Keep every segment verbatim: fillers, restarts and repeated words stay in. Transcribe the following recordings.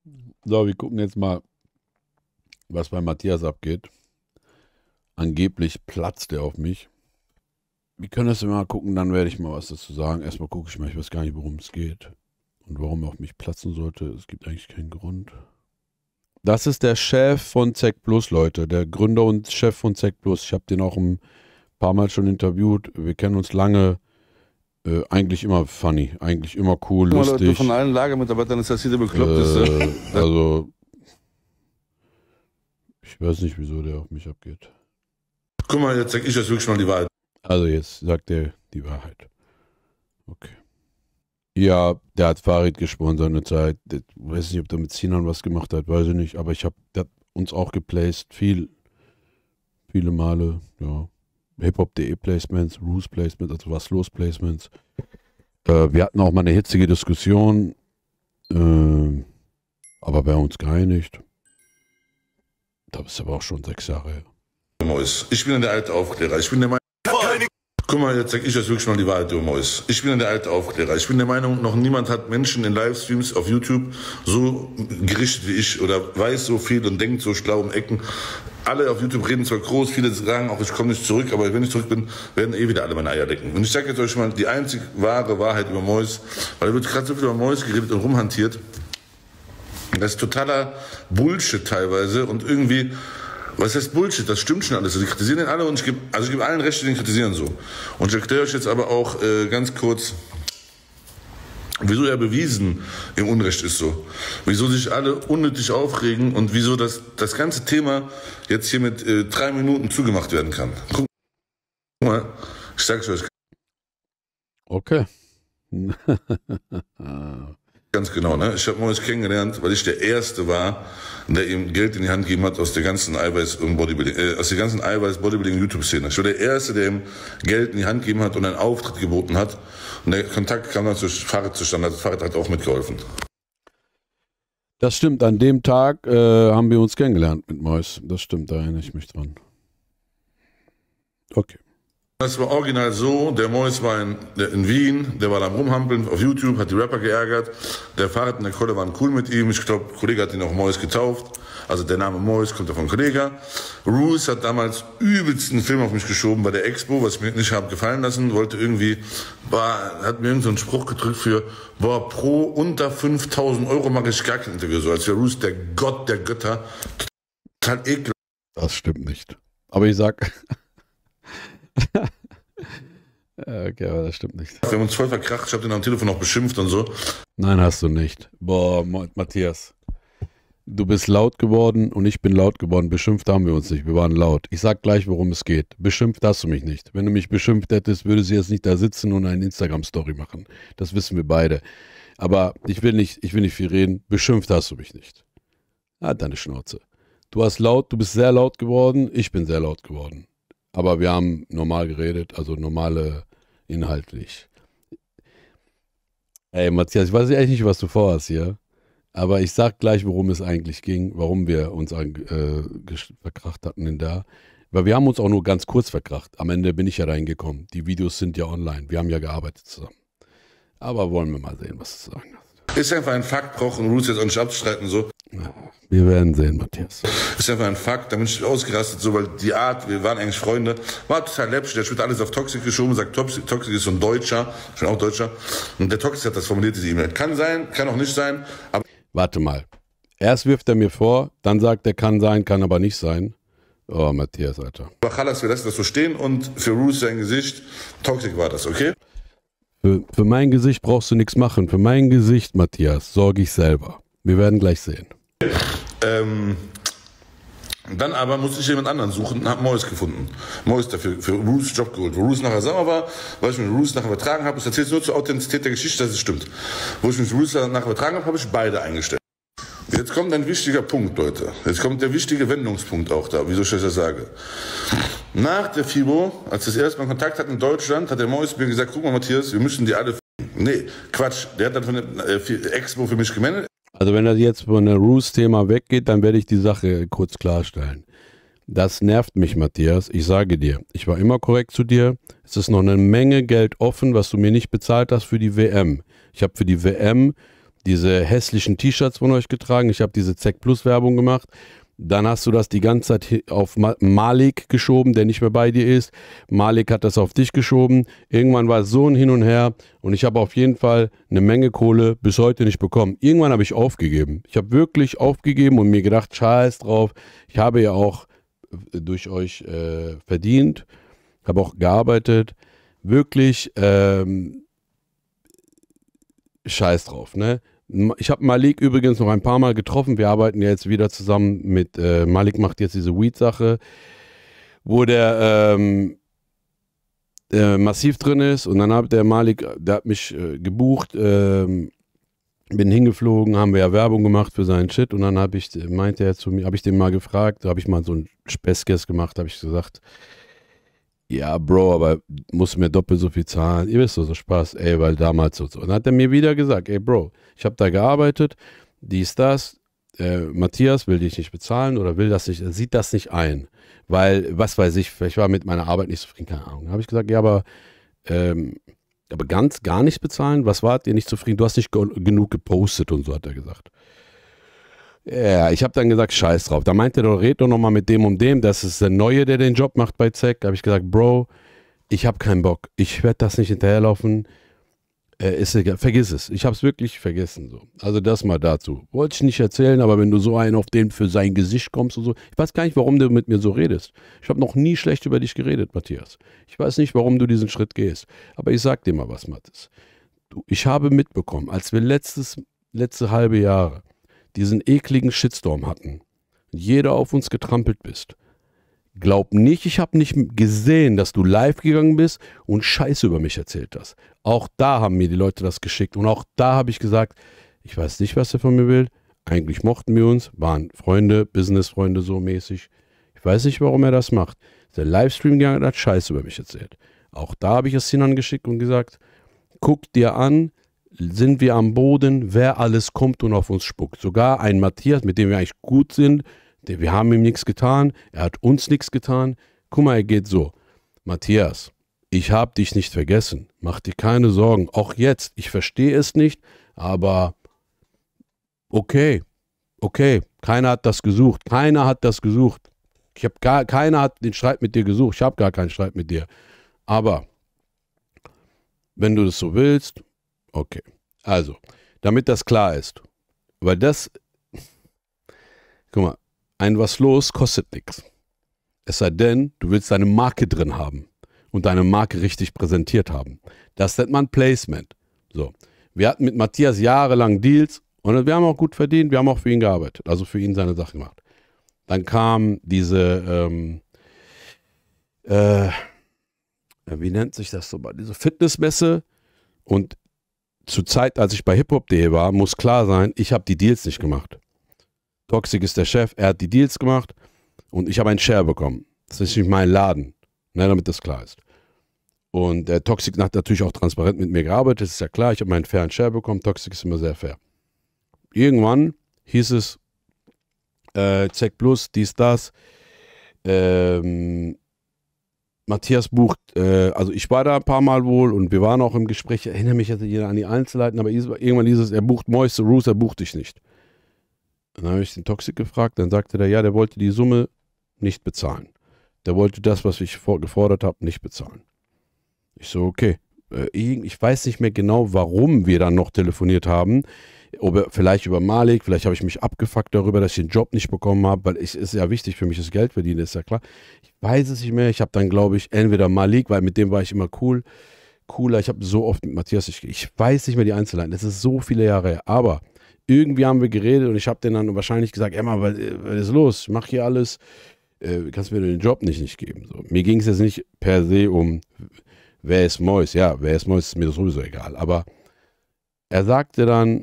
So, wir gucken jetzt mal, was bei Matthias abgeht. Angeblich platzt er auf mich. Wir können das mal gucken, dann werde ich mal was dazu sagen. Erstmal gucke ich mal, ich weiß gar nicht, worum es geht. Und warum er auf mich platzen sollte. Es gibt eigentlich keinen Grund. Das ist der Chef von Zack Plus, Leute. Der Gründer und Chef von Zack Plus. Ich habe den auch ein paar Mal schon interviewt. Wir kennen uns lange. Äh, eigentlich immer funny. Eigentlich immer cool, Guck mal, lustig. Leute, von allen Lagermitarbeitern ist das hier der bekloppteste. Äh, also, ich weiß nicht, wieso der auf mich abgeht. Guck mal, jetzt sag ich euch wirklich mal die Wahrheit. Also jetzt sagt er die Wahrheit. Okay. Ja, der hat Farid gesponsert eine Zeit. Ich weiß nicht, ob der mit Sinan was gemacht hat, weiß ich nicht. Aber ich habe uns auch geplaced. Viel, viele Male, ja. Hip-Hop punkt de Placements, Roos Placements, also was los Placements. Äh, wir hatten auch mal eine hitzige Diskussion. Äh, aber wir haben uns geeinigt. Das ist aber auch schon sechs Jahre her. Ich bin der alte Aufklärer. Ich bin der Meinung. Guck mal, jetzt sag ich euch wirklich mal die Wahrheit, du Mäus. Ich bin der alte Aufklärer. Ich bin der Meinung, noch niemand hat Menschen in Livestreams auf YouTube so gerichtet wie ich oder weiß so viel und denkt so schlau um Ecken. Alle auf YouTube reden zwar groß, viele sagen auch, ich komme nicht zurück, aber wenn ich zurück bin, werden eh wieder alle meine Eier lecken. Und ich sage jetzt euch mal die einzig wahre Wahrheit über Mäus, weil da wird gerade so viel über Mäus geredet und rumhantiert. Das ist totaler Bullshit teilweise und irgendwie... Was heißt Bullshit? Das stimmt schon alles. Die kritisieren den alle und ich gebe also ich gebe allen Recht, die den kritisieren so. Und ich erkläre euch jetzt aber auch äh, ganz kurz, wieso er bewiesen im Unrecht ist so. Wieso sich alle unnötig aufregen und wieso das, das ganze Thema jetzt hier mit äh, drei Minuten zugemacht werden kann. Guck mal, ich sag's euch. Okay. Ganz genau, ne? Ich habe Mäus kennengelernt, weil ich der Erste war, der ihm Geld in die Hand gegeben hat aus der ganzen Eiweiß- und Bodybuilding, äh, aus der ganzen Eiweiß-Bodybuilding-YouTube-Szene. Ich war der Erste, der ihm Geld in die Hand gegeben hat und einen Auftritt geboten hat. Und der Kontakt kam dann durch Farid zustande. Das Farid hat auch mitgeholfen. Das stimmt, an dem Tag äh, haben wir uns kennengelernt mit Mäus. Das stimmt, da erinnere ich mich dran. Okay. Das war original so, der Mäus war in, der in Wien, der war da am Rumhampeln auf YouTube, hat die Rapper geärgert. Der Farid und der Kolle waren cool mit ihm. Ich glaube, der Kollege hat ihn auch Mäus getauft. Also der Name Mäus kommt ja von Kollege. Roos hat damals übelsten Film auf mich geschoben bei der Expo, was ich mir nicht habe gefallen lassen. Wollte irgendwie, war, hat mir irgendeinen so Spruch gedrückt für, boah, pro unter fünftausend Euro mache ich gar kein Interview. So als wäre Roos der Gott der Götter. Total ekelhaft. Das stimmt nicht. Aber ich sag... Okay, aber das stimmt nicht. Wir haben uns voll verkracht, ich habe den am Telefon noch beschimpft und so. Nein, hast du nicht. Boah, Matthias, du bist laut geworden und ich bin laut geworden. Beschimpft haben wir uns nicht, wir waren laut. Ich sag gleich, worum es geht. Beschimpft hast du mich nicht. Wenn du mich beschimpft hättest, würde sie jetzt nicht da sitzen und eine Instagram-Story machen. Das wissen wir beide. Aber ich will nicht, ich will nicht viel reden. Beschimpft hast du mich nicht. Halt deine Schnauze. Du hast laut, du bist sehr laut geworden, ich bin sehr laut geworden. Aber wir haben normal geredet, also normale inhaltlich. Ey, Matthias, ich weiß eigentlich nicht, was du vorhast hier, aber ich sag gleich, worum es eigentlich ging, warum wir uns äh, verkracht hatten in da. Weil wir haben uns auch nur ganz kurz verkracht. Am Ende bin ich ja reingekommen. Die Videos sind ja online. Wir haben ja gearbeitet zusammen. Aber wollen wir mal sehen, was du sagen hast. Ist einfach ein Fakt, brauchen Roos jetzt auch nicht abzustreiten so. Wir werden sehen, Matthias. Ist einfach ein Fakt, da bin ich ausgerastet, so, weil die Art, wir waren eigentlich Freunde, war total läppisch, der wird alles auf Toxic geschoben, sagt, Toxic, Toxic ist so ein Deutscher, ich bin auch Deutscher, und der Toxic hat das formuliert, diese E-Mail. Kann sein, kann auch nicht sein, aber... Warte mal. Erst wirft er mir vor, dann sagt er, kann sein, kann aber nicht sein. Oh, Matthias, Alter. Aber Chalas, wir lassen das so stehen und für Roos sein Gesicht, Toxic war das, okay? Für, für mein Gesicht brauchst du nichts machen. Für mein Gesicht, Matthias, sorge ich selber. Wir werden gleich sehen. Ähm, dann aber musste ich jemand anderen suchen und habe Mäus gefunden. Mäus dafür für Roos Job geholt. Wo Roos nachher sauer war, weil ich mit Roos nachher übertragen habe, ich erzähle es nur zur Authentizität der Geschichte, dass es stimmt. Wo ich mit Roos nachher übertragen habe, habe ich beide eingestellt. Jetzt kommt ein wichtiger Punkt, Leute. Jetzt kommt der wichtige Wendungspunkt auch da, wieso ich das sage. Nach der FIBO, als wir das erste Mal Kontakt hatten in Deutschland, hat der Mäus mir gesagt, guck mal Matthias, wir müssen die alle f***en. Nee, Quatsch, der hat dann von der äh, Expo für mich gemeldet. Also wenn das jetzt von der Roos-Thema weggeht, dann werde ich die Sache kurz klarstellen. Das nervt mich, Matthias. Ich sage dir, ich war immer korrekt zu dir. Es ist noch eine Menge Geld offen, was du mir nicht bezahlt hast für die W M. Ich habe für die W M diese hässlichen T-Shirts von euch getragen. Ich habe diese Zack Plus Werbung gemacht. Dann hast du das die ganze Zeit auf Malik geschoben, der nicht mehr bei dir ist. Malik hat das auf dich geschoben. Irgendwann war es so ein Hin und Her und ich habe auf jeden Fall eine Menge Kohle bis heute nicht bekommen. Irgendwann habe ich aufgegeben. Ich habe wirklich aufgegeben und mir gedacht, scheiß drauf. Ich habe ja auch durch euch äh, verdient, habe auch gearbeitet. Wirklich ähm, scheiß drauf, ne? Ich habe Malik übrigens noch ein paar Mal getroffen. Wir arbeiten ja jetzt wieder zusammen mit, äh, Malik macht jetzt diese Weed-Sache, wo der ähm, äh, massiv drin ist. Und dann hat der Malik, der hat mich äh, gebucht, ähm, bin hingeflogen, haben wir ja Werbung gemacht für seinen Shit. Und dann habe ich, meinte er zu mir, habe ich den mal gefragt, da habe ich mal so ein Späßkes gemacht, habe ich gesagt, ja, Bro, aber musst mir doppelt so viel zahlen. Ihr wisst so, so Spaß, ey, weil damals so. Und dann hat er mir wieder gesagt, ey, Bro, ich habe da gearbeitet, dies, das, äh, Matthias will dich nicht bezahlen oder will das nicht, er sieht das nicht ein. Weil, was weiß ich, vielleicht war mit meiner Arbeit nicht zufrieden, keine Ahnung. Da habe ich gesagt, ja, aber, ähm, aber ganz, gar nicht bezahlen? Was wart ihr nicht zufrieden? Du hast nicht genug gepostet und so, hat er gesagt. Ja, ich habe dann gesagt, scheiß drauf. Da meinte er doch, red doch nochmal mit dem und dem. Das ist der Neue, der den Job macht bei Zack. Da habe ich gesagt, Bro, ich habe keinen Bock. Ich werde das nicht hinterherlaufen. Äh, ist egal. Vergiss es. Ich habe es wirklich vergessen. So. Also das mal dazu. Wollte ich nicht erzählen, aber wenn du so einen auf den für sein Gesicht kommst und so. Ich weiß gar nicht, warum du mit mir so redest. Ich habe noch nie schlecht über dich geredet, Matthias. Ich weiß nicht, warum du diesen Schritt gehst. Aber ich sag dir mal was, Mathis. Du, ich habe mitbekommen, als wir letztes, letzte halbe Jahre diesen ekligen Shitstorm hatten, jeder auf uns getrampelt bist. Glaub nicht, ich habe nicht gesehen, dass du live gegangen bist und Scheiße über mich erzählt hast. Auch da haben mir die Leute das geschickt und auch da habe ich gesagt, ich weiß nicht, was er von mir will. Eigentlich mochten wir uns, waren Freunde, Businessfreunde so mäßig. Ich weiß nicht, warum er das macht. Der Livestream gegangen hat Scheiße über mich erzählt. Auch da habe ich es Sinan geschickt und gesagt, guck dir an, sind wir am Boden, wer alles kommt und auf uns spuckt. Sogar ein Matthias, mit dem wir eigentlich gut sind, der, wir haben ihm nichts getan, er hat uns nichts getan. Guck mal, er geht so. Matthias, ich habe dich nicht vergessen. Mach dir keine Sorgen. Auch jetzt, ich verstehe es nicht, aber okay, okay, keiner hat das gesucht. Keiner hat das gesucht. Ich habe gar, keiner hat den Streit mit dir gesucht. Ich habe gar keinen Streit mit dir. Aber wenn du das so willst, okay, also, damit das klar ist, weil das, guck mal, ein was los kostet nichts. Es sei denn, du willst deine Marke drin haben und deine Marke richtig präsentiert haben. Das nennt man Placement. So, wir hatten mit Matthias jahrelang Deals und wir haben auch gut verdient, wir haben auch für ihn gearbeitet, also für ihn seine Sachen gemacht. Dann kam diese, ähm, äh, wie nennt sich das so, diese Fitnessmesse und zur Zeit, als ich bei hiphop punkt de war, muss klar sein, ich habe die Deals nicht gemacht. Toxic ist der Chef, er hat die Deals gemacht und ich habe einen Share bekommen. Das ist nicht mein Laden, ne, damit das klar ist. Und der Toxic hat natürlich auch transparent mit mir gearbeitet, das ist ja klar, ich habe meinen fairen Share bekommen, Toxic ist immer sehr fair. Irgendwann hieß es, äh, Zack Plus, dies, das, ähm, Matthias bucht, äh, also ich war da ein paar Mal wohl und wir waren auch im Gespräch, ich erinnere mich jetzt an die Einzelheiten, aber irgendwann hieß es, er bucht Moise Roos, er bucht dich nicht. Dann habe ich den Toxic gefragt, dann sagte der, ja, der wollte die Summe nicht bezahlen. Der wollte das, was ich vor, gefordert habe, nicht bezahlen. Ich so, okay, äh, ich weiß nicht mehr genau, warum wir dann noch telefoniert haben, ob er, vielleicht über Malik, vielleicht habe ich mich abgefuckt darüber, dass ich den Job nicht bekommen habe, weil es ist ja wichtig für mich, das Geld verdienen, ist ja klar. Ich weiß es nicht mehr, ich habe dann, glaube ich, entweder Malik, weil mit dem war ich immer cool, cooler, ich habe so oft mit Matthias, ich, ich weiß nicht mehr die Einzelheiten, es ist so viele Jahre her, aber irgendwie haben wir geredet und ich habe denen dann wahrscheinlich gesagt, Emma, was, was ist los, ich mache hier alles, äh, kannst mir den Job nicht, nicht geben. So. Mir ging es jetzt nicht per se um, wer ist Mois, ja, wer ist Mois, ist mir sowieso egal, aber er sagte dann,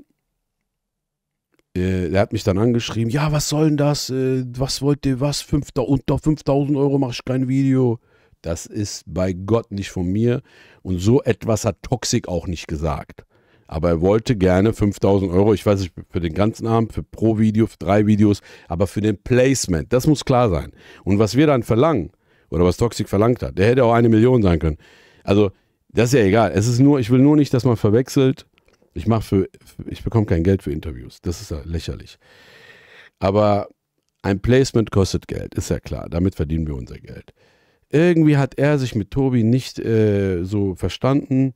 er hat mich dann angeschrieben, ja, was soll denn das, was wollt ihr, was, unter fünftausend Euro mache ich kein Video. Das ist bei Gott nicht von mir und so etwas hat Toxic auch nicht gesagt. Aber er wollte gerne fünftausend Euro, ich weiß nicht, für den ganzen Abend, für pro Video, für drei Videos, aber für den Placement, das muss klar sein. Und was wir dann verlangen, oder was Toxic verlangt hat, der hätte auch eine Million sein können. Also, das ist ja egal. Es ist nur, ich will nur nicht, dass man verwechselt, Ich mache für, ich bekomme kein Geld für Interviews. Das ist ja lächerlich. Aber ein Placement kostet Geld, ist ja klar. Damit verdienen wir unser Geld. Irgendwie hat er sich mit Tobi nicht äh, so verstanden.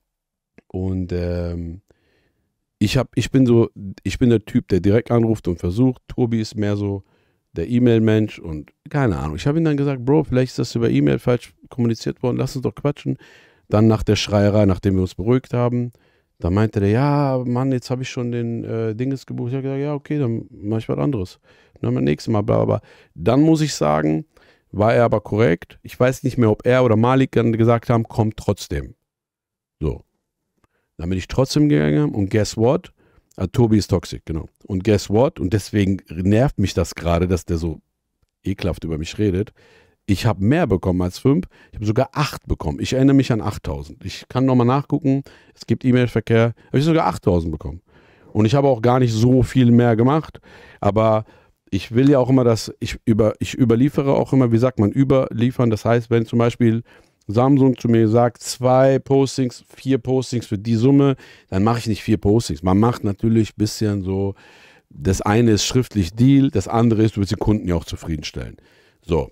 Und ähm, ich, hab, ich bin so, ich bin der Typ, der direkt anruft und versucht. Tobi ist mehr so der E-Mail-Mensch und keine Ahnung. Ich habe ihm dann gesagt, Bro, vielleicht ist das über E-Mail falsch kommuniziert worden, lass uns doch quatschen. Dann nach der Schreierei, nachdem wir uns beruhigt haben, da meinte der, ja, Mann, jetzt habe ich schon den äh, Dinges gebucht. Ich habe gesagt, ja, okay, dann mache ich was anderes. Dann beim nächsten Mal, bla, bla. Dann muss ich sagen, war er aber korrekt. Ich weiß nicht mehr, ob er oder Malik dann gesagt haben, kommt trotzdem. So. Dann bin ich trotzdem gegangen und guess what? Ah, Tobi ist toxisch, genau. Und guess what? Und deswegen nervt mich das gerade, dass der so ekelhaft über mich redet. Ich habe mehr bekommen als fünf. Ich habe sogar acht bekommen. Ich erinnere mich an achttausend. Ich kann nochmal nachgucken. Es gibt E-Mail-Verkehr. Habe ich sogar achttausend bekommen. Und ich habe auch gar nicht so viel mehr gemacht. Aber ich will ja auch immer, dass ich über, ich überliefere auch immer, wie sagt man, überliefern. Das heißt, wenn zum Beispiel Samsung zu mir sagt, zwei Postings, vier Postings für die Summe, dann mache ich nicht vier Postings. Man macht natürlich ein bisschen so, das eine ist schriftlich Deal, das andere ist, du willst die Kunden ja auch zufriedenstellen. So.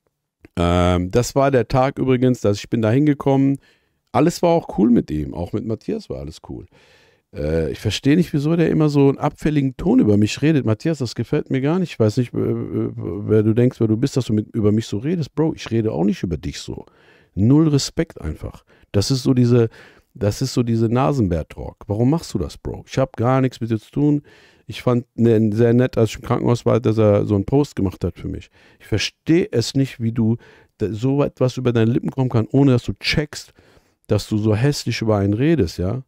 Ähm, das war der Tag übrigens, dass ich bin da hingekommen. Alles war auch cool mit ihm, auch mit Matthias war alles cool. Äh, ich verstehe nicht, wieso der immer so einen abfälligen Ton über mich redet. Matthias, das gefällt mir gar nicht. Ich weiß nicht, wer du denkst, wer du bist, dass du mit, über mich so redest. Bro, ich rede auch nicht über dich so. Null Respekt einfach. Das ist so diese, das ist so diese Nasenbär-Talk. Warum machst du das, Bro? Ich habe gar nichts mit dir zu tun. Ich fand ne, sehr nett, als ich im Krankenhaus war, dass er so einen Post gemacht hat für mich. Ich verstehe es nicht, wie du so etwas über deine Lippen kommen kann, ohne dass du checkst, dass du so hässlich über einen redest, ja?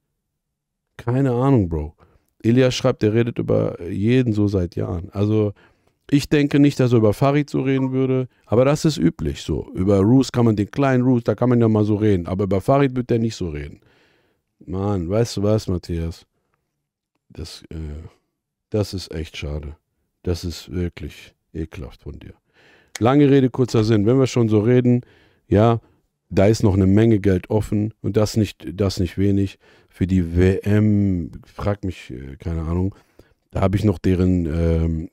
Keine Ahnung, Bro. Elias schreibt, der redet über jeden so seit Jahren. Also ich denke nicht, dass er über Farid so reden würde, aber das ist üblich so. Über Roos kann man, den kleinen Roos, da kann man ja mal so reden, aber über Farid wird der nicht so reden. Mann, weißt du was, Matthias? Das, äh, das ist echt schade. Das ist wirklich ekelhaft von dir. Lange Rede, kurzer Sinn. Wenn wir schon so reden, ja, da ist noch eine Menge Geld offen und das nicht, das nicht wenig. Für die W M, frag mich, äh, keine Ahnung, da habe ich noch deren ähm,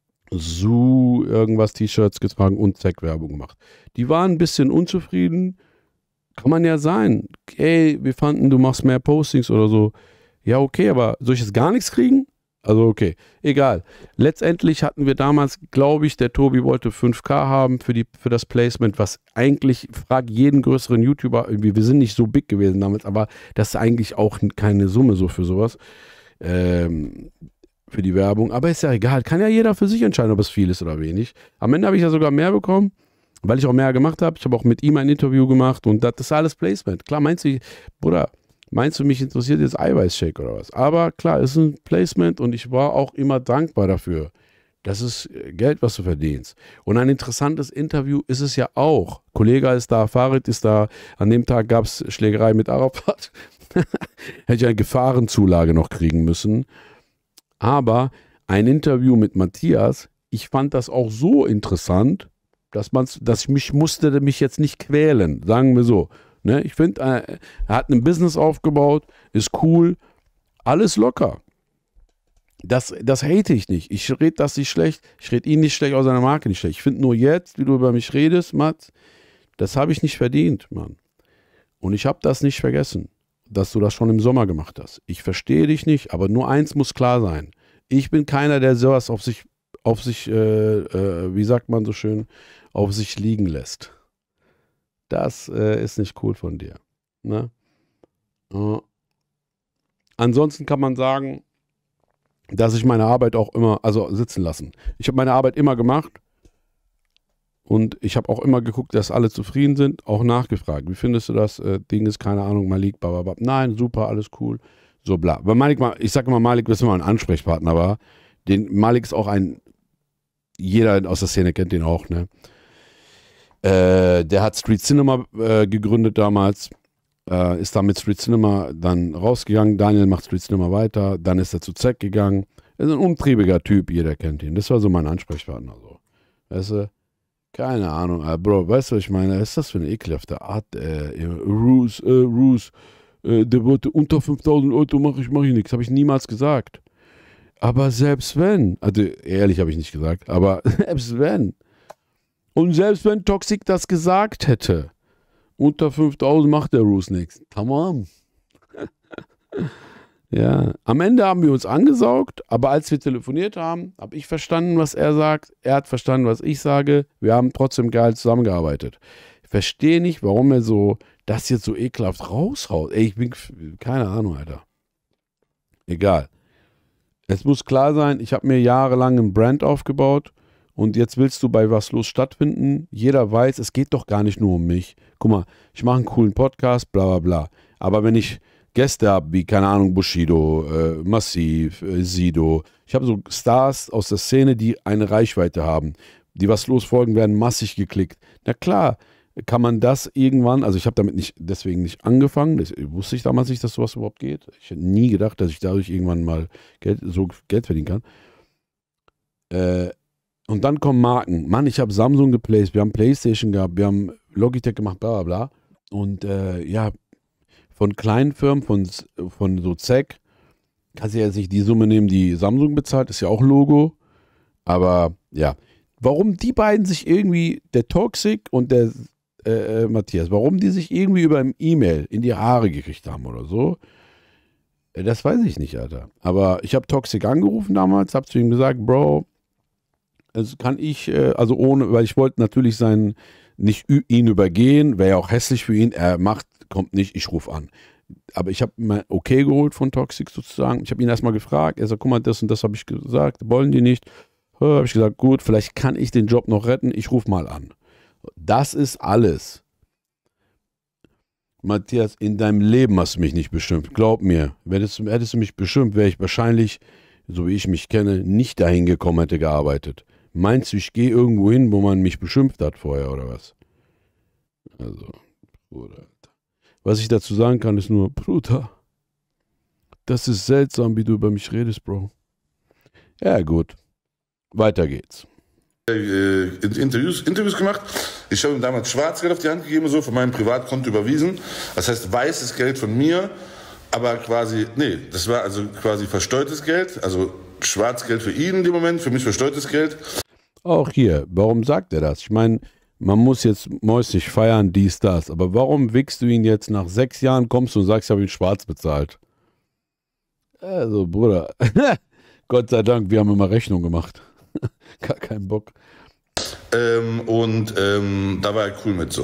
Zoo irgendwas T-Shirts getragen und Zack-Werbung gemacht. Die waren ein bisschen unzufrieden. Kann man ja sein. Ey, wir fanden, du machst mehr Postings oder so. Ja, okay, aber soll ich jetzt gar nichts kriegen? Also okay, egal. Letztendlich hatten wir damals, glaube ich, der Tobi wollte fünf K haben für, die, für das Placement, was eigentlich, frag jeden größeren YouTuber, wir sind nicht so big gewesen damals, aber das ist eigentlich auch keine Summe so für sowas. Ähm, für die Werbung, aber ist ja egal, kann ja jeder für sich entscheiden, ob es viel ist oder wenig. Am Ende habe ich ja sogar mehr bekommen, weil ich auch mehr gemacht habe. Ich habe auch mit ihm ein Interview gemacht und das ist alles Placement. Klar, meinst du, Bruder, meinst du, mich interessiert jetzt Eiweißshake oder was? Aber klar, es ist ein Placement und ich war auch immer dankbar dafür. Das ist Geld, was du verdienst. Und ein interessantes Interview ist es ja auch. Kollege ist da, Farid ist da. An dem Tag gab es Schlägerei mit Arafat. Hätte ich eine Gefahrenzulage noch kriegen müssen. Aber ein Interview mit Matthias, ich fand das auch so interessant, dass, man's, dass ich mich musste mich jetzt nicht quälen, sagen wir so. Ne? Ich finde, er hat ein Business aufgebaut, ist cool, alles locker. Das, das hate ich nicht. Ich rede das nicht schlecht, ich rede ihn nicht schlecht, aus seiner Marke nicht schlecht. Ich finde nur jetzt, wie du über mich redest, Matt, das habe ich nicht verdient, Mann. Und ich habe das nicht vergessen, dass du das schon im Sommer gemacht hast. Ich verstehe dich nicht, aber nur eins muss klar sein. Ich bin keiner, der sowas auf sich, auf sich, äh, äh, wie sagt man so schön, auf sich liegen lässt. Das äh, ist nicht cool von dir. Ne? Äh. Ansonsten kann man sagen, dass ich meine Arbeit auch immer, also sitzen lassen. Ich habe meine Arbeit immer gemacht und ich habe auch immer geguckt, dass alle zufrieden sind, auch nachgefragt. Wie findest du das? Äh, Ding ist, keine Ahnung, Malik, bababab. Nein, super, alles cool. So bla. Aber Malik, ich sage immer, Malik ist immer ein Ansprechpartner war. Den, Malik ist auch ein, jeder aus der Szene kennt den auch, ne? Äh, der hat Street Cinema äh, gegründet damals, äh, ist dann mit Street Cinema dann rausgegangen. Daniel macht Street Cinema weiter, dann ist er zu Zack gegangen. Er ist ein umtriebiger Typ, jeder kennt ihn. Das war so mein Ansprechpartner. So. Weißt du? Keine Ahnung, äh, Bro, weißt du, was ich meine? Was ist das für eine ekelhafte Art? Äh, Roos, äh, Roos, äh, der wollte unter fünftausend Euro, mache ich, mach ich nichts. Habe ich niemals gesagt. Aber selbst wenn, also ehrlich habe ich nicht gesagt, aber selbst wenn, und selbst wenn Toxic das gesagt hätte, unter fünftausend macht der Roos nichts. Tamam. Ja, am Ende haben wir uns angesaugt, aber als wir telefoniert haben, habe ich verstanden, was er sagt. Er hat verstanden, was ich sage. Wir haben trotzdem geil zusammengearbeitet. Ich verstehe nicht, warum er so das jetzt so ekelhaft raushaut. Ey, ich bin, keine Ahnung, Alter. Egal. Es muss klar sein, ich habe mir jahrelang ein Brand aufgebaut und jetzt willst du bei Was los stattfinden. Jeder weiß, es geht doch gar nicht nur um mich. Guck mal, ich mache einen coolen Podcast, bla bla bla. Aber wenn ich Gäste habe, wie, keine Ahnung, Bushido, äh, Massiv, äh, Sido. Ich habe so Stars aus der Szene, die eine Reichweite haben. Die Was los folgen, werden massig geklickt. Na klar, kann man das irgendwann, also ich habe damit nicht, deswegen nicht angefangen, das wusste ich damals nicht, dass sowas überhaupt geht. Ich hätte nie gedacht, dass ich dadurch irgendwann mal Geld, so Geld verdienen kann. Äh, und dann kommen Marken. Mann, ich habe Samsung geplaced, wir haben Playstation gehabt, wir haben Logitech gemacht, bla bla bla. Und äh, ja, von kleinen Firmen, von, von so Z E C, kannst du ja jetzt nicht die Summe nehmen, die Samsung bezahlt, ist ja auch Logo. Aber ja, warum die beiden sich irgendwie, der Toxic und der äh, Matthias, warum die sich irgendwie über ein E-Mail in die Haare gekriegt haben oder so, das weiß ich nicht, Alter. Aber ich habe Toxic angerufen damals, habe zu ihm gesagt, Bro, also kann ich, äh, also ohne, weil ich wollte natürlich seinen, nicht ihn übergehen, wäre ja auch hässlich für ihn, er macht, kommt nicht, ich rufe an. Aber ich habe mein Okay geholt von Toxic sozusagen. Ich habe ihn erstmal gefragt, er sagt, guck mal, das und das habe ich gesagt, wollen die nicht? Habe ich gesagt, gut, vielleicht kann ich den Job noch retten, ich rufe mal an. Das ist alles. Matthias, in deinem Leben hast du mich nicht beschimpft. Glaub mir, hättest, hättest du mich beschimpft, wäre ich wahrscheinlich, so wie ich mich kenne, nicht dahin gekommen, hätte gearbeitet. Meinst du, ich gehe irgendwo hin, wo man mich beschimpft hat vorher, oder was? Also, Bruder. Was ich dazu sagen kann, ist nur, Bruder, das ist seltsam, wie du über mich redest, Bro. Ja, gut. Weiter geht's. Äh, Interviews, Interviews gemacht. Ich habe ihm damals Schwarzgeld auf die Hand gegeben, so von meinem Privatkonto überwiesen. Das heißt, weißes Geld von mir, aber quasi, nee, das war also quasi versteuertes Geld, also Schwarzgeld für ihn in dem Moment, für mich versteuertes Geld. Auch hier, warum sagt er das? Ich meine, man muss jetzt mäusig feiern, dies, das, aber warum wickst du ihn jetzt nach sechs Jahren, kommst du und sagst, ich habe ihn schwarz bezahlt? Also, Bruder, Gott sei Dank, wir haben immer Rechnung gemacht. Gar keinen Bock. Ähm, und ähm, da war er cool mit so.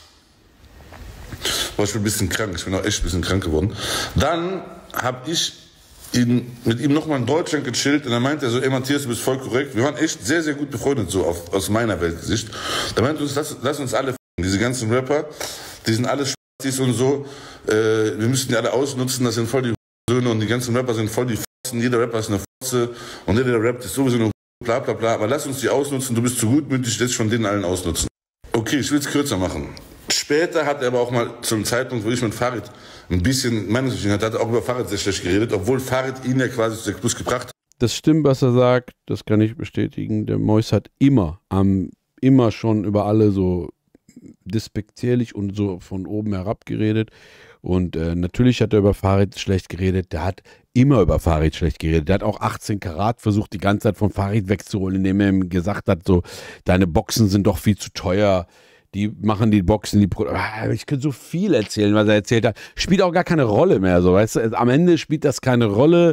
War ich bin ein bisschen krank, ich bin auch echt ein bisschen krank geworden. Dann habe ich ihn, mit ihm nochmal in Deutschland gechillt und dann meinte er so, ey Matthias, du bist voll korrekt. Wir waren echt sehr, sehr gut befreundet, so auf, aus meiner Weltsicht. Da meinte uns, lass, lass uns alle f***en, diese ganzen Rapper, die sind alle Schwarzis und so, äh, wir müssen die alle ausnutzen, das sind voll die Söhne und die ganzen Rapper sind voll die Fotzen, jeder Rapper ist eine Fotze und jeder, der rappt, ist sowieso eine bla bla bla, aber lass uns die ausnutzen, du bist zu gutmütig, lässt von denen allen ausnutzen. Okay, ich will es kürzer machen. Später hat er aber auch mal zum Zeitpunkt, wo ich mit Farid ein bisschen Meinungsrichtung hatte, hat er auch über Farid sehr schlecht geredet, obwohl Farid ihn ja quasi zu sechs plus gebracht hat. Das stimmt, was er sagt, das kann ich bestätigen. Der Mois hat immer, am, immer schon über alle so despektierlich und so von oben herab geredet. Und äh, natürlich hat er über Farid schlecht geredet. Der hat immer über Farid schlecht geredet. Der hat auch achtzehn Karat versucht, die ganze Zeit von Farid wegzuholen, indem er ihm gesagt hat, so, deine Boxen sind doch viel zu teuer. Die machen die Boxen, die Pro ich könnte so viel erzählen, was er erzählt hat. Spielt auch gar keine Rolle mehr, so, weißt du? Am Ende spielt das keine Rolle.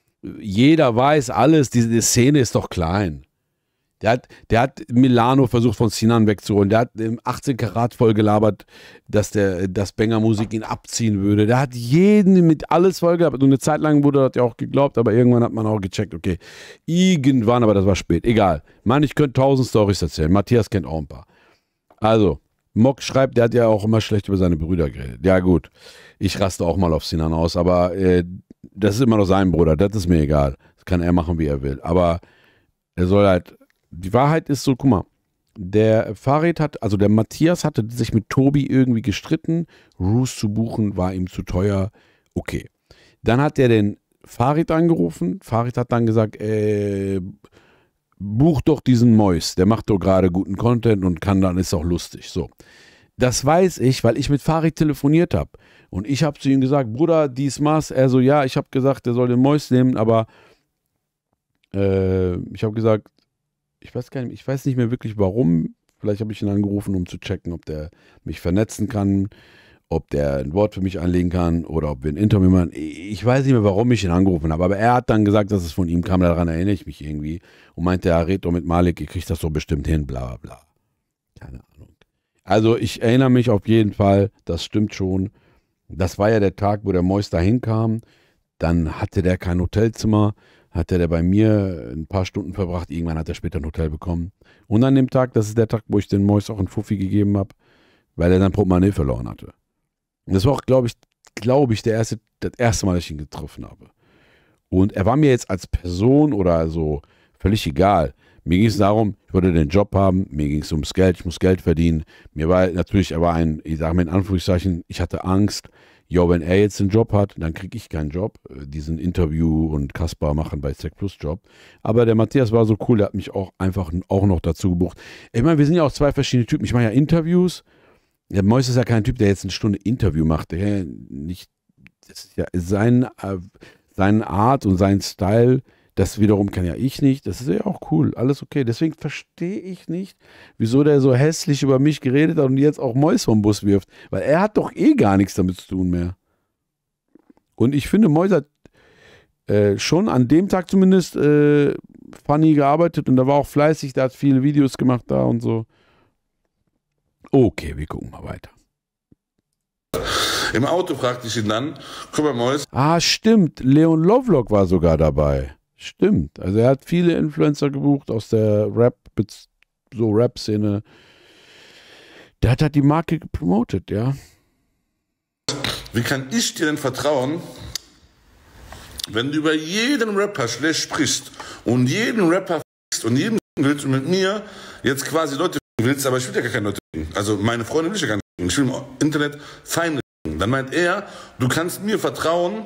Jeder weiß alles. Diese die Szene ist doch klein. Der hat, der hat Milano versucht von Sinan wegzuholen. Der hat achtzehn Karat voll gelabert, dass der, dass Banger-Musik ihn abziehen würde. Der hat jeden mit alles voll gelabert. Und eine Zeit lang wurde das ja auch geglaubt, aber irgendwann hat man auch gecheckt, okay, irgendwann, aber das war spät. Egal. Mann, ich könnte tausend Storys erzählen. Matthias kennt auch ein paar. Also, Mock schreibt, der hat ja auch immer schlecht über seine Brüder geredet. Ja gut, ich raste auch mal auf Sinan aus, aber äh, das ist immer noch sein Bruder. Das ist mir egal. Das kann er machen, wie er will. Aber er soll halt... Die Wahrheit ist so, guck mal, der Farid hat, also der Matthias hatte sich mit Tobi irgendwie gestritten, Roos zu buchen war ihm zu teuer, okay. Dann hat er den Farid angerufen, Farid hat dann gesagt, äh, buch doch diesen Mois, der macht doch gerade guten Content und kann dann, ist auch lustig, so. Das weiß ich, weil ich mit Farid telefoniert habe. Und ich habe zu ihm gesagt, Bruder, dies, Maß. Er so, ja, ich habe gesagt, er soll den Mois nehmen, aber äh, ich habe gesagt, ich weiß gar nicht, ich weiß nicht mehr wirklich warum. Vielleicht habe ich ihn angerufen, um zu checken, ob der mich vernetzen kann, ob der ein Wort für mich anlegen kann oder ob wir ein Interview machen. Ich weiß nicht mehr, warum ich ihn angerufen habe, aber er hat dann gesagt, dass es von ihm kam, daran erinnere ich mich irgendwie und meinte, ja, red doch mit Malik, ihr kriegt das doch bestimmt hin, bla bla bla. Keine Ahnung. Also ich erinnere mich auf jeden Fall, das stimmt schon. Das war ja der Tag, wo der Mois da hinkam. Dann hatte der kein Hotelzimmer, hatte der bei mir ein paar Stunden verbracht. Irgendwann hat er später ein Hotel bekommen. Und an dem Tag, das ist der Tag, wo ich den Mois auch einen Fuffi gegeben habe, weil er sein Portemonnaie verloren hatte. Und das war auch, glaube ich, glaube ich, der erste, das erste Mal, dass ich ihn getroffen habe. Und er war mir jetzt als Person oder so völlig egal. Mir ging es darum, ich wollte den Job haben, mir ging es ums Geld, ich muss Geld verdienen. Mir war natürlich, er war ein, ich sage mal in Anführungszeichen, ich hatte Angst, jo, wenn er jetzt einen Job hat, dann kriege ich keinen Job. Diesen Interview und Kaspar machen bei Zack Plus Job. Aber der Matthias war so cool, der hat mich auch einfach auch noch dazu gebucht. Ich meine, wir sind ja auch zwei verschiedene Typen. Ich mache ja Interviews. Der Mois ist ja kein Typ, der jetzt eine Stunde Interview macht. Der nicht, das ist ja sein, äh, seine Art und sein Style. Das wiederum kann ja ich nicht. Das ist ja auch cool. Alles okay. Deswegen verstehe ich nicht, wieso der so hässlich über mich geredet hat und jetzt auch Mois vom Bus wirft. Weil er hat doch eh gar nichts damit zu tun mehr. Und ich finde, Mois hat äh, schon an dem Tag zumindest äh, funny gearbeitet und da war auch fleißig. Der hat viele Videos gemacht da und so. Okay, wir gucken mal weiter. Im Auto fragte ich ihn dann, guck mal, Mois. Ah, stimmt. Leon Lovelock war sogar dabei. Stimmt. Also er hat viele Influencer gebucht aus der Rap, so Rap-Szene. Der hat halt die Marke gepromotet, ja. Wie kann ich dir denn vertrauen, wenn du über jeden Rapper schlecht sprichst und jeden Rapper f***st und jeden willst und mit mir jetzt quasi Leute willst, aber ich will ja gar keine Leute finden. Also meine Freunde will ich ja gar nicht finden. Ich will im Internet Feinde finden. Dann meint er, du kannst mir vertrauen,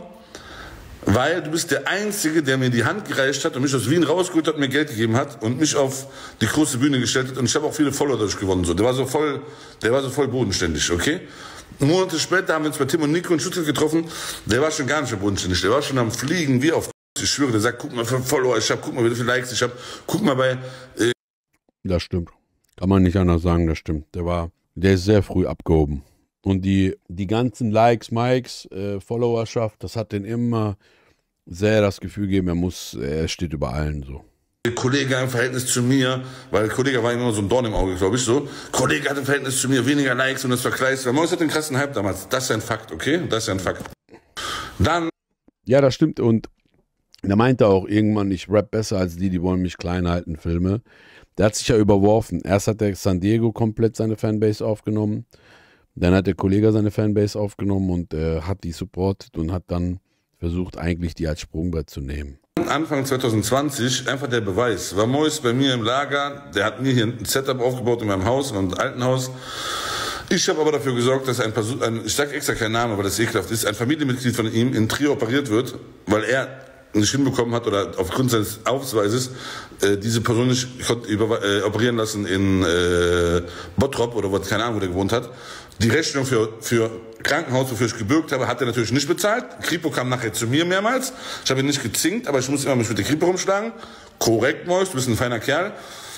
weil du bist der Einzige, der mir die Hand gereicht hat und mich aus Wien rausgeholt hat, mir Geld gegeben hat und mich auf die große Bühne gestellt hat. Und ich habe auch viele Follower dadurch gewonnen. So. Der war so voll, der war so voll bodenständig, okay? Monate später haben wir uns bei Tim und Nico in Stuttgart getroffen. Der war schon gar nicht mehr bodenständig. Der war schon am Fliegen, wie auf. Ich schwöre, der sagt, guck mal, wie viele Follower ich habe, guck mal, wie viele Likes ich habe. Guck mal bei. Äh das stimmt. Kann man nicht anders sagen, das stimmt. Der war, der ist sehr früh abgehoben. Und die, die ganzen Likes, Mikes, äh, Followerschaft, das hat den immer sehr das Gefühl gegeben, er muss, er steht über allen so. Der Kollege im Verhältnis zu mir, weil der Kollege war immer so ein Dorn im Auge, glaube ich so. Kollege hat im Verhältnis zu mir weniger Likes und das vergleicht. Weil Mois hat den krassen Hype damals. Das ist ein Fakt, okay? Das ist ein Fakt. Dann. Ja, das stimmt. Und der meinte auch irgendwann, ich rap besser als die, die wollen mich klein halten, Filme. Der hat sich ja überworfen. Erst hat der San Diego komplett seine Fanbase aufgenommen. Dann hat der Kollege seine Fanbase aufgenommen und äh, hat die supportet und hat dann versucht, eigentlich die als Sprungbrett zu nehmen. Anfang zwanzig zwanzig, einfach der Beweis. War Mois bei mir im Lager, der hat mir hier ein Setup aufgebaut in meinem Haus, in meinem alten Haus. Ich habe aber dafür gesorgt, dass ein, Person, ein ich sage extra keinen Namen, aber das ekelhaft ist, ein Familienmitglied von ihm in Trier operiert wird, weil er nicht hinbekommen hat oder aufgrund seines Ausweises äh, diese Person nicht konnte über, äh, operieren lassen in äh, Bottrop oder wo, keine Ahnung, wo der gewohnt hat. Die Rechnung für, für Krankenhaus, wofür ich gebürgt habe, hat er natürlich nicht bezahlt. Kripo kam nachher zu mir mehrmals. Ich habe ihn nicht gezinkt, aber ich muss immer mich mit der Kripo rumschlagen. Korrekt, Mois, du bist ein feiner Kerl.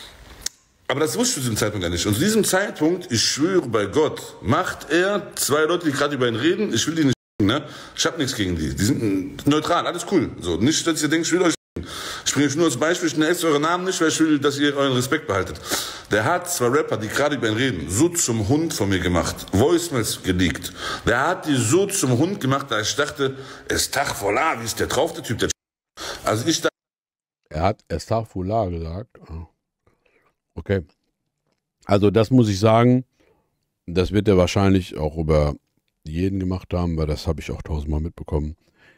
Aber das wusste ich zu diesem Zeitpunkt ja nicht. Und zu diesem Zeitpunkt, ich schwöre bei Gott, macht er zwei Leute, die gerade über ihn reden, ich will die nicht, ne? Ich habe nichts gegen die. Die sind neutral, alles cool. So, nicht, dass ihr denkt, ich will euch. Ich bringe euch nur als Beispiel, ich nenne jetzt eure Namen nicht, weil ich will, dass ihr euren Respekt behaltet. Der hat zwei Rapper, die gerade über ihn reden, so zum Hund von mir gemacht. Voicemails geleakt. Der hat die so zum Hund gemacht, da ich dachte, Estachfurlah, wie ist der drauf, der Typ? Der also ich dachte. Er hat Estachfurlah gesagt. Okay. Also das muss ich sagen, das wird er wahrscheinlich auch über jeden gemacht haben, weil das habe ich auch tausendmal mitbekommen.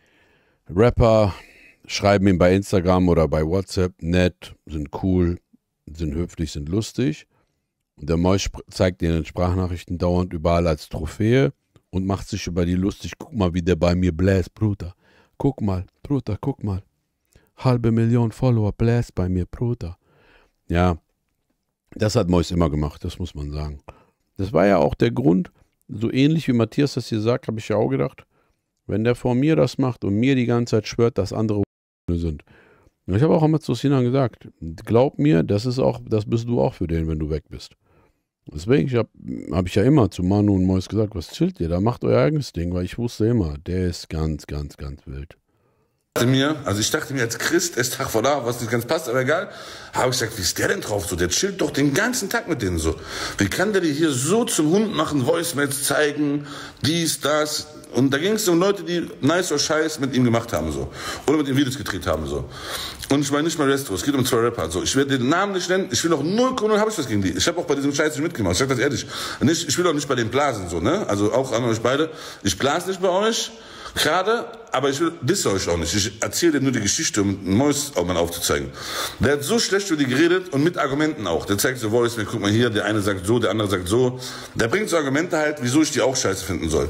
Rapper schreiben ihm bei Instagram oder bei WhatsApp, nett, sind cool, sind höflich, sind lustig. Und der Mois zeigt ihnen Sprachnachrichten dauernd überall als Trophäe und macht sich über die lustig. Guck mal, wie der bei mir bläst, Bruder. Guck mal, Bruder, guck mal. Halbe Million Follower bläst bei mir, Bruder. Ja, das hat Mois immer gemacht, das muss man sagen. Das war ja auch der Grund, so ähnlich wie Matthias das hier sagt, habe ich ja auch gedacht, wenn der vor mir das macht und mir die ganze Zeit schwört, dass andere sind. Und ich habe auch immer zu Sinan gesagt, glaub mir, das ist auch, das bist du auch für den, wenn du weg bist. Deswegen habe hab ich ja immer zu Manu und Mois gesagt, was chillt ihr, da macht euer eigenes Ding, weil ich wusste immer, der ist ganz, ganz, ganz wild. Mir, also ich dachte mir als Christ, Estachfallah, was nicht ganz passt, aber egal, habe ich gesagt, wie ist der denn drauf so? Der chillt doch den ganzen Tag mit denen so. Wie kann der die hier so zum Hund machen, Voicemails zeigen, dies, das? Und da ging es um Leute, die nice oder Scheiß mit ihm gemacht haben so. Oder mit ihm Videos gedreht haben so. Und ich meine nicht mal Restro, es geht um zwei Rapper. So. Ich werde den Namen nicht nennen, ich will auch null Kunden, habe ich was gegen die. Ich habe auch bei diesem Scheiß nicht mitgemacht, ich sage das ehrlich. Nicht, ich will auch nicht bei den blasen so, ne? Also auch an euch beide. Ich blase nicht bei euch. Gerade, aber ich will, disse euch auch nicht. Ich erzähle dir nur die Geschichte, um ein Mäus auch mal aufzuzeigen. Der hat so schlecht über die geredet und mit Argumenten auch. Der zeigt so Voice, guck mal hier, der eine sagt so, der andere sagt so. Der bringt so Argumente halt, wieso ich die auch scheiße finden soll.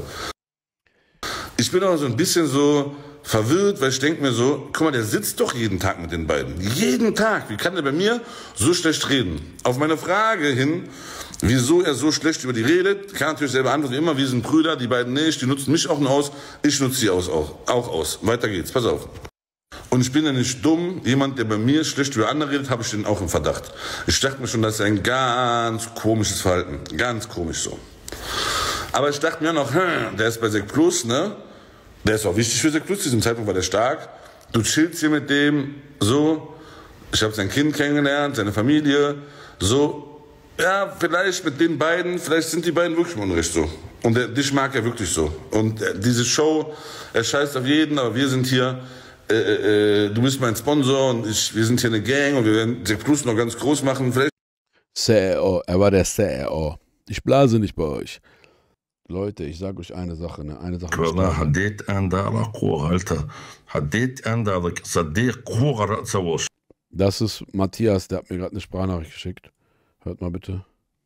Ich bin auch so ein bisschen so verwirrt, weil ich denke mir so, guck mal, der sitzt doch jeden Tag mit den beiden. Jeden Tag. Wie kann der bei mir so schlecht reden? Auf meine Frage hin, wieso er so schlecht über die redet, kann natürlich selber antworten, immer, wir sind Brüder, die beiden nicht, die nutzen mich auch nur aus, ich nutze sie aus, auch, auch aus. Weiter geht's, pass auf. Und ich bin ja nicht dumm, jemand, der bei mir schlecht über andere redet, habe ich den auch im Verdacht. Ich dachte mir schon, das ist ein ganz komisches Verhalten, ganz komisch so. Aber ich dachte mir noch, hm, der ist bei Sek Plus, ne? Der ist auch wichtig für Sek Plus, zu diesem Zeitpunkt war der stark. Du chillst hier mit dem, so. Ich habe sein Kind kennengelernt, seine Familie, so. Ja, vielleicht mit den beiden, vielleicht sind die beiden wirklich im Unrecht so. Und der, dich mag er wirklich so. Und äh, diese Show, er scheißt auf jeden, aber wir sind hier, äh, äh, du bist mein Sponsor und ich, wir sind hier eine Gang und wir werden Sek Plus noch ganz groß machen. Vielleicht. C E O, er war der C E O. Ich blase nicht bei euch. Leute, ich sage euch eine Sache, ne? Eine Sache. Das ist Matthias, der hat mir gerade eine Sprachnachricht geschickt. Hört mal bitte.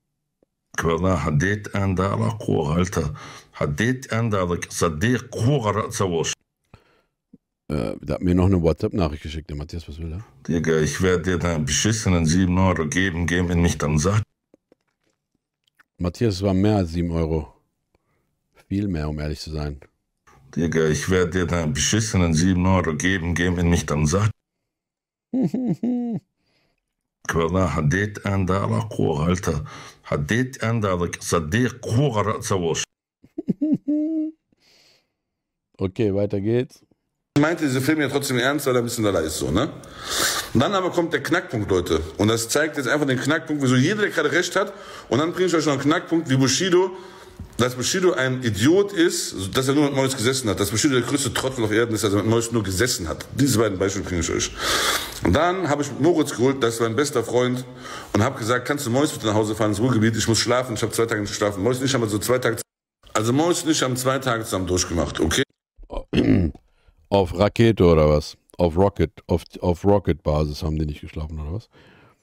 Äh, der hat mir noch eine WhatsApp-Nachricht geschickt, der Matthias, was will er? Digga, ich werde dir deinen beschissenen sieben Euro geben, gehen wir nicht dann sagt. Matthias, es war mehr als sieben Euro. Viel mehr, um ehrlich zu sein. Digga, ich werde dir deinen beschissenen sieben Euro geben, gehen wir nicht dann sagt. Okay, weiter geht's. Ich meinte diese Filme ja trotzdem ernst, weil er ein bisschen da ist, so, ne? Und dann aber kommt der Knackpunkt, Leute. Und das zeigt jetzt einfach den Knackpunkt, wieso jeder, der gerade recht hat. Und dann bringe ich euch noch einen Knackpunkt, wie Bushido, dass Bushido ein Idiot ist, dass er nur mit Mois gesessen hat. Dass Bushido der größte Trottel auf Erden ist, dass er mit Mois nur gesessen hat. Diese beiden Beispiele bringe ich euch. Und dann habe ich Moritz geholt, das war mein bester Freund, und habe gesagt, kannst du Mois bitte nach Hause fahren ins Ruhrgebiet, ich muss schlafen, ich habe zwei Tage nicht geschlafen. Mois und ich haben so zwei Tage, also Mois und ich haben zwei Tage zusammen durchgemacht, okay? Auf Rakete oder was? Auf Rocket, auf, auf Rocket-Basis haben die nicht geschlafen oder was?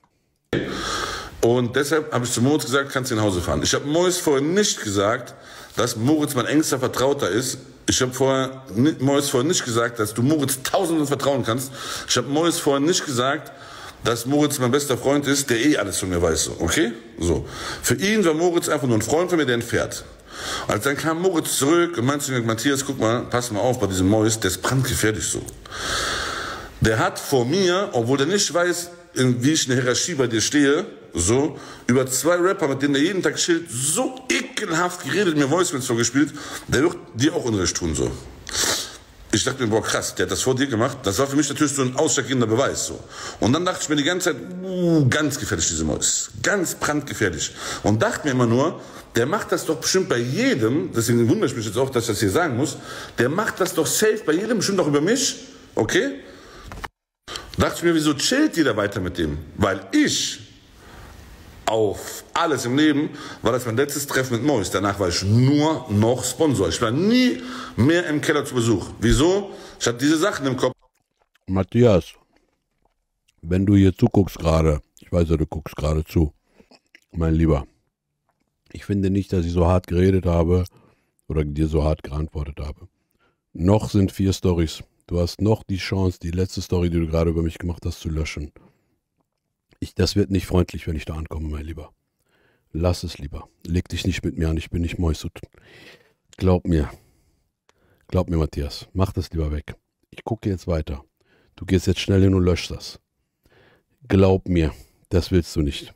Und deshalb habe ich zu Moritz gesagt, kannst du nach Hause fahren. Ich habe Moritz vorher nicht gesagt, dass Moritz mein engster Vertrauter ist. Ich habe vorher Moritz vorher nicht gesagt, dass du Moritz tausenden vertrauen kannst. Ich habe Moritz vorher nicht gesagt, dass Moritz mein bester Freund ist, der eh alles von mir weiß. Okay? So. Für ihn war Moritz einfach nur ein Freund von mir, der entfährt. Als dann kam Moritz zurück und meinte zu mir, Matthias, guck mal, pass mal auf bei diesem Moritz, der ist brandgefährlich so. Der hat vor mir, obwohl er nicht weiß, wie ich in der Hierarchie bei dir stehe, so, über zwei Rapper, mit denen er jeden Tag chillt, so ekelhaft geredet, mir Voicemails vorgespielt, der wird dir auch Unrecht tun, so. Ich dachte mir, boah, krass, der hat das vor dir gemacht. Das war für mich natürlich so ein ausschlaggebender Beweis, so. Und dann dachte ich mir die ganze Zeit, uh, ganz gefährlich, diese Mäus. Ganz brandgefährlich. Und dachte mir immer nur, der macht das doch bestimmt bei jedem, deswegen wundere ich mich jetzt auch, dass ich das hier sagen muss, der macht das doch safe bei jedem, bestimmt auch über mich, okay? Dachte ich mir, wieso chillt jeder weiter mit dem? Weil ich auf alles im Leben war das mein letztes Treffen mit Mois. Danach war ich nur noch Sponsor. Ich war nie mehr im Keller zu Besuch. Wieso? Ich hatte diese Sachen im Kopf. Matthias, wenn du hier zuguckst gerade, ich weiß ja, du guckst gerade zu, mein Lieber, ich finde nicht, dass ich so hart geredet habe oder dir so hart geantwortet habe. Noch sind vier Storys. Du hast noch die Chance, die letzte Story, die du gerade über mich gemacht hast, zu löschen. Ich, das wird nicht freundlich, wenn ich da ankomme, mein Lieber. Lass es lieber. Leg dich nicht mit mir an, ich bin nicht Moisut. Glaub mir. Glaub mir, Matthias. Mach das lieber weg. Ich gucke jetzt weiter. Du gehst jetzt schnell hin und löscht das. Glaub mir, das willst du nicht.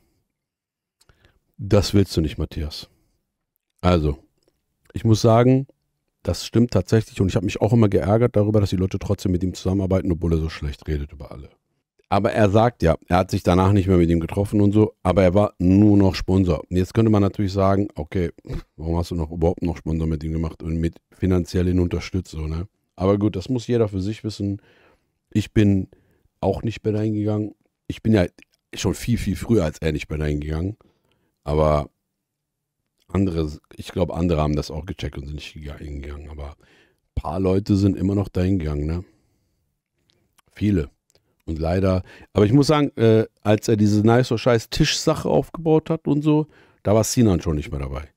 Das willst du nicht, Matthias. Also, ich muss sagen, das stimmt tatsächlich und ich habe mich auch immer geärgert darüber, dass die Leute trotzdem mit ihm zusammenarbeiten, obwohl er so schlecht redet über alle. Aber er sagt ja, er hat sich danach nicht mehr mit ihm getroffen und so, aber er war nur noch Sponsor. Und jetzt könnte man natürlich sagen, okay, warum hast du noch überhaupt noch Sponsor mit ihm gemacht und mit finanziell ihn unterstützt, so, ne? Aber gut, das muss jeder für sich wissen. Ich bin auch nicht bei dahin gegangen. Ich bin ja schon viel, viel früher als er nicht bei dahin gegangen. Aber andere, ich glaube, andere haben das auch gecheckt und sind nicht hingegangen. Aber ein paar Leute sind immer noch dahin gegangen, ne? Viele. Und leider, aber ich muss sagen, äh, als er diese nice or scheiß Tischsache aufgebaut hat und so, da war Sinan schon nicht mehr dabei.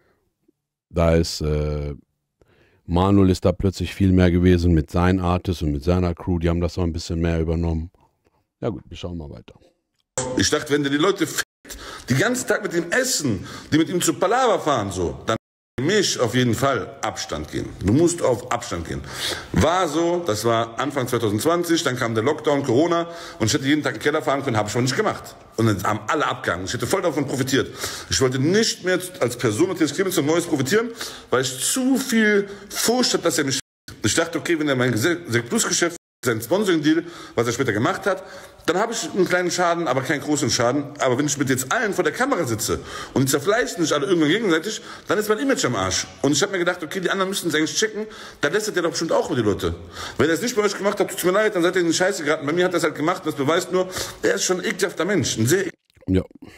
Da ist, äh, Manuel ist da plötzlich viel mehr gewesen mit seinen Artists und mit seiner Crew, die haben das noch ein bisschen mehr übernommen. Ja gut, wir schauen mal weiter. Ich dachte, wenn dir die Leute die ganzen Tag mit ihm essen, die mit ihm zu Palaver fahren, so, dann für mich auf jeden Fall Abstand gehen. Du musst auf Abstand gehen. War so, das war Anfang zwanzig zwanzig, dann kam der Lockdown, Corona und ich hätte jeden Tag in den Keller fahren können, habe ich aber nicht gemacht. Und dann haben alle abgegangen. Ich hätte voll davon profitiert. Ich wollte nicht mehr als Person Matthias Clemens und Neues profitieren, weil ich zu viel Furcht hatte, dass er mich. Ich dachte, okay, wenn er mein Sekt Plus Geschäft, sein Sponsoring-Deal, was er später gemacht hat, dann habe ich einen kleinen Schaden, aber keinen großen Schaden. Aber wenn ich mit jetzt allen vor der Kamera sitze und die zerfleischen sich alle irgendwann gegenseitig, dann ist mein Image am Arsch. Und ich habe mir gedacht, okay, die anderen müssten es eigentlich checken, dann lässt er doch bestimmt auch über die Leute. Wenn er es nicht bei euch gemacht hat, tut's mir leid, dann seid ihr in die Scheiße geraten. Bei mir hat er es halt gemacht, das beweist nur, er ist schon ein ekelhafter Mensch. Ein sehr ja,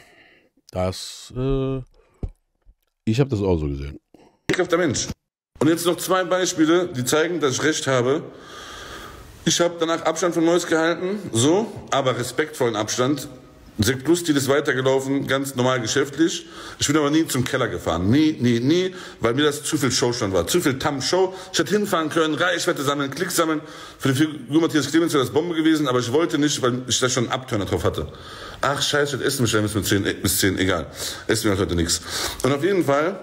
das, äh, ich habe das auch so gesehen. ekelhafter Mensch. Und jetzt noch zwei Beispiele, die zeigen, dass ich recht habe. Ich habe danach Abstand von Neues gehalten, so, aber respektvollen Abstand. Sekt Plus Deal ist weitergelaufen, ganz normal geschäftlich. Ich bin aber nie zum Keller gefahren, nie, nie, nie, weil mir das zu viel Showstand war, zu viel Tam-Show. Ich hätte hinfahren können, Reichweite sammeln, Klicks sammeln. Für die Figur Matthias Clemens wäre das Bombe gewesen, aber ich wollte nicht, weil ich da schon einen Abturner drauf hatte. Ach scheiße, ich hätte essen bestellen müssen mit zehn, bis zehn, egal. Essen wir halt heute nichts. Und auf jeden Fall,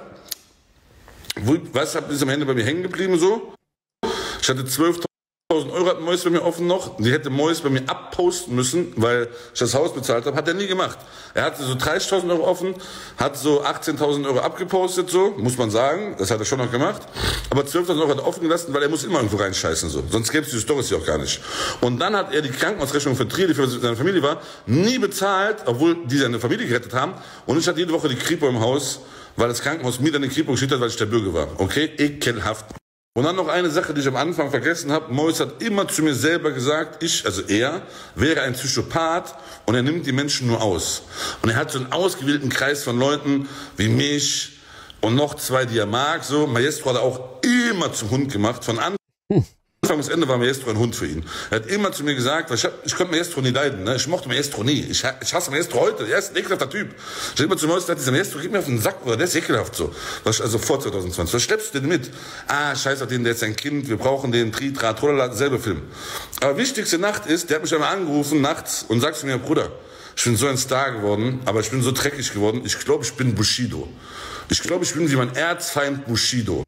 wo, was ist am Ende bei mir hängen geblieben so? Ich hatte zwölftausend Euro hat Mois bei mir offen noch. Die hätte Mois bei mir abposten müssen, weil ich das Haus bezahlt habe. Hat er nie gemacht. Er hatte so dreißigtausend Euro offen, hat so achtzehntausend Euro abgepostet, so, muss man sagen. Das hat er schon noch gemacht. Aber zwölftausend Euro hat er offen gelassen, weil er muss immer irgendwo reinscheißen, so. Sonst gäbe es die Storys ja auch gar nicht. Und dann hat er die Krankenhausrechnung für Trier, die für seine Familie war, nie bezahlt, obwohl die seine Familie gerettet haben. Und ich hatte jede Woche die Kripo im Haus, weil das Krankenhaus mir dann die Kripo geschickt hat, weil ich der Bürger war. Okay? Ekelhaft. Und dann noch eine Sache, die ich am Anfang vergessen habe. Mois hat immer zu mir selber gesagt, ich, also er, wäre ein Psychopath und er nimmt die Menschen nur aus. Und er hat so einen ausgewählten Kreis von Leuten wie mich und noch zwei, die er mag. So, Maestro hat er auch immer zum Hund gemacht. Von Anfang Anfang bis Ende war Maestro ein Hund für ihn. Er hat immer zu mir gesagt, weil ich, hab, ich konnte Maestro nie leiden, ne? Ich mochte Maestro nie. Ich, ich hasse Maestro heute. Er ist ein ekelhafter Typ. Ich habe immer zu mir gesagt, dieser Maestro geht mir auf den Sack, oder der ist ekelhaft so. Was, also vor zwanzig zwanzig. Was schleppst du denn mit? Ah, scheiß auf den, der ist ein Kind, wir brauchen den, Tri, Tra, Trolala, selber Film. Aber wichtigste Nacht ist, der hat mich einmal angerufen nachts und sagt zu mir, Bruder, ich bin so ein Star geworden, aber ich bin so dreckig geworden, ich glaube, ich bin Bushido. Ich glaube, ich bin wie mein Erzfeind Bushido.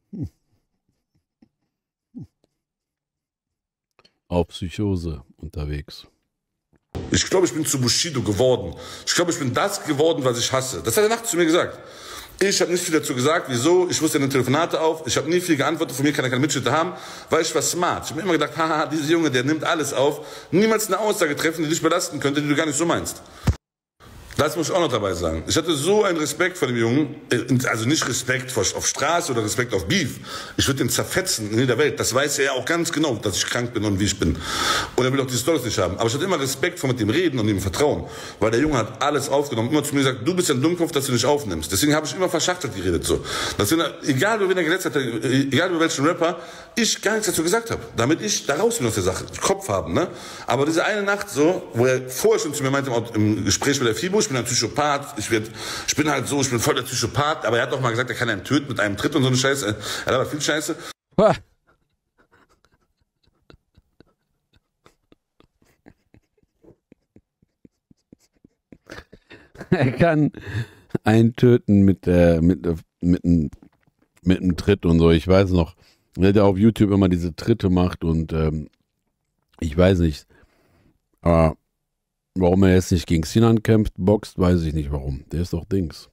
Auf Psychose unterwegs. Ich glaube, ich bin zu Bushido geworden. Ich glaube, ich bin das geworden, was ich hasse. Das hat er nachts zu mir gesagt. Ich habe nicht viel dazu gesagt. Wieso? Ich wusste in den Telefonate auf. Ich habe nie viel geantwortet. Von mir kann er keine Mitschnitte haben, weil ich war smart. Ich habe mir immer gedacht, haha, dieser Junge, der nimmt alles auf. Niemals eine Aussage treffen, die dich belasten könnte, die du gar nicht so meinst. Das muss ich auch noch dabei sagen. Ich hatte so einen Respekt vor dem Jungen, also nicht Respekt auf Straße oder Respekt auf Beef. Ich würde den zerfetzen in jeder Welt. Das weiß er ja auch ganz genau, dass ich krank bin und wie ich bin. Und er will auch diese Storys nicht haben. Aber ich hatte immer Respekt vor mit dem Reden und ihm Vertrauen. Weil der Junge hat alles aufgenommen. Immer zu mir gesagt, du bist ein Dummkopf, dass du nicht aufnimmst. Deswegen habe ich immer verschachtelt geredet so. Dass wenn er, egal über wen er geletzt hat, egal über welchen Rapper, ich gar nichts dazu gesagt habe. Damit ich da raus bin aus der Sache. Kopf haben, ne? Aber diese eine Nacht so, wo er vorher schon zu mir meinte, im Gespräch mit der Fibo, ich bin ein Psychopath, ich, werd, ich bin halt so, ich bin voll der Psychopath, aber er hat auch mal gesagt, er kann einen töten mit einem Tritt und so eine Scheiße. Er hat aber viel Scheiße. Er kann eintöten mit, äh, mit, mit, einem, mit einem Tritt und so. Ich weiß noch, der auf YouTube immer diese Tritte macht und ähm, ich weiß nicht, aber warum er jetzt nicht gegen Sinan kämpft, boxt, weiß ich nicht warum. Der ist doch Dings.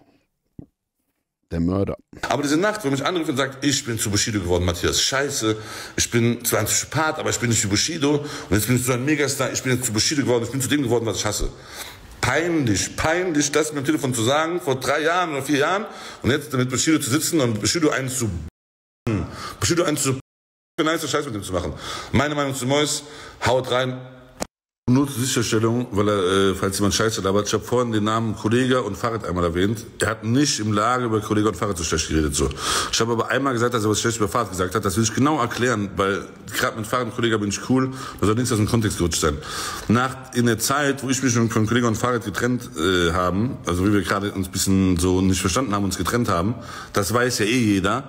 Der Mörder. Aber diese Nacht, wo mich anruft und sagt, ich bin zu Bushido geworden, Matthias, scheiße, ich bin zwar ein Psychopath, aber ich bin nicht zu Bushido und jetzt bin ich so ein Megastar, ich bin jetzt zu Bushido geworden, ich bin zu dem geworden, was ich hasse. Peinlich, peinlich, das mir am Telefon zu sagen, vor drei Jahren oder vier Jahren und jetzt mit Bushido zu sitzen und Bushido einen zu Bushido einen zu nice Scheiß mit ihm zu machen. Meine Meinung zu Mois, haut rein. Nur zur Sicherstellung, weil er, äh, falls jemand Scheiße labert, ich habe vorhin den Namen Kollege und Farid einmal erwähnt. Er hat nicht im Lage über Kollege und Farid so schlecht geredet. So. Ich habe aber einmal gesagt, dass er was schlecht über Farid gesagt hat. Das will ich genau erklären, weil gerade mit Farid und Kollege bin ich cool. Da soll nichts aus dem Kontext gerutscht sein. Nach, in der Zeit, wo ich mich von Kollege und Farid getrennt äh, haben, also wie wir gerade uns ein bisschen so nicht verstanden haben, uns getrennt haben, das weiß ja eh jeder,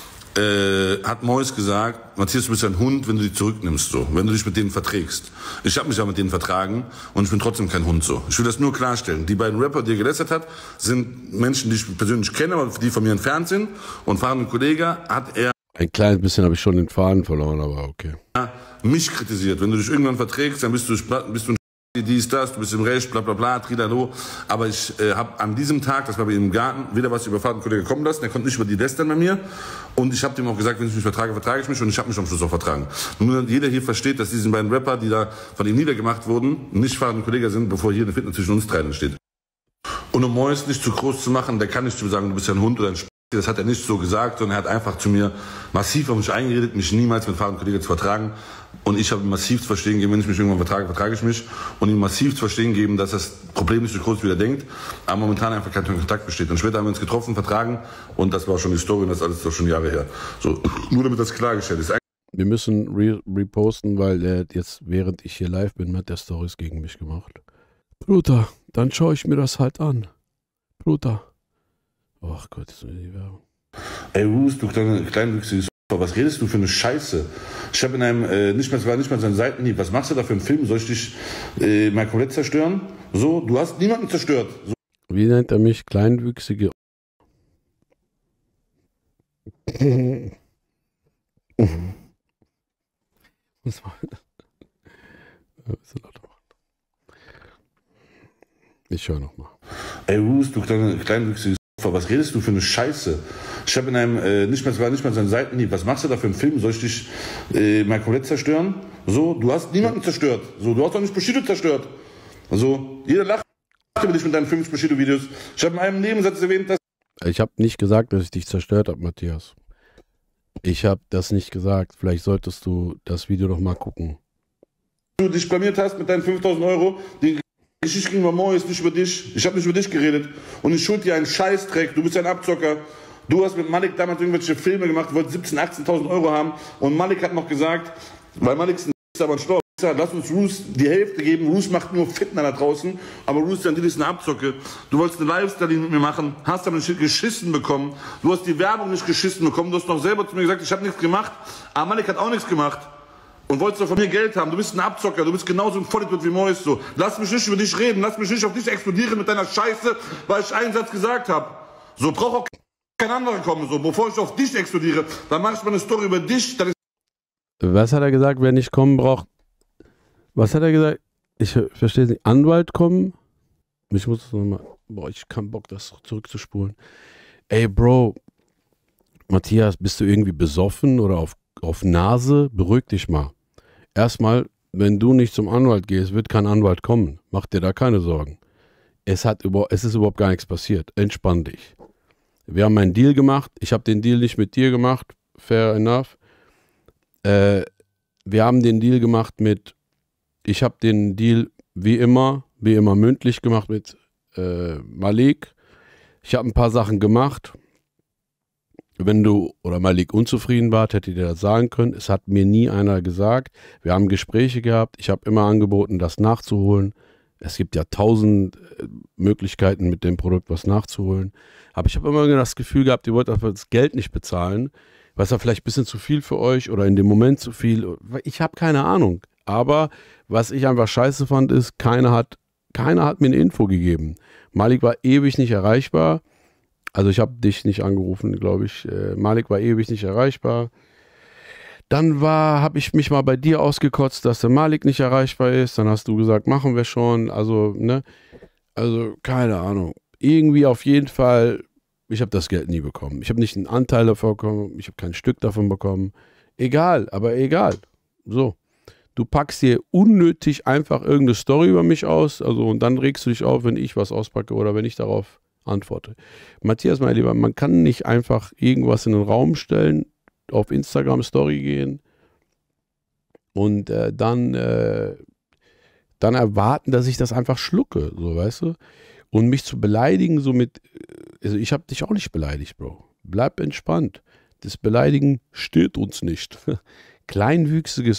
Äh, hat Mois gesagt, Matthias, du bist ein Hund, wenn du die zurücknimmst, so, wenn du dich mit denen verträgst. Ich habe mich ja mit denen vertragen und ich bin trotzdem kein Hund, so. Ich will das nur klarstellen. Die beiden Rapper, die er gelästert hat, sind Menschen, die ich persönlich kenne, aber die von mir entfernt sind. Und Farid und Kollege hat er ein kleines bisschen habe ich schon den Faden verloren, aber okay. mich kritisiert. Wenn du dich irgendwann verträgst, dann bist du, bist du ein dies, das, du bist im Recht, bla bla bla, tridalo. Aber ich äh, habe an diesem Tag, das war bei ihm im Garten, wieder was über Farid und Kollege kommen lassen. Der konnte nicht über die lästern bei mir. Und ich habe dem auch gesagt, wenn ich mich vertrage, vertrage ich mich. Und ich habe mich am Schluss auch vertragen. Nur jeder hier versteht, dass diese beiden Rapper, die da von ihm niedergemacht wurden, nicht Farid und Kollege sind, bevor hier eine Fitness zwischen uns dreien entsteht. Und um Mois nicht zu groß zu machen, der kann nicht zu sagen, du bist ja ein Hund oder ein Sp. Das hat er nicht so gesagt, sondern er hat einfach zu mir massiv auf mich eingeredet, mich niemals mit Farid und Kollege zu vertragen. Und ich habe ihm massiv zu verstehen gegeben, wenn ich mich irgendwann vertrage, vertrage ich mich. Und ihm massiv zu verstehen gegeben, dass das Problem nicht so groß ist, wie er denkt. Aber momentan einfach kein Kontakt besteht. Und später haben wir uns getroffen, vertragen. Und das war schon die Story und das ist alles doch schon Jahre her. So, nur damit das klargestellt ist. Wir müssen re reposten, weil er jetzt, während ich hier live bin, hat der Stories gegen mich gemacht. Bruder, dann schaue ich mir das halt an. Bruder. Ach Gott, das ist die Werbung. Ey, Ruß, du kleine kleinwüchsiges Opfer, was redest du für eine Scheiße? Ich habe in einem, äh, nicht mal, war nicht mal so ein Seitenhieb. Was machst du da für einen Film? Soll ich dich äh, mal komplett zerstören? So, du hast niemanden zerstört. So. Wie nennt er mich? Kleinwüchsige. Was war das? Ich höre nochmal. Ey, Ruß, du kleine kleinwüchsiges Opfer, was redest du für eine Scheiße? Ich habe in einem, äh, nicht mal, war nicht mal so ein Seitenhieb. Was machst du da für einen Film? Soll ich dich äh, mal komplett zerstören? So, du hast niemanden zerstört. So, du hast doch nicht Bushido zerstört. Also, jeder lacht über dich mit deinen fünf Bushido-Videos. Ich habe in einem Nebensatz erwähnt, dass... Ich habe nicht gesagt, dass ich dich zerstört habe, Matthias. Ich habe das nicht gesagt. Vielleicht solltest du das Video noch mal gucken. Du dich blamiert hast mit deinen fünftausend Euro. Die Geschichte ging über Mois, nicht über dich. Ich habe nicht über dich geredet. Und ich schuld dir einen Scheißdreck. Du bist ein Abzocker. Du hast mit Malik damals irgendwelche Filme gemacht, wolltest siebzehntausend, achtzehntausend Euro haben. Und Malik hat noch gesagt, weil Malik ist ein aber ein Schlauer, lass uns Roos die Hälfte geben. Roos macht nur Fitner da draußen. Aber Roos ist eine Abzocke. Du wolltest eine Lifestyle mit mir machen, hast aber nicht geschissen bekommen. Du hast die Werbung nicht geschissen bekommen. Du hast noch selber zu mir gesagt, ich habe nichts gemacht. Aber Malik hat auch nichts gemacht. Und wolltest doch von mir Geld haben. Du bist ein Abzocker. Du bist genauso ein Vollidiot wie Mois. So. Lass mich nicht über dich reden. Lass mich nicht auf dich explodieren mit deiner Scheiße, weil ich einen Satz gesagt habe. So, braucht auch kein anderer kommen. So, bevor ich auf dich explodiere, dann mache ich mal eine Story über dich. Dann ist Was hat er gesagt, wer nicht kommen braucht? Was hat er gesagt? Ich verstehe es nicht. Anwalt kommen? Ich muss das nochmal. Boah, ich kann Bock, das zurückzuspulen. Ey, Bro. Matthias, bist du irgendwie besoffen oder auf, auf Nase? Beruhig dich mal. Erstmal, wenn du nicht zum Anwalt gehst, wird kein Anwalt kommen. Mach dir da keine Sorgen. Es, hat über, es ist überhaupt gar nichts passiert. Entspann dich. Wir haben einen Deal gemacht. Ich habe den Deal nicht mit dir gemacht. Fair enough. Äh, wir haben den Deal gemacht mit, ich habe den Deal wie immer, wie immer mündlich gemacht mit äh, Malik. Ich habe ein paar Sachen gemacht. Wenn du oder Malik unzufrieden wart, hätte dir das sagen können. Es hat mir nie einer gesagt. Wir haben Gespräche gehabt. Ich habe immer angeboten, das nachzuholen. Es gibt ja tausend Möglichkeiten, mit dem Produkt was nachzuholen. Aber ich habe immer das Gefühl gehabt, ihr wollt einfach das Geld nicht bezahlen. Was war vielleicht ein bisschen zu viel für euch oder in dem Moment zu viel. Ich habe keine Ahnung. Aber was ich einfach scheiße fand, ist, keiner hat, Keiner hat mir eine Info gegeben. Malik war ewig nicht erreichbar. Also ich habe dich nicht angerufen, glaube ich. Äh, Malik war ewig nicht erreichbar. Dann war, habe ich mich mal bei dir ausgekotzt, dass der Malik nicht erreichbar ist. Dann hast du gesagt, machen wir schon. Also, ne? Also, keine Ahnung. Irgendwie auf jeden Fall, ich habe das Geld nie bekommen. Ich habe nicht einen Anteil davon bekommen. Ich habe kein Stück davon bekommen. Egal, aber egal. So. Du packst dir unnötig einfach irgendeine Story über mich aus. Also, und dann regst du dich auf, wenn ich was auspacke oder wenn ich darauf antworte. Matthias, mein Lieber, man kann nicht einfach irgendwas in den Raum stellen, auf Instagram Story gehen und äh, dann, äh, dann erwarten, dass ich das einfach schlucke, so, weißt du? Und mich zu beleidigen, so mit, also ich habe dich auch nicht beleidigt, Bro. Bleib entspannt. Das Beleidigen steht uns nicht. Kleinwüchsiges.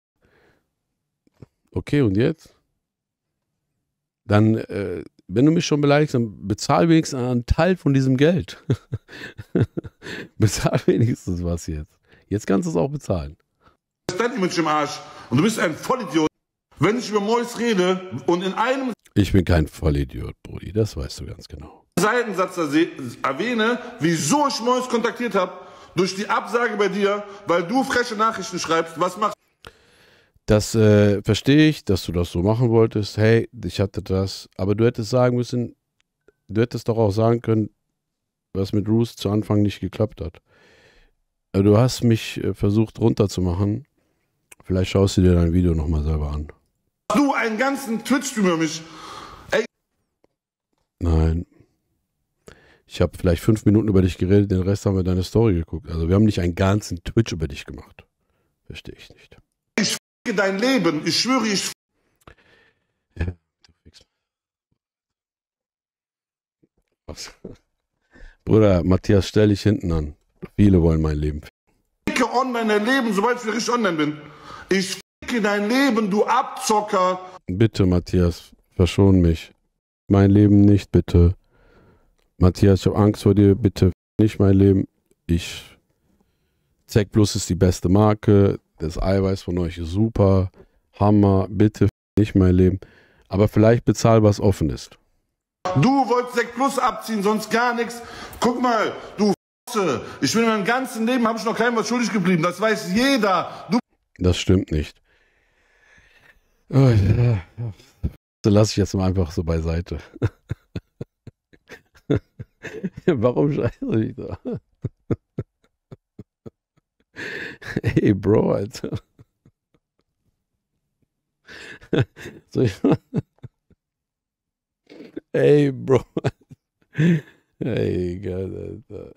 Okay, und jetzt? Dann, äh, wenn du mich schon beleidigst, dann bezahl wenigstens einen Teil von diesem Geld. Bezahl wenigstens was jetzt. Jetzt kannst du es auch bezahlen. Dein Image im Arsch und du bist ein Vollidiot. Wenn ich über Mois rede und in einem Ich bin kein Vollidiot, Brudi, das weißt du ganz genau. Seitensatz erwähne, wieso ich Mois kontaktiert habe, durch die Absage bei dir, weil du freche Nachrichten schreibst, was machst Das äh, verstehe ich, dass du das so machen wolltest. Hey, ich hatte das. Aber du hättest sagen müssen, du hättest doch auch sagen können, was mit Roos zu Anfang nicht geklappt hat. Aber du hast mich äh, versucht runterzumachen. Vielleicht schaust du dir dein Video nochmal selber an. du einen ganzen Twitch-Stream über mich? Ey. Nein. Ich habe vielleicht fünf Minuten über dich geredet, den Rest haben wir deine Story geguckt. Also wir haben nicht einen ganzen Twitch über dich gemacht. Verstehe ich nicht. Ich f***e dein Leben, ich schwöre, ich Ja, du fickst. Was? Bruder, Matthias, stell dich hinten an. Viele wollen mein Leben. ficke online dein Leben, sobald ich wieder richtig online bin. Ich ficke dein Leben, du Abzocker. Bitte, Matthias, verschon mich. Mein Leben nicht, bitte. Matthias, ich habe Angst vor dir, bitte nicht mein Leben. Ich. Zack Plus ist die beste Marke. Das Eiweiß von euch ist super. Hammer, bitte nicht mein Leben. Aber vielleicht bezahl, was offen ist. Du wolltest Sekt Plus abziehen, sonst gar nichts. Guck mal, du F***e. Ich bin in meinem ganzen Leben, habe ich noch keinem was schuldig geblieben. Das weiß jeder. Du Das stimmt nicht. Oh, ja. So lasse ich jetzt mal einfach so beiseite. Warum scheiße ich da? Ey, Bro, Alter. So, ich Ey, Bro. Ey, Gott, Alter.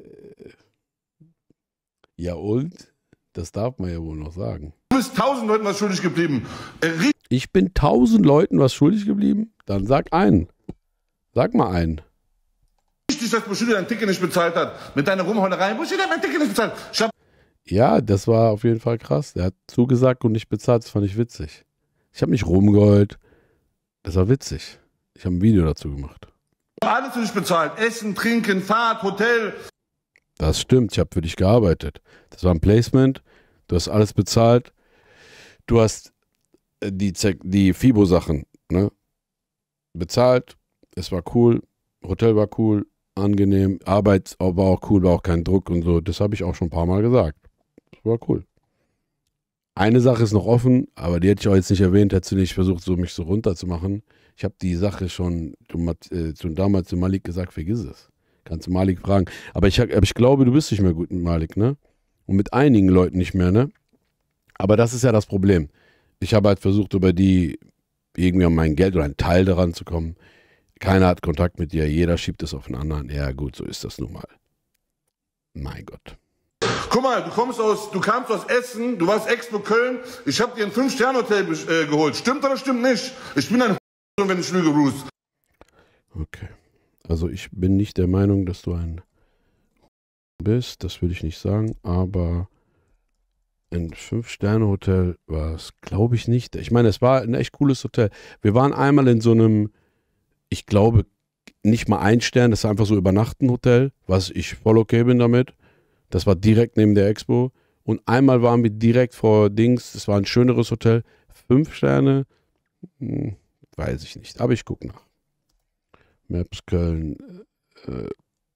Ja, und? Das darf man ja wohl noch sagen. bist tausend Leuten was schuldig geblieben. Äh, Ich bin tausend Leuten was schuldig geblieben? Dann sag einen. Sag mal einen. Richtig, dass Bushido dein Ticket nicht bezahlt hat. Mit deiner Rumheulerei. Bushido hat mein Ticket nicht bezahlt. Ich hab Ja, das war auf jeden Fall krass. Der hat zugesagt und nicht bezahlt. Das fand ich witzig. Ich habe mich rumgeheult. Das war witzig. Ich habe ein Video dazu gemacht. alles für dich bezahlt. Essen, Trinken, Fahrt, Hotel. Das stimmt. Ich habe für dich gearbeitet. Das war ein Placement. Du hast alles bezahlt. Du hast äh, die, Ze- die FIBO-Sachen, ne, bezahlt. Es war cool. Hotel war cool. Angenehm. Arbeit war auch cool. War auch kein Druck und so. Das habe ich auch schon ein paar Mal gesagt. Das war cool. Eine Sache ist noch offen, aber die hätte ich auch jetzt nicht erwähnt, hättest du nicht versucht, so mich so runterzumachen. Ich habe die Sache schon, äh, schon damals zu Malik gesagt, vergiss es. Kannst du Malik fragen. Aber ich, aber ich glaube, du bist nicht mehr gut mit Malik, ne? Und mit einigen Leuten nicht mehr, ne? Aber das ist ja das Problem. Ich habe halt versucht, über die irgendwie an mein Geld oder einen Teil daran zu kommen. Keiner hat Kontakt mit dir, jeder schiebt es auf den anderen. Ja gut, so ist das nun mal. Mein Gott. Guck mal, du kommst aus, du kamst aus Essen, du warst Expo Köln. Ich habe dir ein Fünf-Sterne-Hotel äh, geholt. Stimmt oder stimmt nicht? Ich bin ein wenn ich lüge, Bruce. Okay. Also ich bin nicht der Meinung, dass du ein bist, das will ich nicht sagen, aber ein Fünf-Sterne-Hotel war es, glaube ich nicht. Ich meine, es war ein echt cooles Hotel. Wir waren einmal in so einem, ich glaube, nicht mal ein Stern, das war einfach so Übernachten-Hotel, was ich voll okay bin damit. Das war direkt neben der Expo. Und einmal waren wir direkt vor Dings, das war ein schöneres Hotel, fünf Sterne. weiß ich nicht. Aber ich gucke nach. Maps Köln, äh,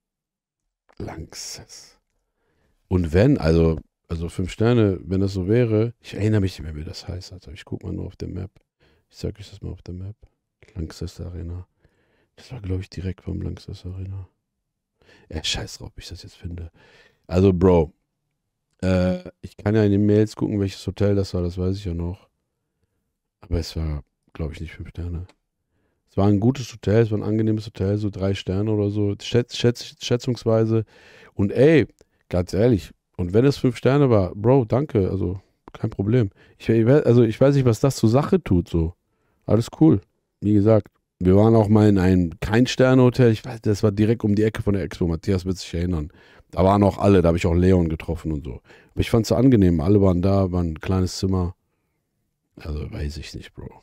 Lanxess. Und wenn, also, also fünf Sterne, wenn das so wäre, ich erinnere mich nicht mehr, wie das heißt. Also ich gucke mal nur auf der Map. Ich sage euch das mal auf der Map. Lanxess Arena. Das war, glaube ich, direkt vom Lanxess Arena. Ja, scheiß drauf, ob ich das jetzt finde. Also, Bro, äh, ich kann ja in den Mails gucken, welches Hotel das war, das weiß ich ja noch. Aber es war, glaube ich, nicht fünf Sterne. Es war ein gutes Hotel, es war ein angenehmes Hotel, so drei Sterne oder so, schätz, schätz, schätzungsweise. Und ey, ganz ehrlich, und wenn es fünf Sterne war, Bro, danke, also kein Problem. Ich, also ich weiß nicht, was das zur Sache tut, so. Alles cool. Wie gesagt, wir waren auch mal in einem Kein-Sterne-Hotel, ich weiß, das war direkt um die Ecke von der Expo, Matthias wird sich erinnern. Da waren auch alle, da habe ich auch Leon getroffen und so. Aber ich fand es so angenehm, alle waren da, waren ein kleines Zimmer. Also weiß ich nicht, Bro.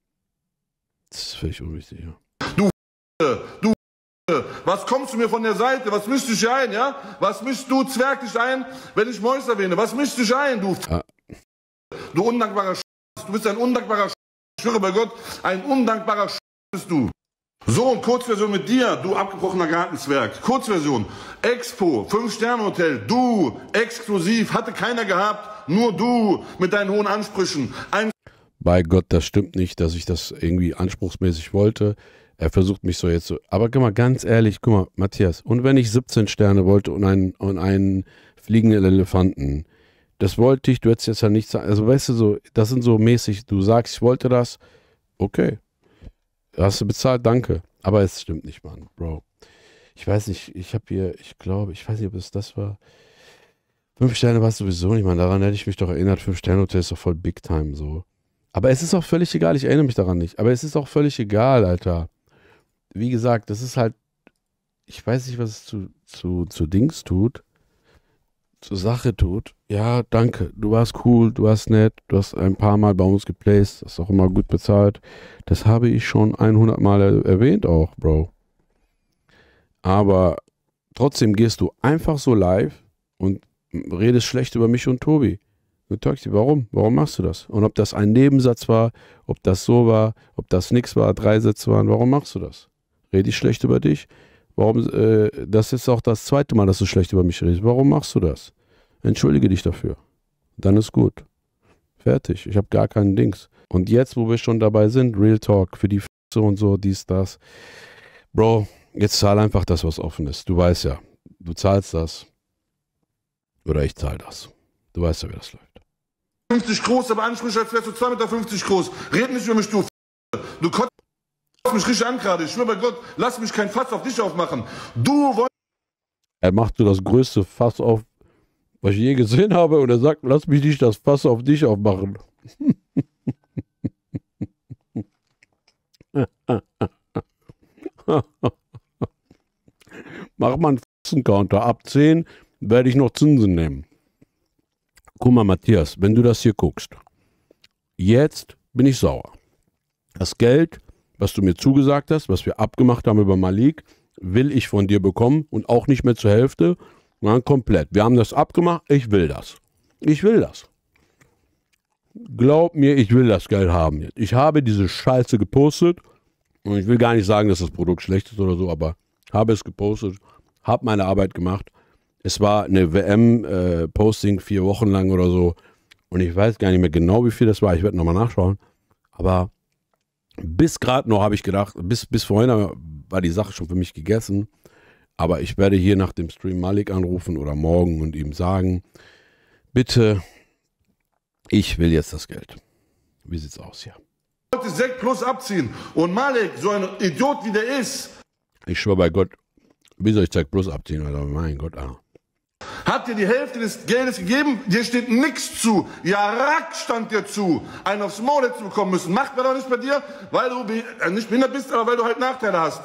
Das ist völlig unwichtig, ja. Du, du, was kommst du mir von der Seite? Was mischst du dich ein, ja? Was mischst du Zwerg dich ein, wenn ich Mäus erwähne? Was mischst du dich ein, du? Ah. Du undankbarer Sch***. Du bist ein undankbarer Sch***. Ich schwöre bei Gott, ein undankbarer Sch*** bist du. So, und Kurzversion mit dir, du abgebrochener Gartenzwerg. Kurzversion, Expo, Fünf-Sterne-Hotel, du, exklusiv, hatte keiner gehabt, nur du mit deinen hohen Ansprüchen. Ein Bei Gott, das stimmt nicht, dass ich das irgendwie anspruchsmäßig wollte. Er versucht mich so jetzt so. Aber guck mal, ganz ehrlich, guck mal, Matthias, und wenn ich siebzehn Sterne wollte und einen, und einen fliegenden Elefanten, das wollte ich, du hättest jetzt ja nicht sagen, also weißt du so, das sind so mäßig, du sagst, ich wollte das, okay. Hast du bezahlt, danke. Aber es stimmt nicht, Mann, Bro. Ich weiß nicht, ich habe hier, ich glaube, ich weiß nicht, ob es das war. Fünf Sterne war es sowieso nicht, Mann. Daran hätte ich mich doch erinnert. Fünf Sterne Hotel ist doch voll Big Time, so. Aber es ist auch völlig egal, ich erinnere mich daran nicht. Aber es ist auch völlig egal, Alter. Wie gesagt, das ist halt, ich weiß nicht, was es zu, zu, zu Dings tut, zur Sache tut. Ja, danke, du warst cool, du warst nett, du hast ein paar Mal bei uns geplaced, hast auch immer gut bezahlt. Das habe ich schon hundert Mal er erwähnt auch, Bro. Aber trotzdem gehst du einfach so live und redest schlecht über mich und Tobi. Warum? Warum machst du das? Und ob das ein Nebensatz war, ob das so war, ob das nix war, drei Sätze waren, warum machst du das? Rede ich schlecht über dich? Warum, äh, das ist auch das zweite Mal, dass du schlecht über mich redest. Warum machst du das? Entschuldige dich dafür. Dann ist gut. Fertig. Ich habe gar keinen Dings. Und jetzt, wo wir schon dabei sind, Real Talk für die F*** und so, dies, das. Bro, jetzt zahl einfach das, was offen ist. Du weißt ja, du zahlst das. Oder ich zahl das. Du weißt ja, wie das läuft. fünfzig groß, aber Ansprüche, als wärst du zwei Meter fünfzig groß. Red nicht über mich, du F***. Du kotzt mich richtig an gerade. Ich schwöre bei Gott, lass mich kein Fass auf dich aufmachen. Du wolltest... Er macht so das größte Fass auf, was ich je gesehen habe, und er sagt, lass mich nicht das Fass auf dich aufmachen. Mach mal einen Fassencounter. Ab zehn werde ich noch Zinsen nehmen. Guck mal, Matthias, wenn du das hier guckst, jetzt bin ich sauer. Das Geld, was du mir zugesagt hast, was wir abgemacht haben über Malik, will ich von dir bekommen und auch nicht mehr zur Hälfte, sondern komplett. Wir haben das abgemacht, ich will das. Ich will das. Glaub mir, ich will das Geld haben jetzt. Ich habe diese Scheiße gepostet und ich will gar nicht sagen, dass das Produkt schlecht ist oder so, aber habe es gepostet, habe meine Arbeit gemacht. Es war eine W M-Posting äh, vier Wochen lang oder so und ich weiß gar nicht mehr genau, wie viel das war. Ich werde nochmal nachschauen. Aber bis gerade noch habe ich gedacht, bis, bis vorhin war die Sache schon für mich gegessen. Aber ich werde hier nach dem Stream Malik anrufen oder morgen und ihm sagen, bitte, ich will jetzt das Geld. Wie sieht's aus hier? Ich wollte Sekt plus abziehen und Malik, so ein Idiot wie der ist, ich schwöre bei Gott, wie soll ich Sekt plus abziehen? Also mein Gott, ah. Hat dir die Hälfte des Geldes gegeben, dir steht nichts zu. Ja, Rack stand dir zu. Einen aufs Maul hättest du bekommen müssen. Macht man doch nicht bei dir, weil du äh, nicht behindert bist, aber weil du halt Nachteile hast.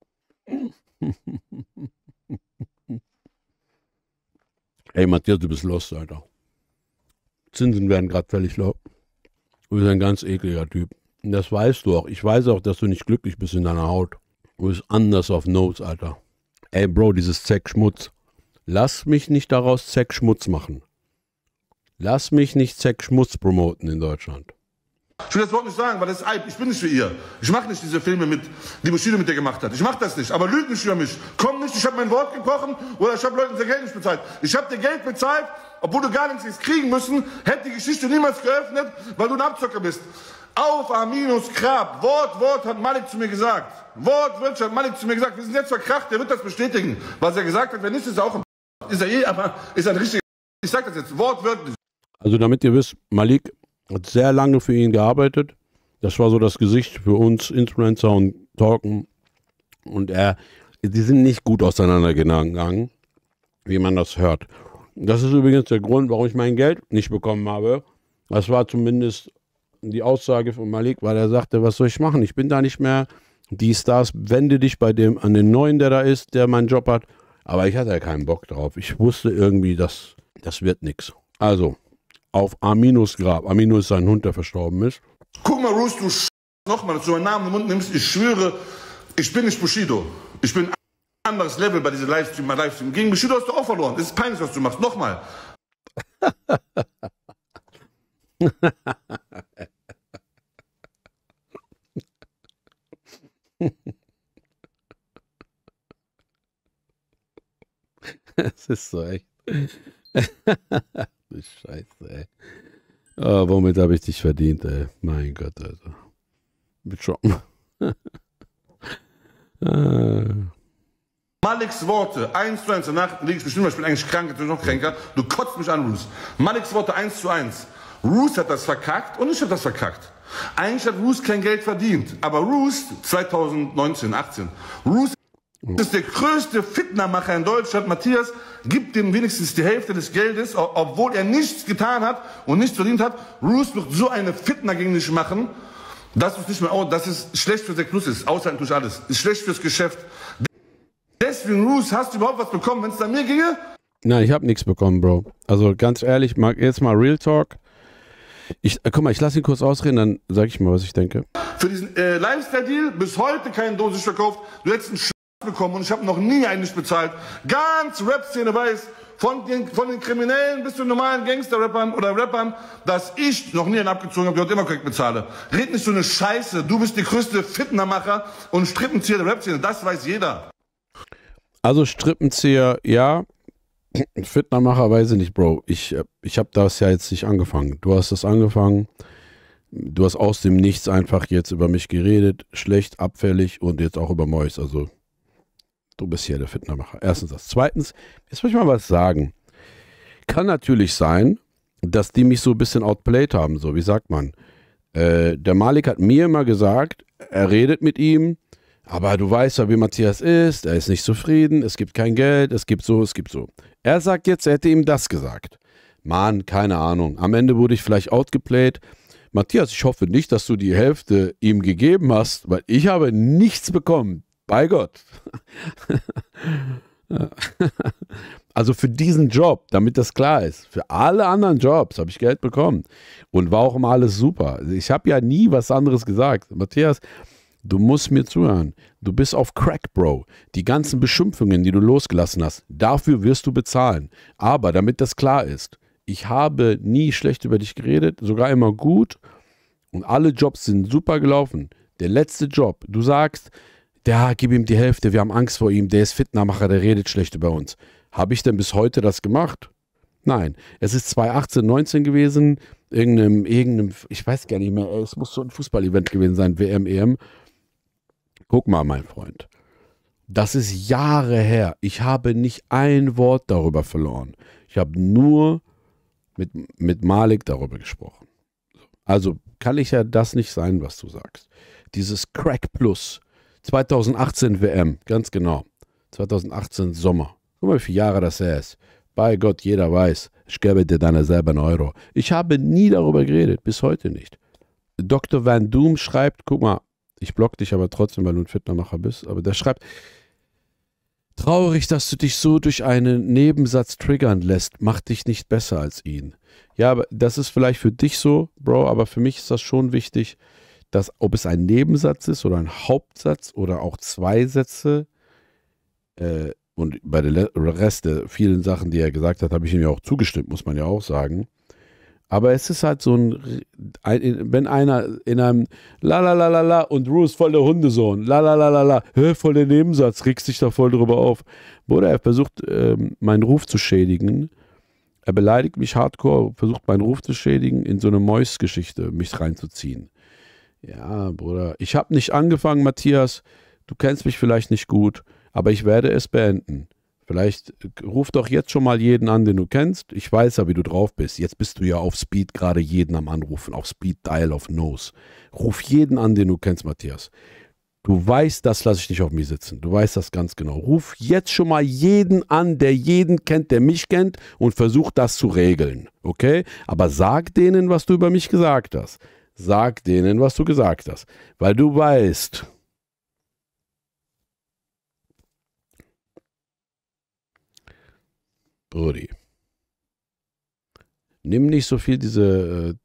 Ey, Matthias, du bist lost, Alter. Zinsen werden gerade völlig low. Du bist ein ganz ekliger Typ. Und das weißt du auch. Ich weiß auch, dass du nicht glücklich bist in deiner Haut. Du bist anders auf Notes, Alter. Ey, Bro, dieses Zeck-Schmutz. Lass mich nicht daraus Zeck-Schmutz machen. Lass mich nicht Zeck-Schmutz promoten in Deutschland. Ich will das Wort nicht sagen, weil das ist Eib. Ich bin nicht wie ihr. Ich mache nicht diese Filme, mit, die Bushido mit dir gemacht hat. Ich mache das nicht. Aber lüg nicht über mich. Komm nicht, ich habe mein Wort gebrochen oder ich habe Leuten sein Geld nicht bezahlt. Ich habe dir Geld bezahlt, obwohl du gar nichts kriegen müssen, hätte die Geschichte niemals geöffnet, weil du ein Abzocker bist. Auf Aminos Grab. Wort, Wort hat Malik zu mir gesagt. Wort, Wort hat Malik zu mir gesagt. Wir sind jetzt verkracht, der wird das bestätigen. Was er gesagt hat, wenn nicht, ist er auch ein ist er eh, aber ist ein richtiger. Ich sag das jetzt, wortwörtlich. Also damit ihr wisst, Malik hat sehr lange für ihn gearbeitet. Das war so das Gesicht für uns Influencer und Talken. Und er, die sind nicht gut auseinandergegangen, wie man das hört. Das ist übrigens der Grund, warum ich mein Geld nicht bekommen habe. Das war zumindest die Aussage von Malik, weil er sagte, was soll ich machen? Ich bin da nicht mehr. Die Stars, wende dich bei dem an den Neuen, der da ist, der meinen Job hat. Aber ich hatte ja keinen Bock drauf. Ich wusste irgendwie, dass das wird nichts. Also, auf Aminos Grab. Amino ist sein Hund, der verstorben ist. Guck mal, Roos, du Sch... Nochmal, dass du meinen Namen in den Mund nimmst. Ich schwöre, ich bin nicht Bushido. Ich bin ein anderes Level bei diesem Livestream. Mein Livestream. Gegen Bushido hast du auch verloren. Das ist peinlich, was du machst. Nochmal. Es ist so echt. Du Scheiße, ey. Oh, womit habe ich dich verdient, ey? Mein Gott, also. Mit Schocken. ah. Maliks Worte, eins zu eins. Danach liege ich bestimmt, ich bin eigentlich krank, natürlich noch kränker. Du kotzt mich an, Roos. Maliks Worte, eins zu eins. Roos hat das verkackt und ich habe das verkackt. Eigentlich hat Roos kein Geld verdient. Aber Roos, zweitausendneunzehn, achtzehn, Roos ist der größte Fitnermacher in Deutschland. Matthias gibt dem wenigstens die Hälfte des Geldes, obwohl er nichts getan hat und nichts verdient hat. Roos wird so eine Fitner gegen dich machen, dass es nicht mehr, oh, das ist schlecht für Sekt Plus ist, aushalten durch alles, ist schlecht fürs Geschäft. Deswegen, Roos, hast du überhaupt was bekommen, wenn es an mir ginge? Nein, ich habe nichts bekommen, Bro. Also ganz ehrlich, mag jetzt mal Real Talk. Ich, äh, guck mal, ich lasse ihn kurz ausreden, dann sage ich mal, was ich denke. Für diesen äh, Lifestyle-Deal bis heute keinen Dosis verkauft. Du hättest einen Sch bekommen und ich habe noch nie einen nicht bezahlt. Ganz Rap-Szene weiß, von den, von den Kriminellen bis zu den normalen Gangster-Rappern oder Rappern, dass ich noch nie einen abgezogen habe, die heute immer korrekt bezahle. Red nicht so eine Scheiße. Du bist der größte Fitnermacher und Strippenzieher der Rap-Szene. Das weiß jeder. Also Strippenzieher, ja. Fitnermacher weiß ich nicht, Bro. Ich, ich habe das ja jetzt nicht angefangen. Du hast das angefangen. Du hast aus dem Nichts einfach jetzt über mich geredet. Schlecht, abfällig und jetzt auch über Mois. Also du bist hier der Fitnermacher. Erstens das. Zweitens, jetzt muss ich mal was sagen. Kann natürlich sein, dass die mich so ein bisschen outplayed haben. So, wie sagt man? Äh, der Malik hat mir immer gesagt, er redet mit ihm. Aber du weißt ja, wie Matthias ist, er ist nicht zufrieden, es gibt kein Geld, es gibt so, es gibt so. Er sagt jetzt, er hätte ihm das gesagt. Mann, keine Ahnung. Am Ende wurde ich vielleicht outgeplayed. Matthias, ich hoffe nicht, dass du die Hälfte ihm gegeben hast, weil ich habe nichts bekommen. Bei Gott. Also für diesen Job, damit das klar ist. Für alle anderen Jobs habe ich Geld bekommen. Und war auch immer alles super. Ich habe ja nie was anderes gesagt. Matthias, du musst mir zuhören. Du bist auf Crack, Bro. Die ganzen Beschimpfungen, die du losgelassen hast, dafür wirst du bezahlen. Aber damit das klar ist, ich habe nie schlecht über dich geredet, sogar immer gut. Und alle Jobs sind super gelaufen. Der letzte Job, du sagst, ja, gib ihm die Hälfte, wir haben Angst vor ihm, der ist Fitnermacher, der redet schlecht über uns. Habe ich denn bis heute das gemacht? Nein. Es ist zweitausendachtzehn, neunzehn gewesen, irgendeinem, irgendeinem, ich weiß gar nicht mehr, es muss so ein Fußball-Event gewesen sein, W M, E M. Guck mal, mein Freund, das ist Jahre her. Ich habe nicht ein Wort darüber verloren. Ich habe nur mit, mit Malik darüber gesprochen. Also kann ich ja das nicht sein, was du sagst. Dieses Crack Plus, zweitausendachtzehn W M, ganz genau. zweitausendachtzehn Sommer. Guck mal, wie viele Jahre das her ist. Bei Gott, jeder weiß, ich gebe dir deine selber einen Euro. Ich habe nie darüber geredet, bis heute nicht. Doktor Van Doom schreibt, guck mal, ich block dich aber trotzdem, weil du ein Fitnermacher bist, aber der schreibt, traurig, dass du dich so durch einen Nebensatz triggern lässt, macht dich nicht besser als ihn. Ja, aber das ist vielleicht für dich so, Bro, aber für mich ist das schon wichtig, dass, ob es ein Nebensatz ist oder ein Hauptsatz oder auch zwei Sätze, äh, und bei der Rest der vielen Sachen, die er gesagt hat, habe ich ihm ja auch zugestimmt, muss man ja auch sagen. Aber es ist halt so ein, ein wenn einer in einem la la la la la und Roos voll der Hundesohn, la la la la la, hä, voll der Nebensatz, regst dich da voll drüber auf. Bruder, er versucht, ähm, meinen Ruf zu schädigen. Er beleidigt mich hardcore, versucht meinen Ruf zu schädigen, in so eine Mäus-Geschichte mich reinzuziehen. Ja, Bruder, ich habe nicht angefangen, Matthias, du kennst mich vielleicht nicht gut, aber ich werde es beenden. Vielleicht ruf doch jetzt schon mal jeden an, den du kennst. Ich weiß ja, wie du drauf bist. Jetzt bist du ja auf Speed gerade jeden am Anrufen, auf Speed Dial, auf Nose. Ruf jeden an, den du kennst, Matthias. Du weißt, das lasse ich nicht auf mich sitzen. Du weißt das ganz genau. Ruf jetzt schon mal jeden an, der jeden kennt, der mich kennt und versuch das zu regeln. Okay? Aber sag denen, was du über mich gesagt hast. Sag denen, was du gesagt hast. Weil du weißt... Brudi. Nimm nicht so viel diese.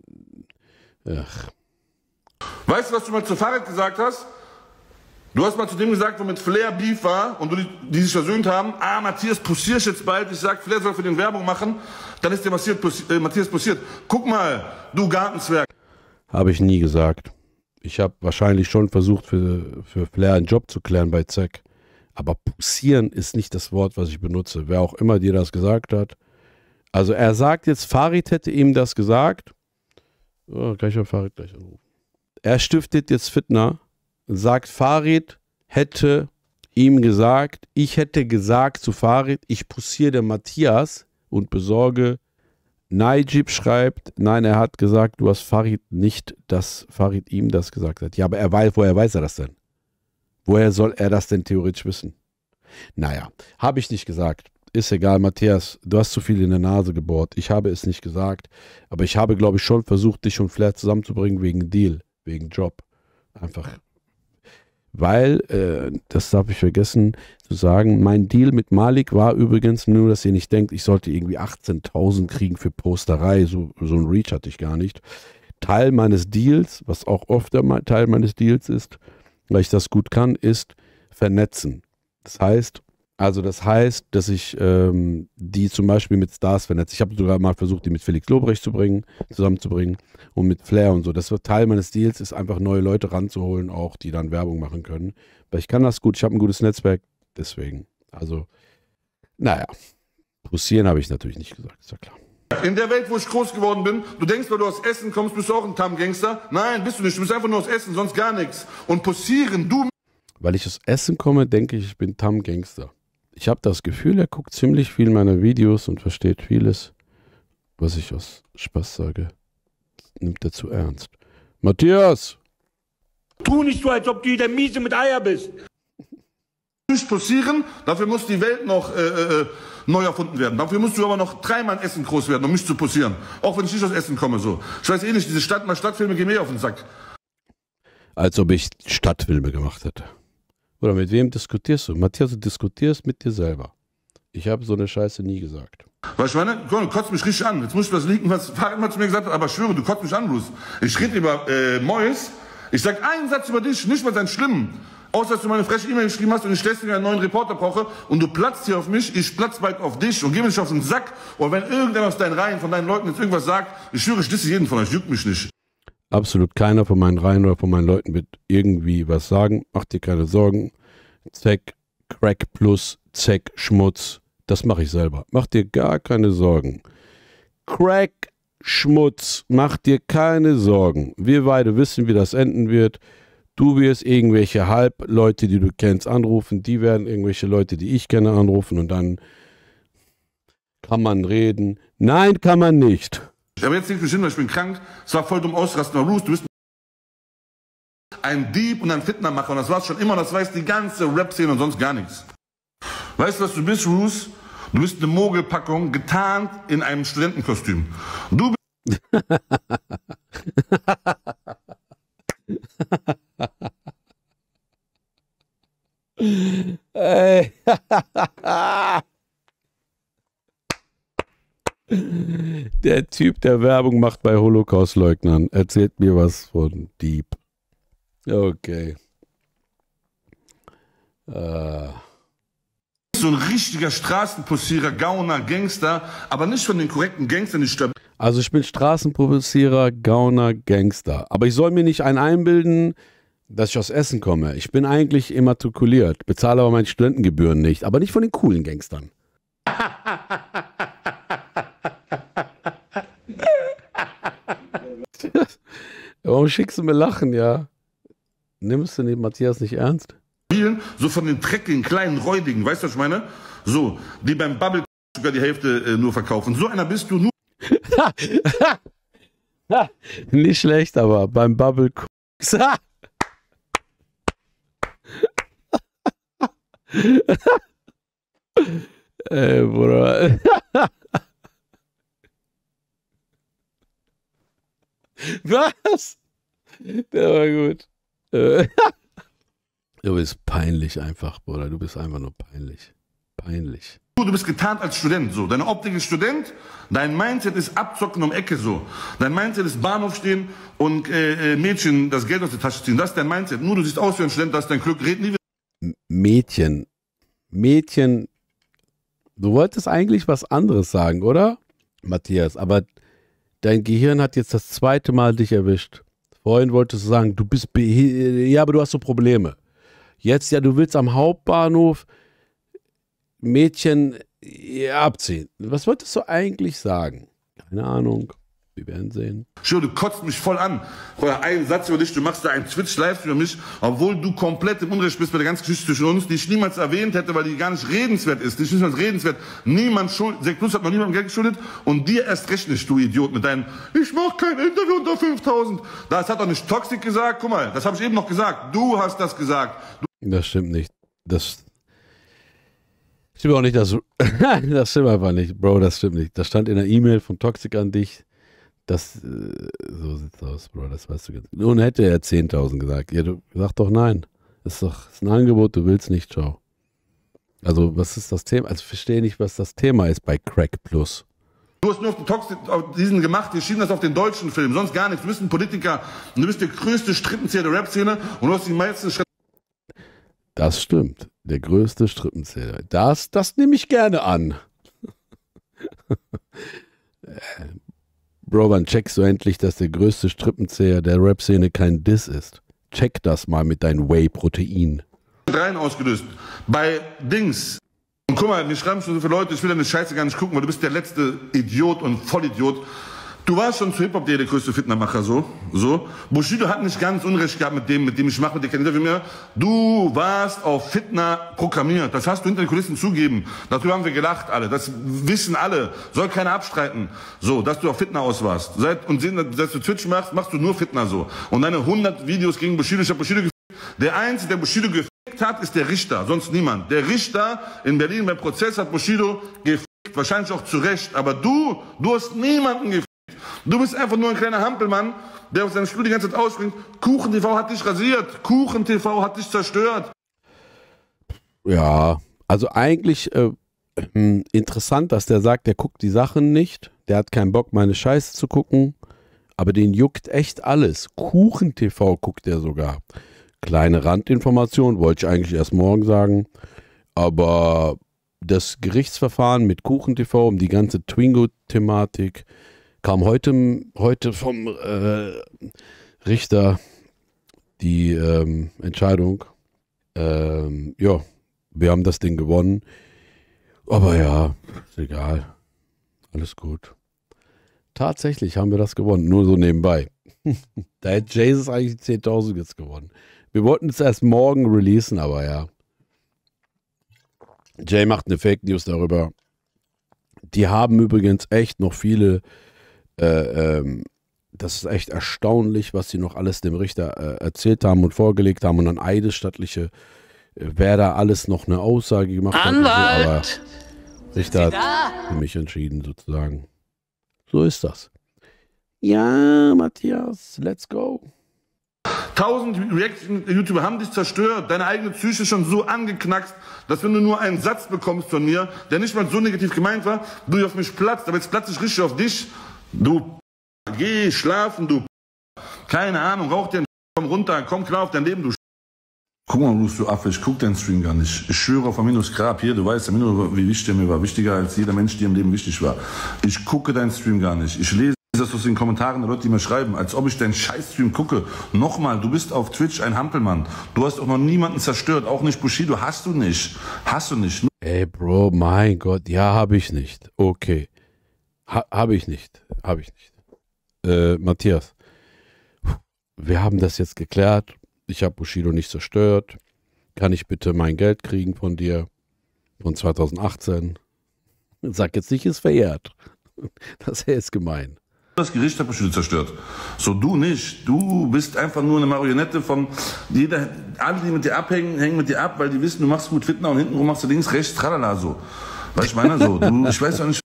Äh, ach. Weißt du, was du mal zu Farid gesagt hast? Du hast mal zu dem gesagt, wo mit Flair Beef war und du die, die sich versöhnt haben. Ah, Matthias poussierst jetzt bald. Ich sag, Flair soll für den Werbung machen. Dann ist der Matthias, äh, Matthias poussiert. Guck mal, du Gartenzwerg. Habe ich nie gesagt. Ich habe wahrscheinlich schon versucht, für, für Flair einen Job zu klären bei Zack. Aber poussieren ist nicht das Wort, was ich benutze. Wer auch immer dir das gesagt hat. Also er sagt jetzt, Farid hätte ihm das gesagt. Oh, gleich mal Farid gleich anrufen. Er stiftet jetzt Fitna. Sagt, Farid hätte ihm gesagt, ich hätte gesagt zu Farid, ich poussiere den Matthias und besorge. Najib schreibt, nein, er hat gesagt, du hast Farid nicht, dass Farid ihm das gesagt hat. Ja, aber er weiß, woher weiß er das denn? Woher soll er das denn theoretisch wissen? Naja, habe ich nicht gesagt. Ist egal, Matthias, du hast zu viel in der Nase gebohrt. Ich habe es nicht gesagt. Aber ich habe, glaube ich, schon versucht, dich und Flair zusammenzubringen wegen Deal, wegen Job. Einfach. Weil, äh, das darf ich vergessen zu sagen, mein Deal mit Malik war übrigens, nur dass ihr nicht denkt, ich sollte irgendwie achtzehntausend kriegen für Posterei. So, so ein Reach hatte ich gar nicht. Teil meines Deals, was auch oft der Teil meines Deals ist, weil ich das gut kann, ist vernetzen. Das heißt, also das heißt, dass ich ähm, die zum Beispiel mit Stars vernetze. Ich habe sogar mal versucht, die mit Felix Lobrecht zu bringen, zusammenzubringen und mit Flair und so. Das wird Teil meines Deals, ist einfach neue Leute ranzuholen, auch die dann Werbung machen können. Weil ich kann das gut, ich habe ein gutes Netzwerk, deswegen. Also, naja, poussieren habe ich natürlich nicht gesagt, ist ja klar. In der Welt, wo ich groß geworden bin, du denkst, weil du aus Essen kommst, bist du auch ein Tam-Gangster. Nein, bist du nicht. Du bist einfach nur aus Essen, sonst gar nichts. Und poussieren, du... Weil ich aus Essen komme, denke ich, ich bin Tam-Gangster. Ich habe das Gefühl, er guckt ziemlich viel meiner Videos und versteht vieles, was ich aus Spaß sage. Nimmt er zu ernst. Matthias! Tu nicht so, als ob du der Miese mit Eier bist. Nicht poussieren, dafür muss die Welt noch... Äh, äh, neu erfunden werden. Dafür musst du aber noch dreimal in Essen groß werden, um mich zu poussieren. Auch wenn ich nicht aus Essen komme, so. Ich weiß eh nicht, diese Stadt, mal Stadtfilme gehen mir auf den Sack. Als ob ich Stadtfilme gemacht hätte. Oder mit wem diskutierst du? Matthias, du diskutierst mit dir selber. Ich habe so eine Scheiße nie gesagt. Weil ich meine, du kotzt mich richtig an. Jetzt muss ich das leaken, was Farid mal zu mir gesagt hat, aber ich schwöre, du kotzt mich an, Bruce. Ich rede über äh, Mois. Ich sag einen Satz über dich, nicht mal seinen schlimmen. Außer, dass du meine freche E-Mail geschrieben hast und ich deswegen einen neuen Reporter brauche und du platzt hier auf mich, ich platz bald auf dich und geh mir nicht auf den Sack. Oder wenn irgendeiner aus deinen Reihen, von deinen Leuten jetzt irgendwas sagt, ich schwöre, ich disse jeden von euch, juckt mich nicht. Absolut keiner von meinen Reihen oder von meinen Leuten wird irgendwie was sagen. Mach dir keine Sorgen. Zack, Crack Plus, Zack, Schmutz. Das mache ich selber. Mach dir gar keine Sorgen. Crack, Schmutz, mach dir keine Sorgen. Wir beide wissen, wie das enden wird. Du wirst irgendwelche Halbleute, die du kennst, anrufen. Die werden irgendwelche Leute, die ich kenne, anrufen. Und dann kann man reden. Nein, kann man nicht. Aber jetzt nicht mich hin, weil ich bin krank. Es war voll dumm ausrasten. Aber Roos, du bist ein Dieb und ein Fitnermacher. Und das war's schon immer. Das weiß die ganze Rap-Szene und sonst gar nichts. Weißt du, was du bist, Roos? Du bist eine Mogelpackung, getarnt in einem Studentenkostüm. Du bist... Ey. Der Typ, der Werbung macht bei Holocaust-Leugnern, erzählt mir was von Dieb. Okay. Äh. so ein richtiger Straßenpulsierer, Gauner, Gangster, aber nicht von den korrekten Gangstern, die stabil. Also ich bin Straßenprovozierer, Gauner, Gangster. Aber ich soll mir nicht einen einbilden, dass ich aus Essen komme. Ich bin eigentlich immatrikuliert, bezahle aber meine Studentengebühren nicht. Aber nicht von den coolen Gangstern. Warum schickst du mir Lachen, ja? Nimmst du den Matthias nicht ernst? So von den dreckigen, kleinen, räudigen, weißt du, was ich meine? So, die beim Bubble sogar die Hälfte äh, nur verkaufen. So einer bist du nur. Nicht schlecht, aber beim Bubble Ey, Bruder. Was? Der war gut. Du bist peinlich einfach, Bruder. Du bist einfach nur peinlich. Peinlich. Du bist getarnt als Student, so. Deine Optik ist Student, dein Mindset ist abzocken um Ecke, so. Dein Mindset ist Bahnhof stehen und äh, Mädchen das Geld aus der Tasche ziehen. Das ist dein Mindset. Nur du siehst aus wie ein Student, das ist dein Glück. Red nie wieder. Mädchen. Mädchen. Du wolltest eigentlich was anderes sagen, oder? Matthias, aber dein Gehirn hat jetzt das zweite Mal dich erwischt. Vorhin wolltest du sagen, du bist behindert. Ja, aber du hast so Probleme. Jetzt, ja, du willst am Hauptbahnhof Mädchen ja, abziehen. Was wolltest du eigentlich sagen? Keine Ahnung. Wir werden sehen. Schau, du kotzt mich voll an. Oder ein Satz über dich, du machst da einen Twitch-Live über mich, obwohl du komplett im Unrecht bist bei der ganzen Geschichte zwischen uns, die ich niemals erwähnt hätte, weil die gar nicht redenswert ist. Die ist nicht mal redenswert. Niemand schuld, Sek Plus hat noch niemandem Geld geschuldet und dir erst recht nicht, du Idiot, mit deinen, ich mach kein Interview unter fünftausend. Das hat doch nicht Toxic gesagt. Guck mal, das habe ich eben noch gesagt. Du hast das gesagt. Du das stimmt nicht. Das stimmt auch nicht. Das, das stimmt einfach nicht, Bro, das stimmt nicht. Das stand in der E-Mail von Toxic an dich. Das, äh, so sieht's aus, Bro, das weißt du jetzt. Nun hätte er zehntausend gesagt. Ja, du sag doch nein. Das ist doch das ist ein Angebot, du willst nicht, ciao. Also, was ist das Thema? Also, ich verstehe nicht, was das Thema ist bei Crack Plus. Du hast nur auf den Toxic, auf diesen gemacht, wir schieben das auf den deutschen Film, sonst gar nichts. Du bist ein Politiker, du bist der größte Strippenzieher der Rap-Szene und du hast die meisten Schritte. Das stimmt. Der größte Strippenzieher. Das, das nehme ich gerne an. Bro, wann checkst du endlich, dass der größte Strippenzieher der Rap-Szene kein Diss ist? Check das mal mit deinem Whey-Protein. Rein ausgelöst. Bei Dings. Und guck mal, mir schreiben schon so viele Leute, ich will deine Scheiße gar nicht gucken, weil du bist der letzte Idiot und Vollidiot. Du warst schon zu Hip-Hop der größte Fitnermacher, so. so. Bushido hat nicht ganz Unrecht gehabt mit dem, mit dem ich mache mit dir kein Interview mehr. Du warst auf Fitner programmiert. Das hast du hinter den Kulissen zugeben. Darüber haben wir gelacht alle. Das wissen alle. Soll keiner abstreiten. So, dass du auf Fitner aus warst. Seit, und sehen, dass du Twitch machst, machst du nur Fitner so. Und deine hundert Videos gegen Bushido, ich hab Bushido gefickt. Der Einzige, der Bushido gefickt hat, ist der Richter. Sonst niemand. Der Richter in Berlin beim Prozess hat Bushido gefickt. Wahrscheinlich auch zu Recht. Aber du, du hast niemanden gefickt. Du bist einfach nur ein kleiner Hampelmann, der auf seinem Stuhl die ganze Zeit ausspringt. Kuchen T V hat dich rasiert. Kuchen T V hat dich zerstört. Ja, also eigentlich äh, interessant, dass der sagt, der guckt die Sachen nicht. Der hat keinen Bock, meine Scheiße zu gucken. Aber den juckt echt alles. Kuchen T V guckt er sogar. Kleine Randinformation, wollte ich eigentlich erst morgen sagen. Aber das Gerichtsverfahren mit Kuchen T V um die ganze Twingo-Thematik kam heute, heute vom äh, Richter die ähm, Entscheidung. Ähm, ja, wir haben das Ding gewonnen. Aber ja, ist egal. Alles gut. Tatsächlich haben wir das gewonnen, nur so nebenbei. Da hätte Jesus eigentlich zehntausend jetzt gewonnen. Wir wollten es erst morgen releasen, aber ja. Jay macht eine Fake News darüber. Die haben übrigens echt noch viele Äh, ähm, das ist echt erstaunlich, was sie noch alles dem Richter äh, erzählt haben und vorgelegt haben und dann eidesstattliche, äh, wer da alles noch eine Aussage gemacht Anwalt. hat. So, aber Richter hat für mich entschieden sozusagen. So ist das. Ja, Matthias, let's go. Tausend Reaction-YouTuber haben dich zerstört, deine eigene Psyche schon so angeknackst, dass wenn du nur einen Satz bekommst von mir, der nicht mal so negativ gemeint war, du auf mich platzt, aber jetzt platze ich richtig auf dich. Du, geh schlafen, du, keine Ahnung, rauch dir, komm runter, komm klar auf dein Leben, du. Guck mal, du Affe, ich guck deinen Stream gar nicht. Ich schwöre auf Aminos Grab hier, du weißt, Amino, wie wichtig er mir war. Wichtiger als jeder Mensch, der im Leben wichtig war. Ich gucke deinen Stream gar nicht. Ich lese das aus den Kommentaren der Leute, die mir schreiben, als ob ich deinen Scheiß-Stream gucke. Nochmal, du bist auf Twitch ein Hampelmann. Du hast auch noch niemanden zerstört, auch nicht Bushido. Hast du nicht. Hast du nicht. Ey, Bro, mein Gott, ja, habe ich nicht. Okay. Ha, habe ich nicht. Habe ich nicht. Äh, Matthias, wir haben das jetzt geklärt. Ich habe Bushido nicht zerstört. Kann ich bitte mein Geld kriegen von dir? Von zweitausendachtzehn? Sag jetzt nicht, ist verjährt. Das ist gemein. Das Gericht hat Bushido zerstört. So, du nicht. Du bist einfach nur eine Marionette von jeder. Alle, die mit dir abhängen, hängen mit dir ab, weil die wissen, du machst gut Fitner und hintenrum machst du links, rechts, tralala, so. Weißt ich meine so. Du, ich weiß auch nicht.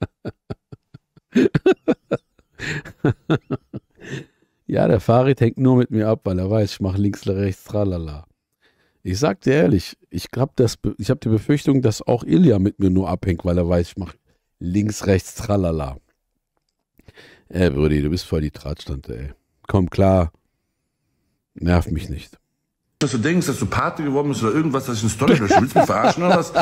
Ja, der Farid hängt nur mit mir ab, weil er weiß, ich mache links, rechts, tralala. Ich sag dir ehrlich, ich glaube, ich habe die Befürchtung, dass auch Ilja mit mir nur abhängt, weil er weiß, ich mache links, rechts, tralala. Ey, Brudi, du bist voll die Drahtstante, ey. Komm klar. Nerv mich nicht. Dass du denkst, dass du Pate geworden bist oder irgendwas, dass ich eine Story lösche. Willst du mich verarschen oder was?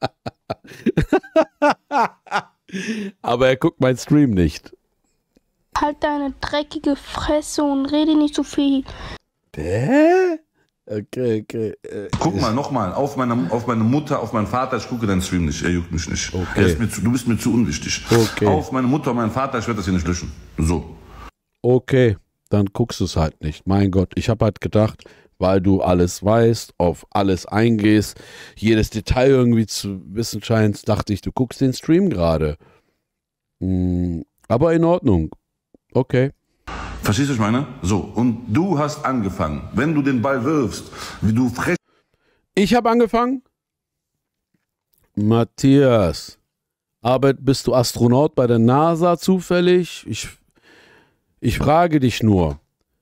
Aber er guckt meinen Stream nicht. Halt deine dreckige Fresse und rede nicht so viel. Hä? Okay, okay. Äh, Guck mal, nochmal, auf meine, auf meine Mutter, auf meinen Vater, ich gucke deinen Stream nicht, er juckt mich nicht. Okay. Er ist mir zu, du bist mir zu unwichtig. Okay. Auf meine Mutter und meinen Vater, ich werde das hier nicht löschen. So. Okay, dann guckst du es halt nicht. Mein Gott, ich habe halt gedacht, weil du alles weißt, auf alles eingehst, jedes Detail irgendwie zu wissen scheinst, dachte ich, du guckst den Stream gerade. Hm, aber in Ordnung. Okay. Verstehst du, was ich meine? So, und du hast angefangen, wenn du den Ball wirfst, wie du frech... Ich habe angefangen? Matthias, aber bist du Astronaut bei der NASA zufällig? Ich, ich frage dich nur.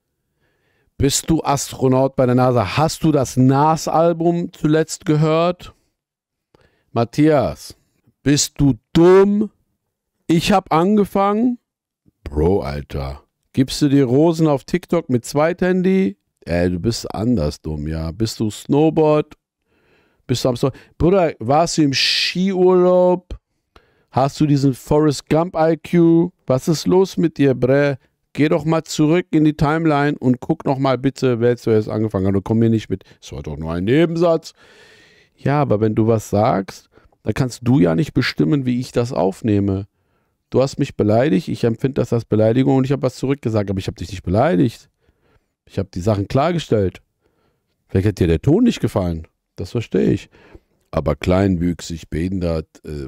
Bist du Astronaut bei der NASA? Hast du das N A S-Album zuletzt gehört? Matthias, bist du dumm? Ich habe angefangen? Bro, Alter. Gibst du dir Rosen auf TikTok mit Zweithandy? Ey, du bist anders dumm, ja. Bist du Snowboard? Bist du am Snowboard? Bruder, warst du im Skiurlaub? Hast du diesen Forrest Gump I Q? Was ist los mit dir, bre? Geh doch mal zurück in die Timeline und guck noch mal bitte, wer zuerst angefangen hat. Und komm mir nicht mit, das war doch nur ein Nebensatz. Ja, aber wenn du was sagst, dann kannst du ja nicht bestimmen, wie ich das aufnehme. Du hast mich beleidigt, ich empfinde das als Beleidigung und ich habe was zurückgesagt, aber ich habe dich nicht beleidigt. Ich habe die Sachen klargestellt. Vielleicht hat dir der Ton nicht gefallen, das verstehe ich. Aber kleinwüchsig, behindert, äh,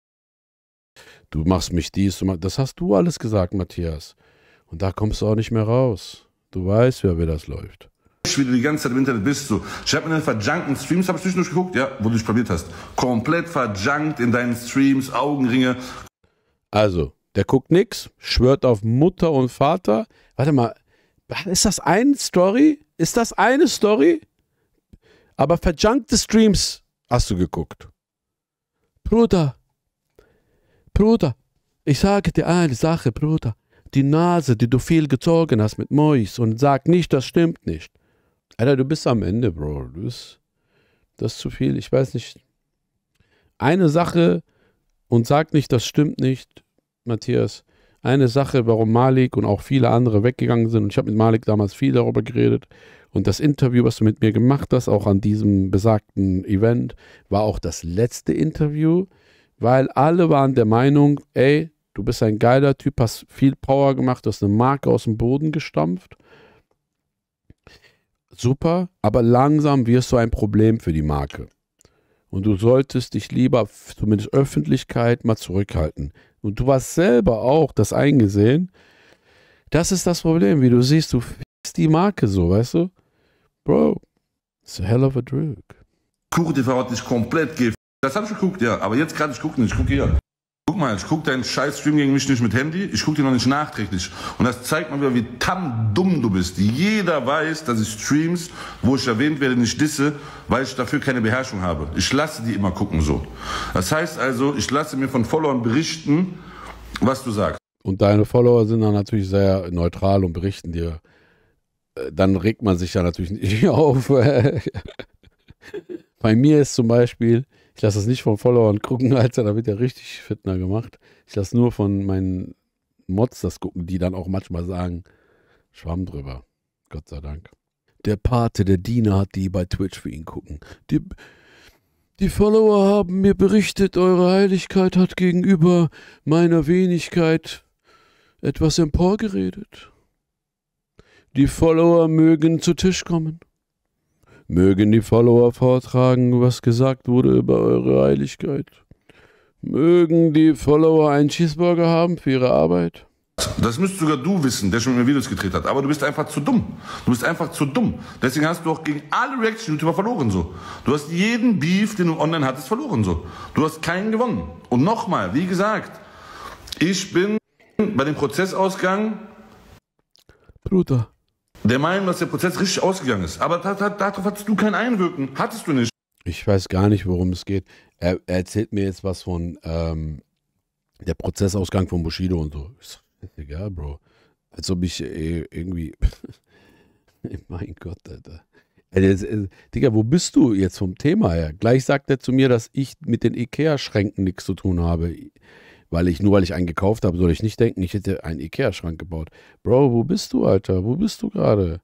du machst mich dies, du machst, das hast du alles gesagt, Matthias. Und da kommst du auch nicht mehr raus. Du weißt, wer wie das läuft. Wie du die ganze Zeit im Internet bist, so. Ich habe in den verjunkten Streams, habe ich zwischendurch geguckt, ja, wo du dich probiert hast. Komplett verjunkt in deinen Streams, Augenringe. Also, der guckt nix, schwört auf Mutter und Vater. Warte mal, ist das eine Story? Ist das eine Story? Aber verjunkte Streams hast du geguckt. Bruder, Bruder, ich sage dir eine Sache, Bruder. Die Nase, die du viel gezogen hast mit Mois und sag nicht, das stimmt nicht. Alter, du bist am Ende, Bro. Du bist, das ist zu viel, ich weiß nicht. Eine Sache und sag nicht, das stimmt nicht, Matthias. Eine Sache, warum Malik und auch viele andere weggegangen sind. Und ich habe mit Malik damals viel darüber geredet. Und das Interview, was du mit mir gemacht hast, auch an diesem besagten Event, war auch das letzte Interview, weil alle waren der Meinung, ey, du bist ein geiler Typ, hast viel Power gemacht, du hast eine Marke aus dem Boden gestampft. Super, aber langsam wirst du ein Problem für die Marke. Und du solltest dich lieber, zumindest Öffentlichkeit, mal zurückhalten. Und du hast selber auch das eingesehen. Das ist das Problem, wie du siehst, du fickst die Marke so, weißt du? Bro, it's a hell of a drug. Kuchen T V hat dich komplett gefickt. Das hab ich geguckt, ja. Aber jetzt gerade, ich gucke nicht, ich gucke hier. Guck mal, ich gucke deinen scheiß Stream gegen mich nicht mit Handy, ich gucke dir noch nicht nachträglich. Und das zeigt mal wieder, wie tam dumm du bist. Jeder weiß, dass ich Streams, wo ich erwähnt werde, nicht disse, weil ich dafür keine Beherrschung habe. Ich lasse die immer gucken so. Das heißt also, ich lasse mir von Followern berichten, was du sagst. Und deine Follower sind dann natürlich sehr neutral und berichten dir. Dann regt man sich ja natürlich nicht auf. Bei mir ist zum Beispiel, ich lasse das nicht von Followern gucken, Alter, da wird ja richtig Fitner gemacht. Ich lasse nur von meinen Mods das gucken, die dann auch manchmal sagen, Schwamm drüber. Gott sei Dank. Der Pate, der Diener hat die bei Twitch für ihn gucken. Die, die Follower haben mir berichtet, eure Heiligkeit hat gegenüber meiner Wenigkeit etwas emporgeredet. Die Follower mögen zu Tisch kommen. Mögen die Follower vortragen, was gesagt wurde über eure Heiligkeit. Mögen die Follower einen Cheeseburger haben für ihre Arbeit. Das müsstest sogar du wissen, der schon mit mir Videos gedreht hat. Aber du bist einfach zu dumm. Du bist einfach zu dumm. Deswegen hast du auch gegen alle Reaction-YouTuber verloren so. Du hast jeden Beef, den du online hattest, verloren so. Du hast keinen gewonnen. Und nochmal, wie gesagt, ich bin bei dem Prozessausgang Bruder. der Meinung, dass der Prozess richtig ausgegangen ist. Aber da, da, darauf hattest du kein Einwirken. Hattest du nicht. Ich weiß gar nicht, worum es geht. Er, er erzählt mir jetzt was von ähm, der Prozessausgang von Bushido und so. Ist egal, Bro. Als ob ich äh, irgendwie... mein Gott, Alter. Äh, äh, Digga, wo bist du jetzt vom Thema her? Gleich sagt er zu mir, dass ich mit den Ikea-Schränken nichts zu tun habe. Weil ich, nur weil ich einen gekauft habe, soll ich nicht denken, ich hätte einen Ikea-Schrank gebaut. Bro, wo bist du, Alter? Wo bist du gerade?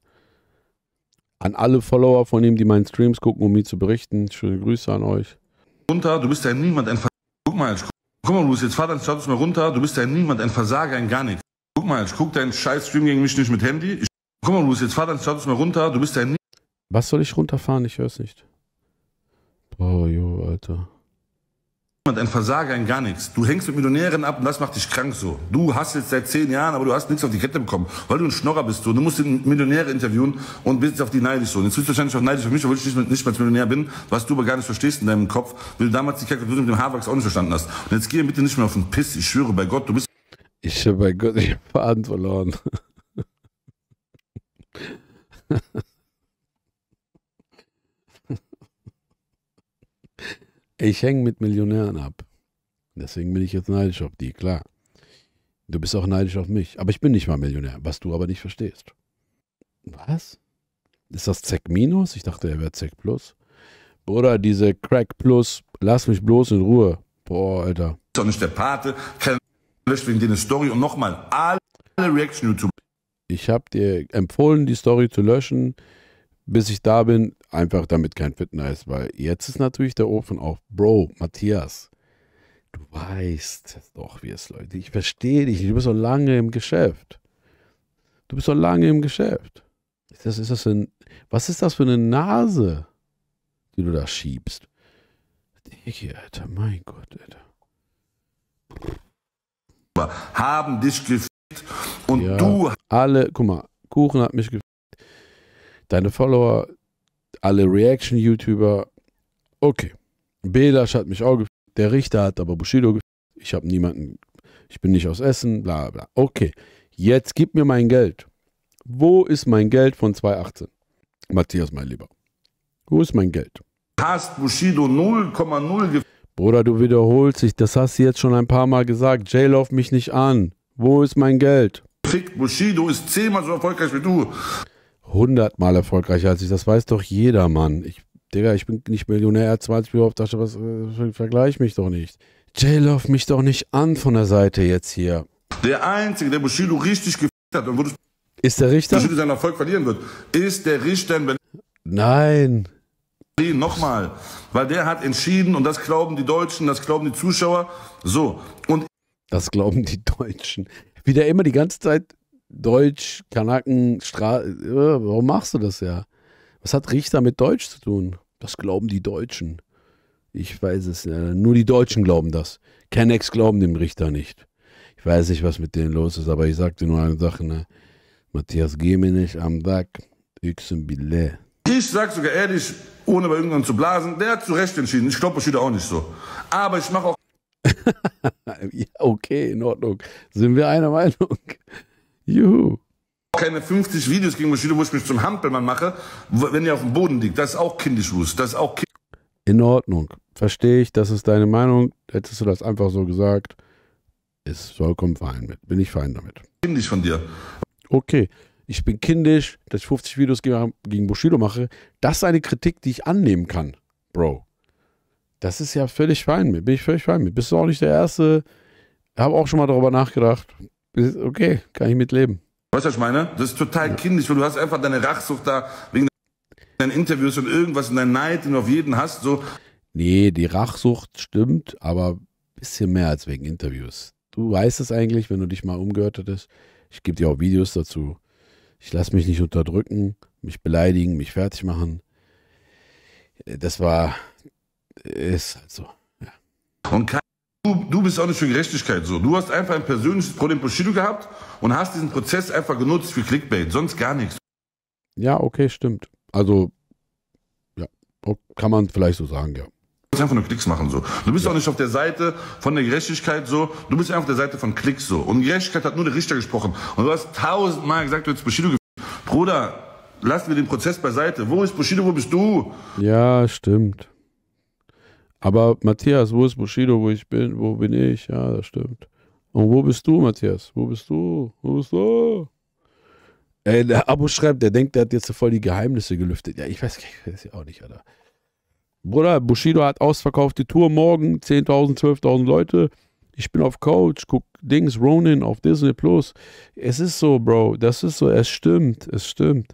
An alle Follower von ihm, die meinen Streams gucken, um mir zu berichten. Schöne Grüße an euch. Runter, du bist ja niemand, ein Versager. Guck mal, ich, guck mal, du bist jetzt Vater, schau das mal runter, du bist ja niemand, ein Versager, ein gar nichts. Guck mal, ich guck deinen scheiß Stream gegen mich nicht mit Handy. Ich, guck mal, du bist jetzt Vater, schau das mal runter, du bist ja niemand. Was soll ich runterfahren? Ich hör's nicht. Boah, jo, Alter. Ein Versager, ein gar nichts. Du hängst mit Millionären ab und das macht dich krank so. Du hast jetzt seit zehn Jahren, aber du hast nichts auf die Kette bekommen, weil du ein Schnorrer bist. So. Du musst den Millionäre interviewen und bist auf die neidisch. So. Und jetzt bist du wahrscheinlich auch neidisch auf mich, obwohl ich nicht, nicht mal als Millionär bin, was du aber gar nicht verstehst in deinem Kopf, weil du damals die Kalkulation mit dem Haarwachs auch nicht verstanden hast. Und jetzt geh bitte nicht mehr auf den Piss. Ich schwöre bei Gott, du bist... Ich schwöre bei Gott, ich habe Faden verloren. Ich hänge mit Millionären ab. Deswegen bin ich jetzt neidisch auf die, klar. Du bist auch neidisch auf mich. Aber ich bin nicht mal Millionär, was du aber nicht verstehst. Was? Ist das Zack Minus? Ich dachte, er wäre Zack Plus. Bruder, diese Crack Plus, lass mich bloß in Ruhe. Boah, Alter. Ist doch nicht der Pate, kein löscht wegen dir eine Story. Und nochmal, alle Reaction-YouTuber. Ich habe dir empfohlen, die Story zu löschen, bis ich da bin, einfach damit kein Fitner ist, weil jetzt ist natürlich der Ofen auf. Bro, Matthias, du weißt doch, wie es Leute, ich verstehe dich, du bist so lange im Geschäft. Du bist so lange im Geschäft. Ist das, ist das ein, was ist das für eine Nase, die du da schiebst? Dicke, Alter, mein Gott, Alter. Haben dich gefickt und ja, du... alle, guck mal, Kuchen hat mich gefickt. Deine Follower, alle Reaction-YouTuber, okay. Belasch hat mich auch gefickt. Der Richter hat aber Bushido gefickt. Ich habe niemanden, ich bin nicht aus Essen, bla bla. Okay, jetzt gib mir mein Geld. Wo ist mein Geld von zwanzig achtzehn? Matthias, mein Lieber. Wo ist mein Geld? Hast Bushido null Komma null gefickt. Bruder, du wiederholst dich. Das hast du jetzt schon ein paar Mal gesagt. J-Love mich nicht an. Wo ist mein Geld? Bushido ist zehnmal so erfolgreich wie du. hundertmal erfolgreicher als ich. Das weiß doch jeder, Mann. Ich, Digga, ich bin nicht Millionär, zwanzig Euro auf Tasche. Was, äh, vergleich mich doch nicht. J-Love mich doch nicht an von der Seite jetzt hier. Der Einzige, der Bushido richtig gefickt hat und wo du Ist der Richter? Bushido seinen Erfolg verlieren wird, ist der Richter in Berlin. Nein. Nochmal, weil der hat entschieden und das glauben die Deutschen, das glauben die Zuschauer. So, und das glauben die Deutschen. Wie der immer die ganze Zeit Deutsch, Kanaken, Stra... Warum machst du das ja? Was hat Richter mit Deutsch zu tun? Das glauben die Deutschen. Ich weiß es ja. Nur die Deutschen glauben das. Kennex glauben dem Richter nicht. Ich weiß nicht, was mit denen los ist, aber ich sag dir nur eine Sache, ne? Matthias, geh mir nicht am Sack. Üchsen Billet. Ich sag sogar ehrlich, ohne bei irgendwann zu blasen, der hat zu Recht entschieden. Ich glaube Bushido auch nicht so. Aber ich mache auch... Ja, okay, in Ordnung. Sind wir einer Meinung? Juhu. Keine fünfzig Videos gegen Bushido, wo ich mich zum Hampelmann mache, wenn er auf dem Boden liegt. Das ist auch kindisch, das ist auch kindisch. In Ordnung. Verstehe ich, das ist deine Meinung. Hättest du das einfach so gesagt, ist vollkommen fein mit. Bin ich fein damit. Kindisch von dir. Okay, ich bin kindisch, dass ich fünfzig Videos gegen, gegen Bushido mache. Das ist eine Kritik, die ich annehmen kann. Bro. Das ist ja völlig fein mit. Bin ich völlig fein mit. Bist du auch nicht der Erste. Habe auch schon mal darüber nachgedacht. Okay, kann ich mitleben. Weißt du, was ich meine? Das ist total kindisch, weil du hast einfach deine Rachsucht da wegen deinen Interviews und irgendwas in deinem Neid, den du auf jeden hast. So. Nee, die Rachsucht stimmt, aber ein bisschen mehr als wegen Interviews. Du weißt es eigentlich, wenn du dich mal umgehört hättest. Ich gebe dir auch Videos dazu. Ich lasse mich nicht unterdrücken, mich beleidigen, mich fertig machen. Das war, ist halt so. Ja. Und kein, du, du bist auch nicht für Gerechtigkeit so. Du hast einfach ein persönliches Problem mit Bushido gehabt und hast diesen Prozess einfach genutzt für Clickbait, sonst gar nichts. Ja, okay, stimmt. Also, ja, kann man vielleicht so sagen, ja. Du musst einfach nur Klicks machen so. Du bist ja auch nicht auf der Seite von der Gerechtigkeit so, du bist einfach auf der Seite von Klicks so. Und Gerechtigkeit hat nur der Richter gesprochen. Und du hast tausendmal gesagt, du hättest Bushido gefühlt. Bruder, lass mir den Prozess beiseite. Wo ist Bushido, wo bist du? Ja, stimmt. Aber Matthias, wo ist Bushido, wo ich bin, wo bin ich? Ja, das stimmt. Und wo bist du, Matthias? Wo bist du? Wo bist du? Ey, der Abo schreibt, der denkt, der hat jetzt voll die Geheimnisse gelüftet. Ja, ich weiß, ich weiß ja auch nicht, Alter. Bruder, Bushido hat ausverkauft die Tour morgen, zehntausend, zwölftausend Leute. Ich bin auf Couch, guck Dings, Ronin auf Disney Plus. Es ist so, Bro, das ist so, es stimmt, es stimmt.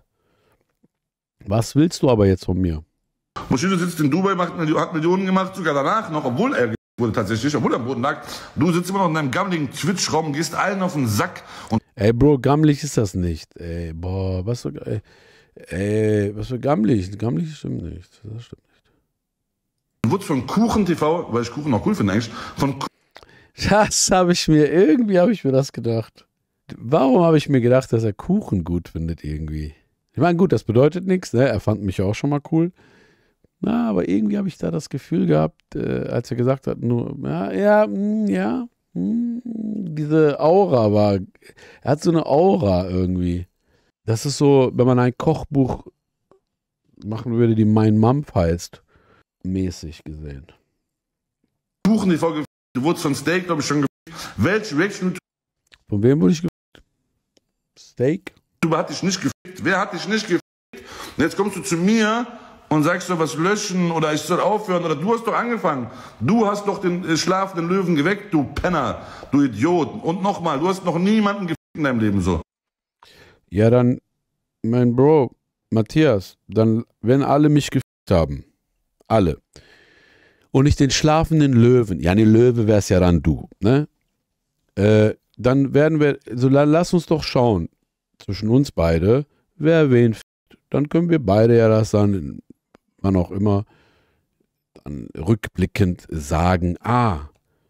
Was willst du aber jetzt von mir? Bushido sitzt in Dubai, macht, hat Millionen gemacht, sogar danach noch, obwohl er wurde tatsächlich, obwohl er am Boden lag. Du sitzt immer noch in deinem gammeligen Twitch-Raum, gehst allen auf den Sack. Und ey, Bro, gammelig ist das nicht. Ey, boah, was für, ey, ey, was für gammelig. Gammelig stimmt nicht. Das stimmt nicht. wurde von Kuchen T V, weil ich Kuchen noch cool finde eigentlich, von Das habe ich mir, irgendwie habe ich mir das gedacht. Warum habe ich mir gedacht, dass er Kuchen gut findet irgendwie? Ich meine, gut, das bedeutet nichts, ne? Er fand mich ja auch schon mal cool. Na, aber irgendwie habe ich da das Gefühl gehabt, äh, als er gesagt hat, nur, ja, ja, mh, ja, mh, diese Aura war, er hat so eine Aura irgendwie. Das ist so, wenn man ein Kochbuch machen würde, die Mein Mampf heißt, mäßig gesehen. Kuchen T V gefickt, du wurdest von Steak, glaube ich, schon gefickt. Welche Reaction Von wem wurde ich gefickt? Steak? YouTuber hat dich nicht gefickt? Wer hat dich nicht gefickt? Und jetzt kommst du zu mir und sagst du was löschen oder ich soll aufhören oder du hast doch angefangen. Du hast doch den äh, schlafenden Löwen geweckt, du Penner, du Idiot. Und nochmal, du hast noch niemanden gefickt in deinem Leben so. Ja, dann, mein Bro, Matthias, dann, wenn alle mich gefickt haben, alle, und nicht den schlafenden Löwen, ja, ne, Löwe wär's ja dann du, ne? Äh, dann werden wir, so lass uns doch schauen, zwischen uns beide, wer wen fickt. Dann können wir beide ja das dann, wann auch immer, dann rückblickend sagen, ah,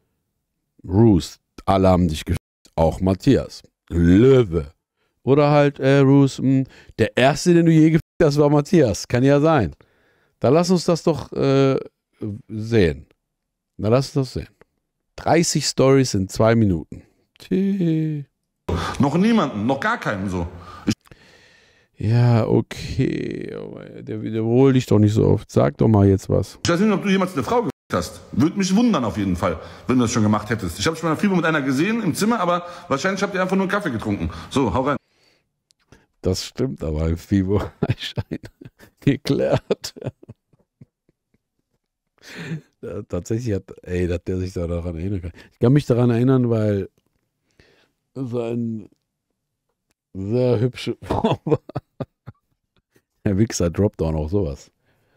Roos, alle haben dich gefickt, auch Matthias, Löwe. Oder halt, äh, Roos, mh, der Erste, den du je gefickt hast, war Matthias, kann ja sein. Dann lass uns das doch äh, sehen. Na, lass uns das sehen. dreißig Stories in zwei Minuten. Tschüss. Noch niemanden, noch gar keinen so. Ich Ja, okay. Aber der wiederhole dich doch nicht so oft. Sag doch mal jetzt was. weiß nicht, ob du jemals eine Frau gefickt hast. Würde mich wundern auf jeden Fall, wenn du das schon gemacht hättest. Ich habe schon mal viel mit einer gesehen im Zimmer, aber wahrscheinlich habt ihr einfach nur einen Kaffee getrunken. So, hau rein. Das stimmt aber im Fibo. Geklärt. Ja, tatsächlich hat, ey, dass der sich da daran erinnern kann. Ich kann mich daran erinnern, weil sein sehr hübsche Frau war. Der Wichser droppt auch noch sowas.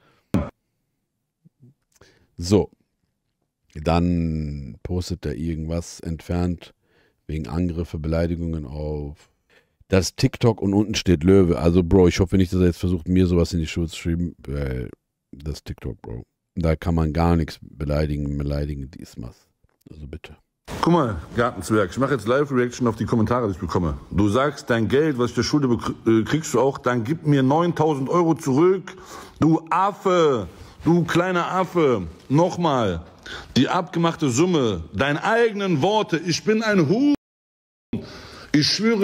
So. Dann postet er irgendwas entfernt wegen Angriffe, Beleidigungen auf das TikTok und unten steht Löwe. Also, Bro, ich hoffe nicht, dass er jetzt versucht, mir sowas in die Schuhe zu schreiben, weil das TikTok, Bro. Da kann man gar nichts beleidigen, beleidigen, diesmal. Also bitte. Guck mal, Gartenzwerg, ich mache jetzt Live-Reaction auf die Kommentare, die ich bekomme. Du sagst, dein Geld, was ich der Schulde äh, kriegst du auch, dann gib mir neuntausend Euro zurück. Du Affe, du kleiner Affe. Nochmal, die abgemachte Summe, deine eigenen Worte, ich bin ein Huhn. Ich schwöre.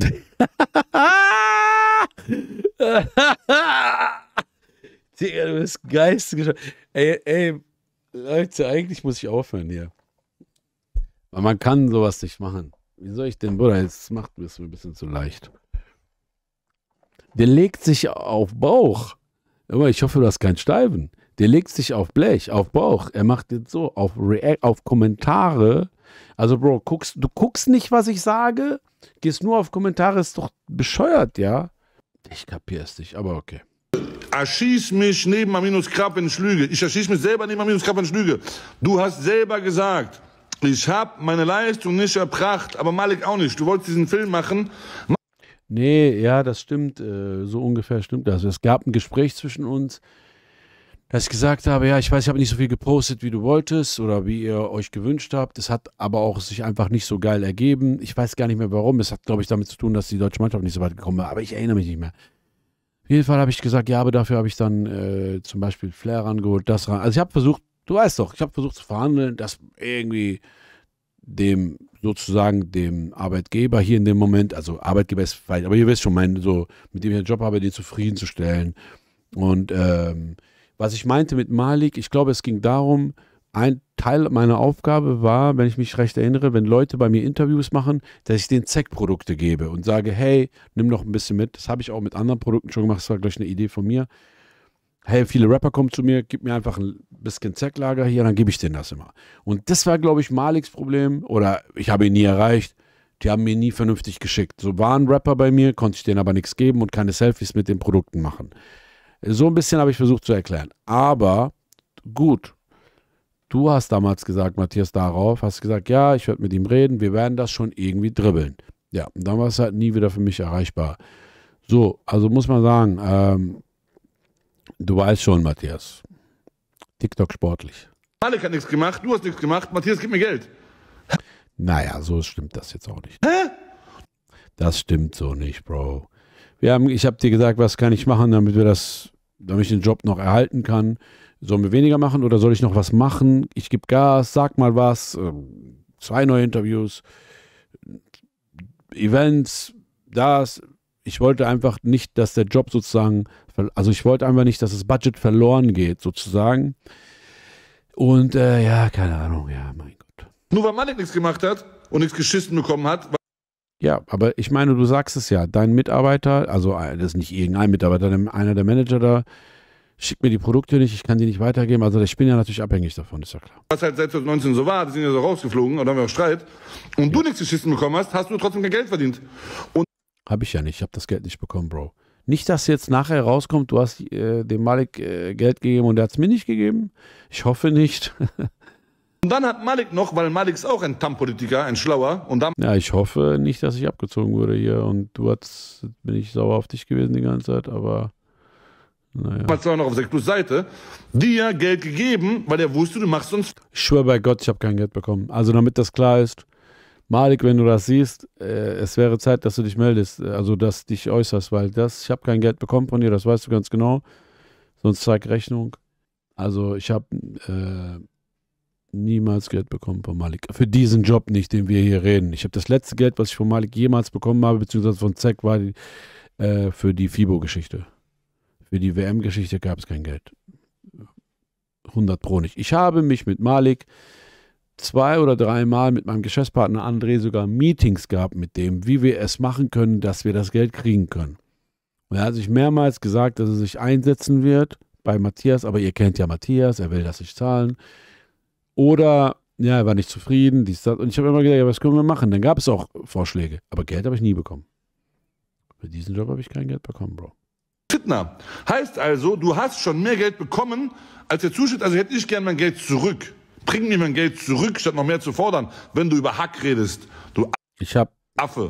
Digga, du bist geistig. Ey, ey, Leute, eigentlich muss ich aufhören hier. Aber man kann sowas nicht machen. Wie soll ich denn, Bruder, jetzt macht mir es ein bisschen zu leicht. Der legt sich auf Bauch. Aber ich hoffe, du hast keinen Steifen. Der legt sich auf Blech, auf Bauch. Er macht jetzt so, auf, React, auf Kommentare. Also, Bro, guckst, du guckst nicht, was ich sage, gehst nur auf Kommentare, ist doch bescheuert, ja? Ich kapier's nicht, aber okay. Erschieß mich neben Aminus Krab, wenn ich lüge. Ich erschieß mich selber neben Aminus Krab, wenn ich lüge. Du hast selber gesagt, ich habe meine Leistung nicht erbracht, aber Malik auch nicht. Du wolltest diesen Film machen. Nee, ja, das stimmt. Äh, so ungefähr stimmt das. Es gab ein Gespräch zwischen uns, dass ich gesagt habe, ja, ich weiß, ich habe nicht so viel gepostet, wie du wolltest oder wie ihr euch gewünscht habt. Es hat aber auch sich einfach nicht so geil ergeben. Ich weiß gar nicht mehr warum. Es hat, glaube ich, damit zu tun, dass die deutsche Mannschaft nicht so weit gekommen war. Aber ich erinnere mich nicht mehr. Auf jeden Fall habe ich gesagt, ja, aber dafür habe ich dann äh, zum Beispiel Flair rangeholt, das ran. Also ich habe versucht, du weißt doch, ich habe versucht zu verhandeln, dass irgendwie dem sozusagen dem Arbeitgeber hier in dem Moment, also Arbeitgeber ist vielleicht, aber ihr wisst schon, mein, so, mit dem ich einen Job habe, den zufriedenzustellen. Und ähm, was ich meinte mit Malik, ich glaube, es ging darum, ein Teil meiner Aufgabe war, wenn ich mich recht erinnere, wenn Leute bei mir Interviews machen, dass ich denen Z E C-Produkte gebe und sage, hey, nimm noch ein bisschen mit. Das habe ich auch mit anderen Produkten schon gemacht, das war gleich eine Idee von mir. Hey, viele Rapper kommen zu mir, gib mir einfach ein bisschen Z E C-Lager hier, dann gebe ich denen das immer. Und das war, glaube ich, Maliks Problem, oder ich habe ihn nie erreicht. Die haben mir nie vernünftig geschickt. So waren Rapper bei mir, konnte ich denen aber nichts geben und keine Selfies mit den Produkten machen. So ein bisschen habe ich versucht zu erklären. Aber gut, du hast damals gesagt, Matthias, darauf, hast gesagt, ja, ich werde mit ihm reden, wir werden das schon irgendwie dribbeln. Ja, und dann war es halt nie wieder für mich erreichbar. So, also muss man sagen, ähm, du weißt schon, Matthias, TikTok sportlich. Malik hat nichts gemacht, du hast nichts gemacht, Matthias, gib mir Geld. Naja, so stimmt das jetzt auch nicht. Hä? Das stimmt so nicht, Bro. Wir haben, ich habe dir gesagt, was kann ich machen, damit wir das, damit ich den Job noch erhalten kann. Sollen wir weniger machen oder soll ich noch was machen? Ich gebe Gas, sag mal was. Zwei neue Interviews, Events, das. Ich wollte einfach nicht, dass der Job sozusagen, also ich wollte einfach nicht, dass das Budget verloren geht, sozusagen. Und äh, ja, keine Ahnung, ja, mein Gott. Nur weil Malik nichts gemacht hat und nichts geschissen bekommen hat. Ja, aber ich meine, du sagst es ja, dein Mitarbeiter, also das ist nicht irgendein Mitarbeiter, einer der Manager da, schickt mir die Produkte nicht, ich kann die nicht weitergeben. Also ich bin ja natürlich abhängig davon, ist ja klar. Was halt seit zwanzig neunzehn so war, die sind ja so rausgeflogen und dann haben wir auch Streit. Und ja. Du nichts geschissen bekommen hast, hast du trotzdem kein Geld verdient. Und habe ich ja nicht, ich habe das Geld nicht bekommen, Bro. Nicht, dass jetzt nachher rauskommt, du hast äh, dem Malik äh, Geld gegeben und der hat es mir nicht gegeben. Ich hoffe nicht. Und dann hat Malik noch, weil Malik ist auch ein T A M-Politiker, ein Schlauer. Und dann ja, ich hoffe nicht, dass ich abgezogen wurde hier und du hast, bin ich sauer auf dich gewesen die ganze Zeit, aber naja. Damals war er noch auf sechs Plus Seite, dir Geld gegeben, weil er wusste, du machst uns. Ich schwöre bei Gott, ich habe kein Geld bekommen. Also damit das klar ist, Malik, wenn du das siehst, äh, es wäre Zeit, dass du dich meldest, also dass du dich äußerst, weil das, ich habe kein Geld bekommen von dir, das weißt du ganz genau. Sonst zeig Rechnung. Also ich habe äh, niemals Geld bekommen von Malik. Für diesen Job nicht, den wir hier reden. Ich habe das letzte Geld, was ich von Malik jemals bekommen habe, beziehungsweise von Z E C, war die, äh, für die FIBO-Geschichte. Für die W M-Geschichte gab es kein Geld. hundert Pro nicht. Ich habe mich mit Malik zwei oder dreimal mit meinem Geschäftspartner André sogar Meetings gehabt mit dem, wie wir es machen können, dass wir das Geld kriegen können. Und er hat sich mehrmals gesagt, dass er sich einsetzen wird bei Matthias, aber ihr kennt ja Matthias, er will das nicht zahlen. Oder, ja, er war nicht zufrieden, dies, das. Und ich habe immer gesagt, ja, was können wir machen? Dann gab es auch Vorschläge, aber Geld habe ich nie bekommen. Für diesen Job habe ich kein Geld bekommen, Bro. Fitner. Heißt also, du hast schon mehr Geld bekommen, als der Zuschnitt, also hätte ich gern mein Geld zurück. Bring mir mein Geld zurück, statt noch mehr zu fordern, wenn du über Hack redest. Du ich hab Affe.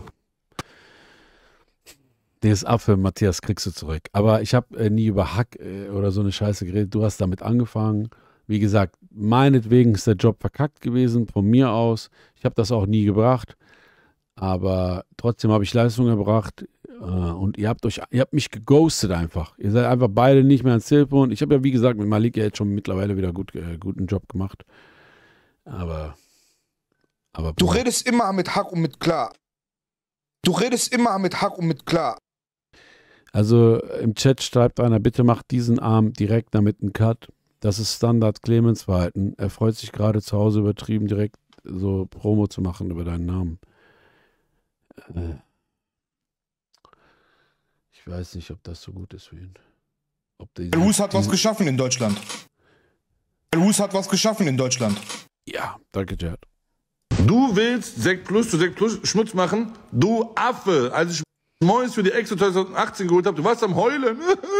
Das Affe, Matthias, kriegst du zurück. Aber ich habe äh, nie über Hack äh, oder so eine Scheiße geredet. Du hast damit angefangen. Wie gesagt, meinetwegen ist der Job verkackt gewesen, von mir aus. Ich habe das auch nie gebracht. Aber trotzdem habe ich Leistung erbracht. Äh, und ihr habt euch, ihr habt mich geghostet einfach. Ihr seid einfach beide nicht mehr ans Telefon. Ich habe ja, wie gesagt, mit Malik ja jetzt schon mittlerweile wieder gut, äh, guten Job gemacht. Aber, aber. Du redest immer mit Hack und mit klar. Du redest immer mit Hack und mit klar. Also im Chat schreibt einer, bitte macht diesen Arm direkt damit einen Cut. Das ist Standard Clemens-Verhalten. Er freut sich gerade zu Hause übertrieben, direkt so Promo zu machen über deinen Namen. Äh, ich weiß nicht, ob das so gut ist für ihn. Ob Hus hat was geschaffen in Deutschland. Roos hat was geschaffen in Deutschland. Ja, danke, Jad. Du willst Sekt Plus zu Sekt Plus Schmutz machen? Du Affe. Als ich Moins für die Exo zwanzig achtzehn geholt habe, du warst am Heulen.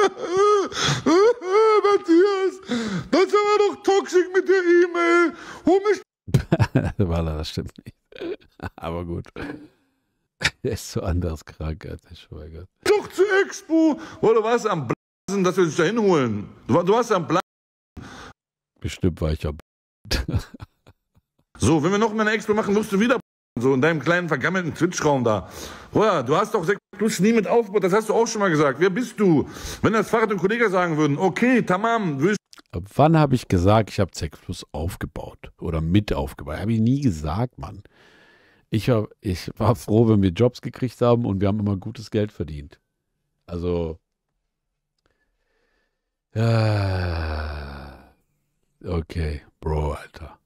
Matthias, das war doch toxisch mit der E-Mail. Hol mich. Walla, das stimmt nicht. Aber gut. Er ist so anders krank, Alter. Schweiger. Doch zur Expo. Oder warst du am Blasen, dass wir dich da hinholen? Du, war- du warst am Blasen. Bestimmt war ich am So, wenn wir noch mal eine Expo machen, musst du wieder so in deinem kleinen vergammelten Twitch-Raum da. Oder, du hast doch Sekt Plus nie mit aufgebaut, das hast du auch schon mal gesagt. Wer bist du? Wenn das Fahrrad und Kollege sagen würden, okay, tamam, würde ich Ab wann habe ich gesagt, ich habe Sekt Plus aufgebaut oder mit aufgebaut? Habe ich nie gesagt, Mann. Ich war, ich war froh, wenn wir Jobs gekriegt haben und wir haben immer gutes Geld verdient. Also, ja, okay, Bro, Alter.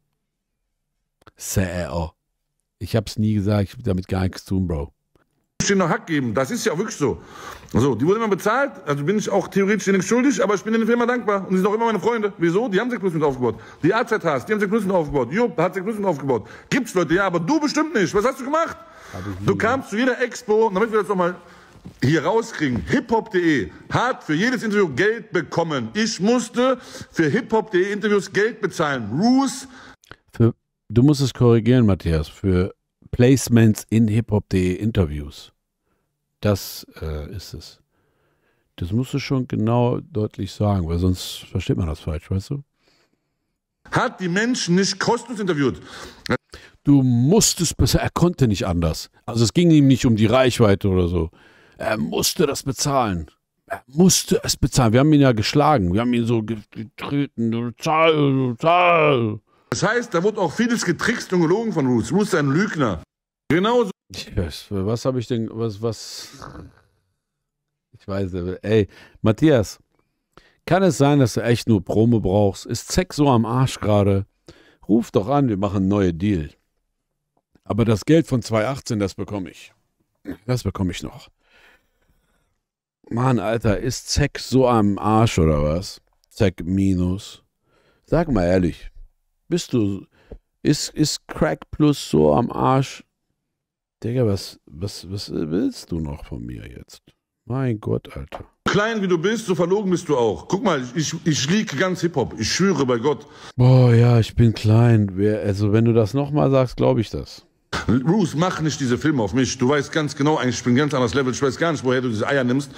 Sehr. Ich habe es nie gesagt, ich habe damit gar nichts zu tun, Bro. dir noch Hack geben. Das ist ja wirklich so. So, die wurden immer bezahlt, also bin ich auch theoretisch denen schuldig, aber ich bin den Firma dankbar. Und die sind auch immer meine Freunde. Wieso? Die haben Sekt Plus mit aufgebaut. Die A Z Hs, die haben Sekt Plus mit aufgebaut. Jupp, hat Sekt Plus mit aufgebaut. Gibt's Leute, ja, aber du bestimmt nicht. Was hast du gemacht? Du kamst zu jeder Expo, und damit wir das nochmal hier rauskriegen, hiphop punkt de hat für jedes Interview Geld bekommen. Ich musste für hiphop punkt de Interviews Geld bezahlen. Roos. Für, du musst es korrigieren, Matthias, für Placements in hiphop punkt de Interviews. Das äh, ist es. Das musst du schon genau deutlich sagen, weil sonst versteht man das falsch, weißt du? Hat die Menschen nicht kostenlos interviewt. Du musstest besser, er konnte nicht anders. Also es ging ihm nicht um die Reichweite oder so. Er musste das bezahlen. Er musste es bezahlen. Wir haben ihn ja geschlagen. Wir haben ihn so getreten. Du zahl, du zahl. Das heißt, da wurde auch vieles getrickst und gelogen von Roos. Roos ist ein Lügner. Genauso. Ich weiß, was habe ich denn, was, was, ich weiß, ey, Matthias, kann es sein, dass du echt nur Promo brauchst? Ist Zeck so am Arsch gerade? Ruf doch an, wir machen einen neuen Deal. Aber das Geld von zwanzig achtzehn, das bekomme ich. Das bekomme ich noch. Mann, Alter, ist Zeck so am Arsch oder was? Zeck minus. Sag mal ehrlich, bist du, ist, ist Crack Plus so am Arsch? Digga, was, was, was willst du noch von mir jetzt? Mein Gott, Alter. Klein wie du bist, so verlogen bist du auch. Guck mal, ich, ich liege ganz Hip-Hop. Ich schwöre bei Gott. Boah, ja, ich bin klein. Wer, also wenn du das nochmal sagst, glaube ich das. Roos, mach nicht diese Filme auf mich. Du weißt ganz genau, eigentlich ich bin ein ganz anderes Level. Ich weiß gar nicht, woher du diese Eier nimmst.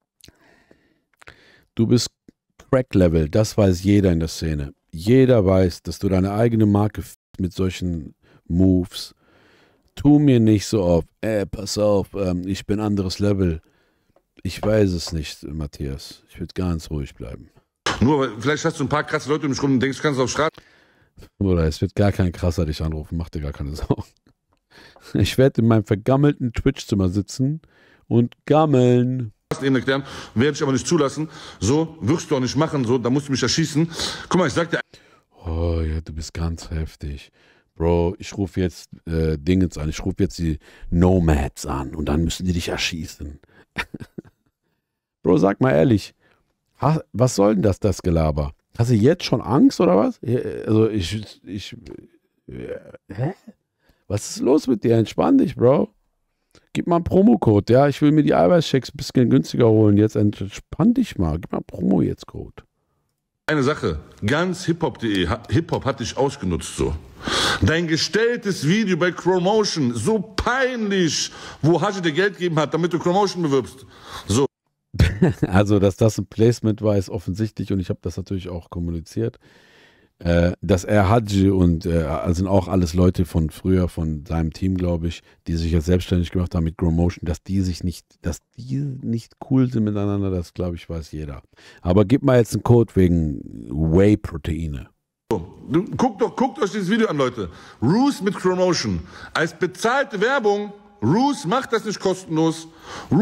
Du bist Crack-Level, das weiß jeder in der Szene. Jeder weiß, dass du deine eigene Marke f- mit solchen Moves. Tu mir nicht so auf, ey, pass auf, ähm, ich bin anderes Level. Ich weiß es nicht, Matthias. Ich würde ganz ruhig bleiben. Nur, weil vielleicht hast du ein paar krasse Leute um dich rum und denkst, du kannst auf Straße. Oder es wird gar kein krasser dich anrufen, mach dir gar keine Sorgen. Ich werde in meinem vergammelten Twitch-Zimmer sitzen und gammeln. Eben erklären, werde ich aber nicht zulassen. So, wirst du auch nicht machen, so, da musst du mich erschießen. Guck mal, ich sag dir. Oh ja, du bist ganz heftig. Bro, ich rufe jetzt äh, Dingens an, ich rufe jetzt die Nomads an und dann müssen die dich erschießen. Bro, sag mal ehrlich, ha, was soll denn das, das Gelaber? Hast du jetzt schon Angst oder was? Also ich, ich, äh, hä? Was ist los mit dir? Entspann dich, Bro. Gib mal einen Promocode, ja? Ich will mir die Eiweißshakes ein bisschen günstiger holen. Jetzt entspann dich mal. Gib mal einen Promo jetzt Code. Eine Sache, ganz hiphop punkt de, Hip-Hop hat dich ausgenutzt so. Dein gestelltes Video bei Chromotion, so peinlich, wo Haji dir Geld gegeben hat, damit du Chromotion bewirbst. So. Also, dass das ein Placement war, ist offensichtlich und ich habe das natürlich auch kommuniziert. Äh, dass er Haji und äh, also sind auch alles Leute von früher, von seinem Team, glaube ich, die sich jetzt selbstständig gemacht haben mit Chromotion, dass die sich nicht, dass die nicht cool sind miteinander, das glaube ich, weiß jeder. Aber gib mal jetzt einen Code wegen Whey-Proteine. Du, guckt doch, guckt euch dieses Video an, Leute. Roos mit Chromotion. Als bezahlte Werbung, Roos macht das nicht kostenlos. Roos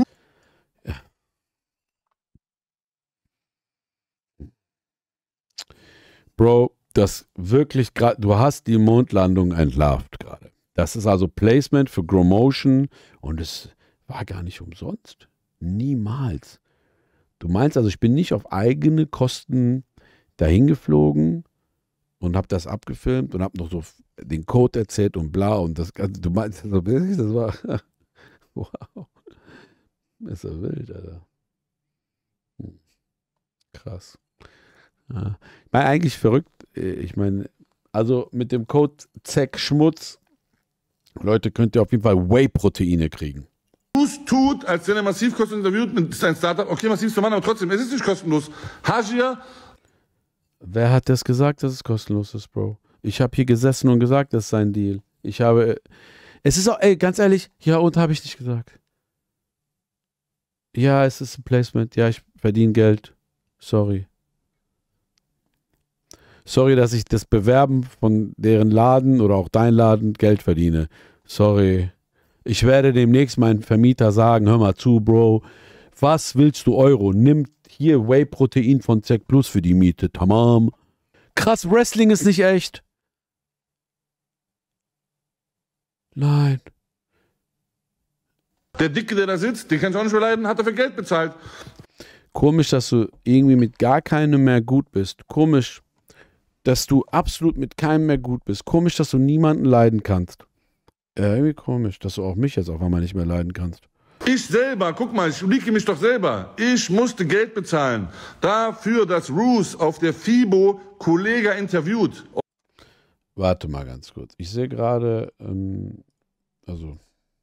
Bro, das wirklich gerade, du hast die Mondlandung entlarvt gerade. Das ist also Placement für Chromotion und es war gar nicht umsonst. Niemals. Du meinst also, ich bin nicht auf eigene Kosten dahin geflogen und habe das abgefilmt und habe noch so den Code erzählt und bla und das Ganze. Du meinst, das war wow. Ist ja wild, Alter. Hm. Krass. Ja. Ich meine, eigentlich verrückt. Ich meine, also mit dem Code Zeck Schmutz, Leute, könnt ihr auf jeden Fall Whey-Proteine kriegen. Tut, als wenn er massiv kostenlos interviewt, ist ein Startup. Okay, massiv zu Mann, aber trotzdem, es ist nicht kostenlos. Hajir. Wer hat das gesagt, dass es kostenlos ist, Bro? Ich habe hier gesessen und gesagt, das ist sein Deal. Ich habe, es ist auch, ey, ganz ehrlich, ja, und habe ich nicht gesagt. Ja, es ist ein Placement. Ja, ich verdiene Geld. Sorry. Sorry, dass ich das Bewerben von deren Laden oder auch dein Laden Geld verdiene. Sorry. Ich werde demnächst meinem Vermieter sagen, hör mal zu, Bro, was willst du Euro? Nimm hier Whey-Protein von Zeck Plus für die Miete. Tamam. Krass, Wrestling ist nicht echt. Nein. Der Dicke, der da sitzt, den kann ich auch nicht mehr leiden, hat dafür Geld bezahlt. Komisch, dass du irgendwie mit gar keinem mehr gut bist. Komisch, dass du absolut mit keinem mehr gut bist. Komisch, dass du niemanden leiden kannst. Ja, irgendwie komisch, dass du auch mich jetzt auf einmal nicht mehr leiden kannst. Ich selber, guck mal, ich liege mich doch selber. Ich musste Geld bezahlen dafür, dass Roos auf der FIBO Kollega interviewt. Warte mal ganz kurz. Ich sehe gerade, ähm, also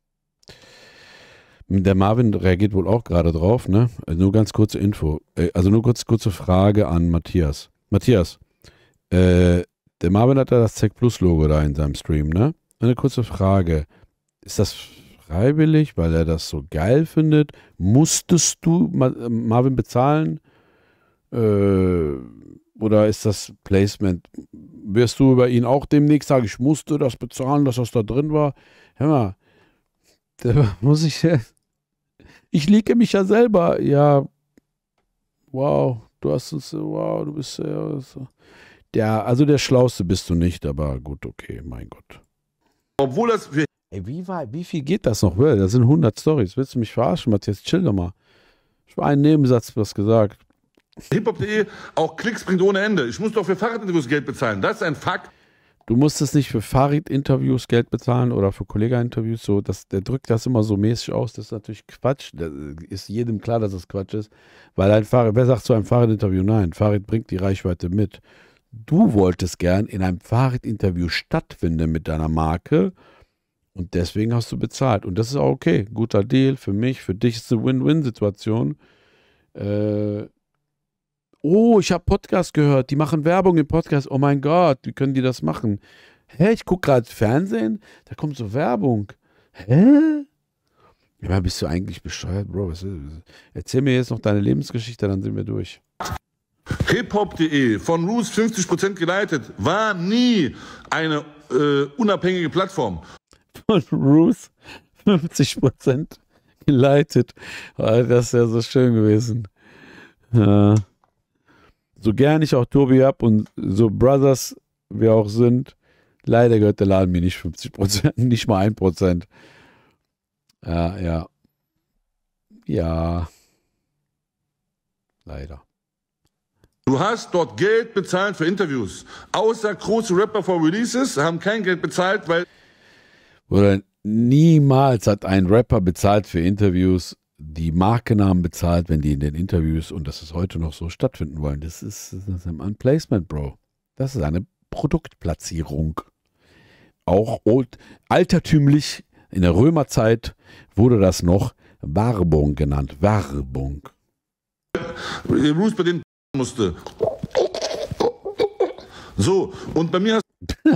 der Marvin reagiert wohl auch gerade drauf, ne? Nur ganz kurze Info. Also nur kurz kurze Frage an Matthias. Matthias, äh, der Marvin hat ja das Zeck Plus Logo da in seinem Stream, ne? Eine kurze Frage. Ist das freiwillig, weil er das so geil findet? Musstest du Marvin bezahlen? Äh, oder ist das Placement? Wirst du über ihn auch demnächst sagen, ich musste das bezahlen, dass das da drin war? Hör mal, da muss ich ja. Ich liege mich ja selber. Ja, wow, du hast es, wow, du bist ja. So. Der, also der Schlauste bist du nicht, aber gut, okay, mein Gott. Obwohl das für Ey, wie, war, wie viel geht das noch? Das sind hundert Storys. Willst du mich verarschen, Matthias? Chill doch mal. Ich habe einen Nebensatz was gesagt. hiphop punkt de auch Klicks bringt ohne Ende. Ich muss doch für Fahrradinterviews Geld bezahlen. Das ist ein Fakt. Du musstest nicht für Fahrrad-Interviews Geld bezahlen oder für Kollega-Interviews. So, das, der drückt das immer so mäßig aus. Das ist natürlich Quatsch. Das ist jedem klar, dass das Quatsch ist. Weil ein Fahrrad, wer sagt zu einem Fahrradinterview? Nein, Fahrrad bringt die Reichweite mit. Du wolltest gern in einem Fahrradinterview stattfinden mit deiner Marke und deswegen hast du bezahlt. Und das ist auch okay. Guter Deal für mich, für dich ist es eine Win-Win-Situation. Äh, oh, ich habe Podcast gehört. Die machen Werbung im Podcast. Oh mein Gott, wie können die das machen? Hä, ich gucke gerade Fernsehen, da kommt so Werbung. Hä? Ja, bist du eigentlich bescheuert, Bro? Was ist, erzähl mir jetzt noch deine Lebensgeschichte, dann sind wir durch. hiphop punkt de, von Roos fünfzig Prozent geleitet, war nie eine äh, unabhängige Plattform. Von Roos fünfzig Prozent geleitet. Oh, das ist ja so schön gewesen. Ja. So gern ich auch Tobi hab und so Brothers wir auch sind, leider gehört der Laden mir nicht fünfzig Prozent, nicht mal ein Prozent. Ja, ja. Ja. Leider. Du hast dort Geld bezahlt für Interviews. Außer große Rapper vor Releases haben kein Geld bezahlt, weil... Oder niemals hat ein Rapper bezahlt für Interviews, die Markennamen bezahlt, wenn die in den Interviews, und das ist heute noch so, stattfinden wollen. Das ist, das ist ein Placement, Bro. Das ist eine Produktplatzierung. Auch old, altertümlich, in der Römerzeit wurde das noch Werbung genannt. Werbung. Roos bei den musste. So, und bei mir hast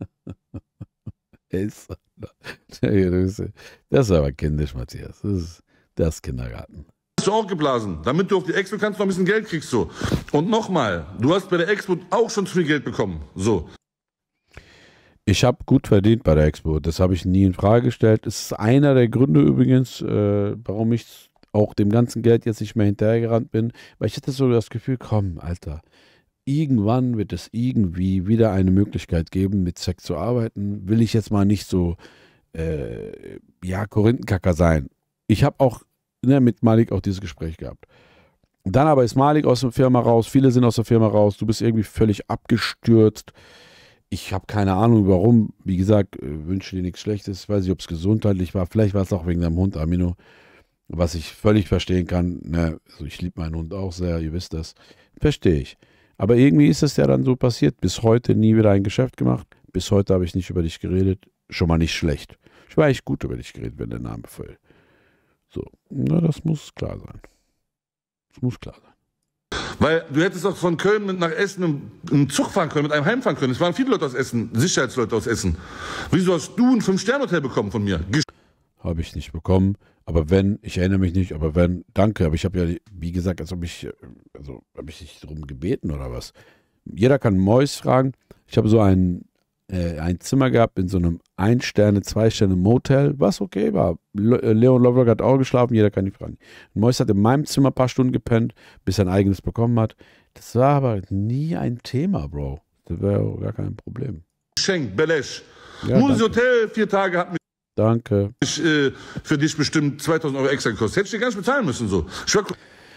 das ist aber kindisch, Matthias. Das ist, das ist Kindergarten. du auch geblasen, damit du auf die Expo kannst noch ein bisschen Geld kriegst. So. Und nochmal, du hast bei der Expo auch schon zu viel Geld bekommen. So. Ich habe gut verdient bei der Expo. Das habe ich nie in Frage gestellt. Das ist einer der Gründe übrigens, äh, warum ich auch dem ganzen Geld jetzt nicht mehr hinterhergerannt bin. Weil ich hatte so das Gefühl, komm, Alter, irgendwann wird es irgendwie wieder eine Möglichkeit geben, mit Zeck zu arbeiten. Will ich jetzt mal nicht so, äh, ja, Korinthenkacker sein. Ich habe auch ne, mit Malik auch dieses Gespräch gehabt. Dann aber ist Malik aus der Firma raus, viele sind aus der Firma raus, du bist irgendwie völlig abgestürzt. Ich habe keine Ahnung, warum. Wie gesagt, wünsche dir nichts Schlechtes. Ich weiß nicht, ob es gesundheitlich war. Vielleicht war es auch wegen deinem Hund, Amino. Was ich völlig verstehen kann. Ne, also ich liebe meinen Hund auch sehr, ihr wisst das. Verstehe ich. Aber irgendwie ist es ja dann so passiert. Bis heute nie wieder ein Geschäft gemacht. Bis heute habe ich nicht über dich geredet. Schon mal nicht schlecht. Ich war echt gut über dich geredet, wenn der Name fällt. So, na, das muss klar sein. Das muss klar sein. Weil du hättest auch von Köln mit nach Essen im, im Zug fahren können, mit einem heimfahren können. Es waren viele Leute aus Essen, Sicherheitsleute aus Essen. Wieso hast du ein Fünf-Sterne-Hotel bekommen von mir? Habe ich nicht bekommen. Aber wenn, ich erinnere mich nicht, aber wenn, danke. Aber ich habe ja, wie gesagt, als ob ich, also habe ich dich darum gebeten oder was. Jeder kann Mois fragen. Ich habe so ein, äh, ein Zimmer gehabt in so einem Ein-Sterne-, Zwei-Sterne-Motel, was okay war. Leon Lovelock hat auch geschlafen, jeder kann ihn fragen. Mois hat in meinem Zimmer ein paar Stunden gepennt, bis er ein eigenes bekommen hat. Das war aber nie ein Thema, Bro. Das wäre gar kein Problem. Geschenk, Belesch. Ja, Musis Hotel, vier Tage hat mich danke. äh, für dich bestimmt zweitausend Euro extra gekostet. Hätte ich dir gar nicht bezahlen müssen, so. Ich war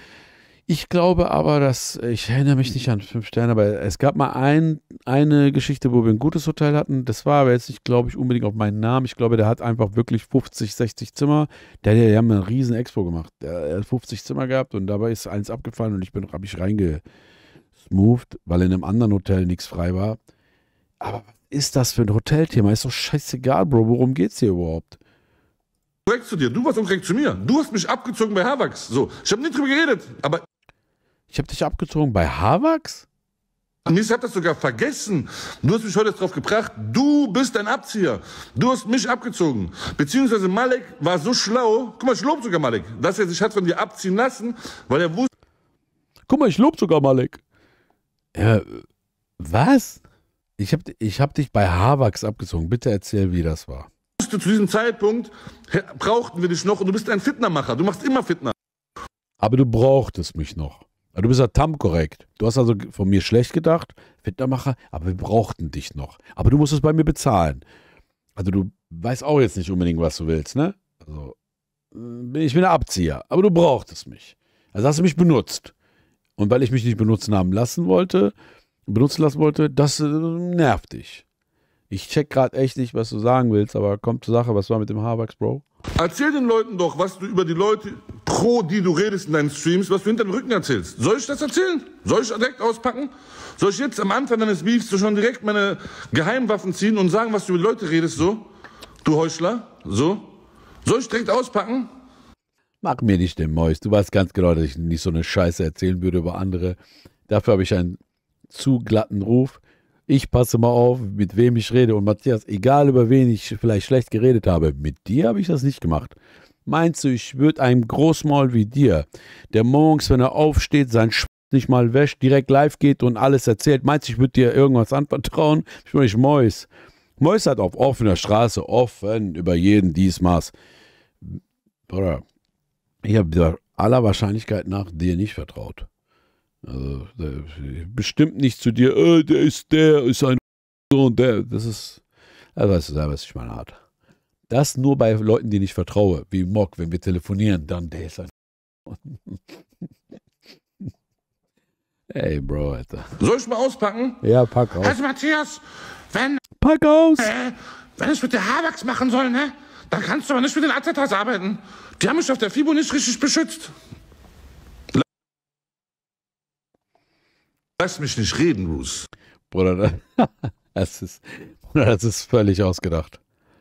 Ich glaube aber, dass, ich erinnere mich nicht an fünf Sterne, aber es gab mal ein, eine Geschichte, wo wir ein gutes Hotel hatten. Das war aber jetzt nicht, glaube ich, unbedingt auf meinen Namen. Ich glaube, der hat einfach wirklich fünfzig, sechzig Zimmer. Der, der, die haben eine riesen Expo gemacht. Der, er hat fünfzig Zimmer gehabt und dabei ist eins abgefallen und ich bin, habe ich reingesmoved, weil in einem anderen Hotel nichts frei war. Aber was ist das für ein Hotelthema? Ist doch scheißegal, Bro. Worum geht's hier überhaupt? korrekt zu dir, du warst unkorrekt zu mir. Du hast mich abgezogen bei Havax. So, ich habe nicht drüber geredet, aber Ich habe dich abgezogen bei Havax? ich habe das sogar vergessen. Du hast mich heute drauf gebracht, du bist ein Abzieher. Du hast mich abgezogen. Beziehungsweise Malek war so schlau, guck mal, ich lobe sogar Malek, dass er sich hat von dir abziehen lassen, weil er wusste, Guck mal, ich lobe sogar Malek. Ja, was? Ich habe ich hab dich bei Havax abgezogen. Bitte erzähl, wie das war. zu diesem Zeitpunkt brauchten wir dich noch und du bist ein Fitnermacher. Du machst immer Fitner. Aber du brauchtest mich noch. Du bist ja tam korrekt. Du hast also von mir schlecht gedacht, Fitnermacher, aber wir brauchten dich noch. Aber du musst es bei mir bezahlen. Also du weißt auch jetzt nicht unbedingt, was du willst, ne? Also, ich bin der Abzieher, aber du brauchtest mich. Also hast du mich benutzt. Und weil ich mich nicht benutzen haben lassen wollte, benutzen lassen wollte, das äh, nervt dich. Ich check gerade echt nicht, was du sagen willst, aber kommt zur Sache, was war mit dem Havax, Bro? Erzähl den Leuten doch, was du über die Leute, pro die du redest in deinen Streams, was du hinter dem Rücken erzählst. Soll ich das erzählen? Soll ich direkt auspacken? Soll ich jetzt am Anfang deines Beefs so schon direkt meine Geheimwaffen ziehen und sagen, was du über die Leute redest, so? Du Heuchler, so? Soll ich direkt auspacken? Mach mir nicht den Mäus. Du weißt ganz genau, dass ich nicht so eine Scheiße erzählen würde über andere. Dafür habe ich einen zu glatten Ruf. Ich passe mal auf, mit wem ich rede. Und Matthias, egal über wen ich vielleicht schlecht geredet habe, mit dir habe ich das nicht gemacht. Meinst du, ich würde einem Großmaul wie dir, der morgens, wenn er aufsteht, sein Sch nicht mal wäscht, direkt live geht und alles erzählt, meinst du, ich würde dir irgendwas anvertrauen? Ich bin nicht Mäus. Mäus hat auf offener Straße offen über jeden Diesmaß. Bruder, ich habe der aller Wahrscheinlichkeit nach dir nicht vertraut. Also, der, bestimmt nicht zu dir, äh, der ist der, ist ein so und der. Das ist, also weißt du selber, was ich meine Art. Das nur bei Leuten, die ich vertraue, wie Mock, wenn wir telefonieren, dann der ist ein Ey, Bro, Alter. Soll ich mal auspacken? Ja, pack aus. Also Matthias, wenn, Pack aus! äh, wenn ich mit der Havax machen soll, ne, dann kannst du aber nicht mit den Azatas arbeiten. Die haben mich auf der FIBO nicht richtig beschützt. Lass mich nicht reden, Bruce. Bruder, das ist, das ist völlig ausgedacht.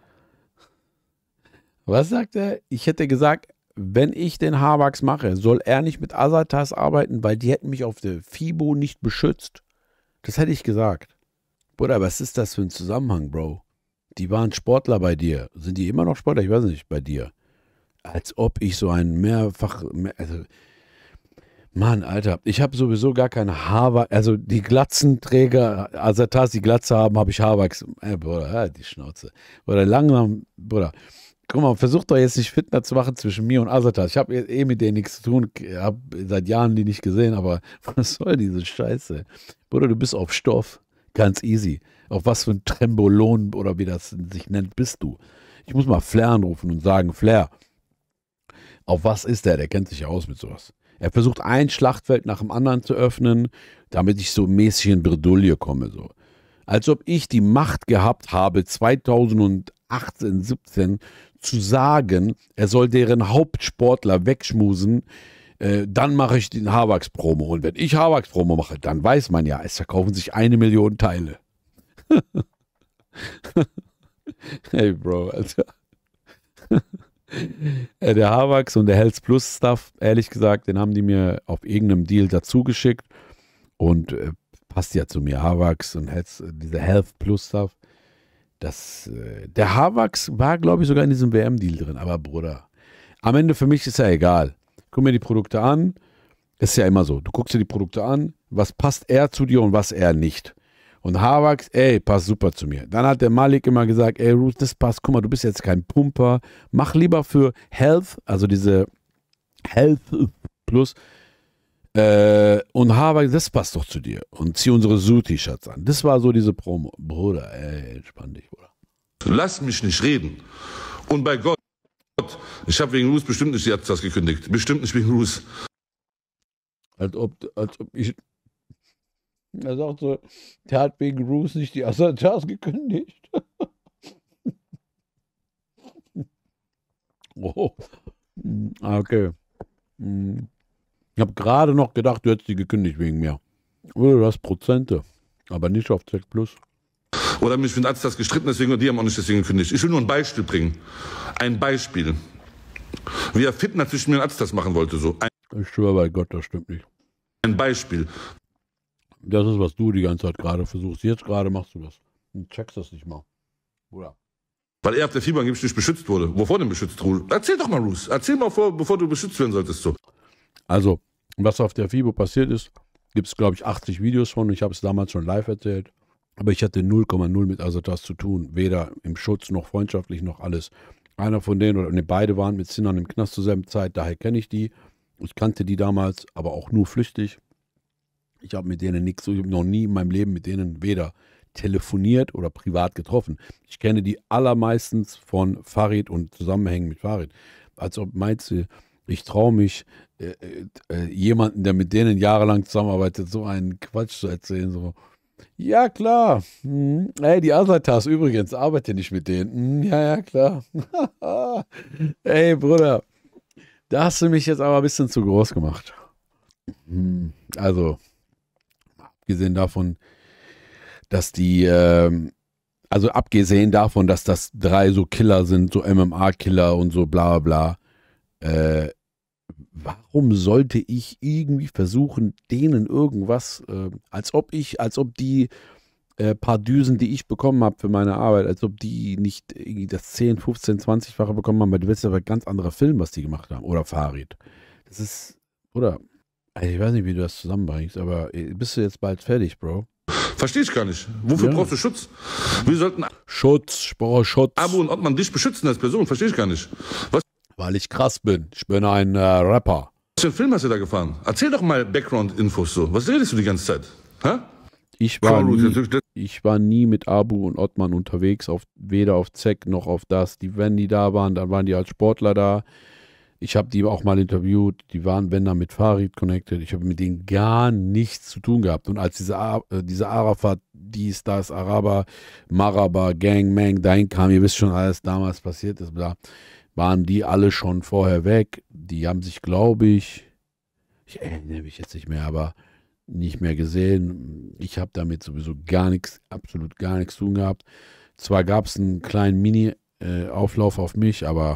Was sagt er? Ich hätte gesagt, wenn ich den Havax mache, soll er nicht mit Azatas arbeiten, weil die hätten mich auf der FIBO nicht beschützt. Das hätte ich gesagt. Bruder, was ist das für ein Zusammenhang, Bro? Die waren Sportler bei dir. Sind die immer noch Sportler? Ich weiß nicht, bei dir. Als ob ich so ein mehrfach... Mehr, also, Mann, Alter, ich habe sowieso gar keine Havax, also die Glatzenträger, Azatas, die Glatze haben, habe ich Havax. Ey, Bruder, halt die Schnauze. Bruder, langsam, Bruder. Guck mal, versuch doch jetzt nicht Fitner zu machen zwischen mir und Azatas. Ich habe eh mit denen nichts zu tun, habe seit Jahren die nicht gesehen, aber was soll diese Scheiße? Bruder, du bist auf Stoff, ganz easy. Auf was für ein Trembolon oder wie das sich nennt, bist du? Ich muss mal Flair anrufen und sagen, Flair, auf was ist der? Der kennt sich ja aus mit sowas. Er versucht ein Schlachtfeld nach dem anderen zu öffnen, damit ich so mäßig in Bredouille komme. So. Als ob ich die Macht gehabt habe, zweitausendachtzehn, siebzehn zu sagen, er soll deren Hauptsportler wegschmusen, äh, dann mache ich den Haarwachs-Promo. Und wenn ich Haarwachs-Promo mache, dann weiß man ja, es verkaufen sich eine Million Teile. Hey Bro, Alter. Der Haarwachs und der Health Plus Stuff, ehrlich gesagt, den haben die mir auf irgendeinem Deal dazu geschickt und äh, passt ja zu mir. Haarwachs und Health, dieser Health Plus Stuff. Das, äh, der Haarwachs war, glaube ich, sogar in diesem W M-Deal drin. Aber Bruder, am Ende für mich ist ja egal. Guck mir die Produkte an. Ist ja immer so. Du guckst dir die Produkte an, was passt er zu dir und was er nicht. Und Haarwachs, ey, passt super zu mir. Dann hat der Malik immer gesagt, ey, Ruth, das passt, guck mal, du bist jetzt kein Pumper. Mach lieber für Health, also diese Health Plus. Äh, und Haarwachs, das passt doch zu dir. Und zieh unsere Zoo-T-Shirts an. Das war so diese Promo. Bruder, ey, entspann dich, Bruder. Lass mich nicht reden. Und bei Gott, ich habe wegen Ruth bestimmt nicht die Adidas gekündigt. Bestimmt nicht wegen Ruth. Als ob, als ob ich... Er sagt so, der hat wegen Ruth nicht die Adidas gekündigt. Oh. Okay. Ich habe gerade noch gedacht, du hättest die gekündigt wegen mir. Oder du hast Prozente, aber nicht auf Z Plus. Oder mich mit Adidas gestritten, deswegen und die haben auch nicht deswegen gekündigt. Ich will nur ein Beispiel bringen. Ein Beispiel. Wie er Fitner zwischen mir und Adidas machen wollte. So. Ein, ich schwöre bei Gott, das stimmt nicht. ein Beispiel. Das ist, was du die ganze Zeit gerade versuchst. Jetzt gerade machst du das. Und checkst das nicht mal. Oder? Weil er auf der Fieber angeblich nicht beschützt wurde. Wovor denn beschützt, Ruth? Erzähl doch mal, Ruth. Erzähl mal, vor, bevor du beschützt werden solltest. So. Also, was auf der FIBO passiert ist, gibt es, glaube ich, achtzig Videos von. Ich habe es damals schon live erzählt. Aber ich hatte null Komma null mit Asatas zu tun. Weder im Schutz noch freundschaftlich noch alles. Einer von denen, oder ne, beide waren mit Sinan im Knast zur selben Zeit. Daher kenne ich die. Ich kannte die damals, aber auch nur flüchtig. Ich habe mit denen nichts, ich habe noch nie in meinem Leben mit denen weder telefoniert oder privat getroffen. Ich kenne die allermeistens von Farid und Zusammenhängen mit Farid. Als ob meinst du, ich traue mich, äh, äh, jemanden, der mit denen jahrelang zusammenarbeitet, so einen Quatsch zu erzählen. So, ja klar, hm. Ey, die Asatas übrigens, arbeite nicht mit denen. Hm, ja, ja, klar. Ey, Bruder, da hast du mich jetzt aber ein bisschen zu groß gemacht. Hm. Also, abgesehen davon, dass die, ähm, also abgesehen davon, dass das drei so Killer sind, so M M A-Killer und so bla bla, äh, warum sollte ich irgendwie versuchen, denen irgendwas, äh, als ob ich, als ob die äh, paar Düsen, die ich bekommen habe für meine Arbeit, als ob die nicht irgendwie das zehn, fünfzehn, zwanzig-fache bekommen haben, weil du willst ja ein ganz anderer Film, was die gemacht haben, oder Farid. Das ist, oder... Ich weiß nicht, wie du das zusammenbringst, aber bist du jetzt bald fertig, Bro? Verstehe ich gar nicht. Wofür Ja. brauchst du Schutz? Wir sollten Schutz, ich brauche Schutz. Abu und Ottman dich beschützen als Person. Verstehe ich gar nicht. Was Weil ich krass bin. Ich bin ein äh, Rapper. für einen Film hast du da gefahren? Erzähl doch mal Background-Infos so. Was redest du die ganze Zeit? Hä? Ich war, Komm, nie, Ruth, ich war nie mit Abu und Ottman unterwegs, auf, weder auf Zeck noch auf das. Die, wenn die da waren, dann waren die als Sportler da. Ich habe die auch mal interviewt, die waren, wenn dann mit Farid connected. Ich habe mit denen gar nichts zu tun gehabt. Und als diese, Ar äh, diese Arafat, dies, das, Araber, Maraba, Gang, Mang dahin kam, ihr wisst schon alles damals passiert ist, bla, waren die alle schon vorher weg. Die haben sich, glaube ich, ich erinnere mich jetzt nicht mehr, aber nicht mehr gesehen. Ich habe damit sowieso gar nichts, absolut gar nichts zu tun gehabt. Zwar gab es einen kleinen Mini-Auflauf äh, auf mich, aber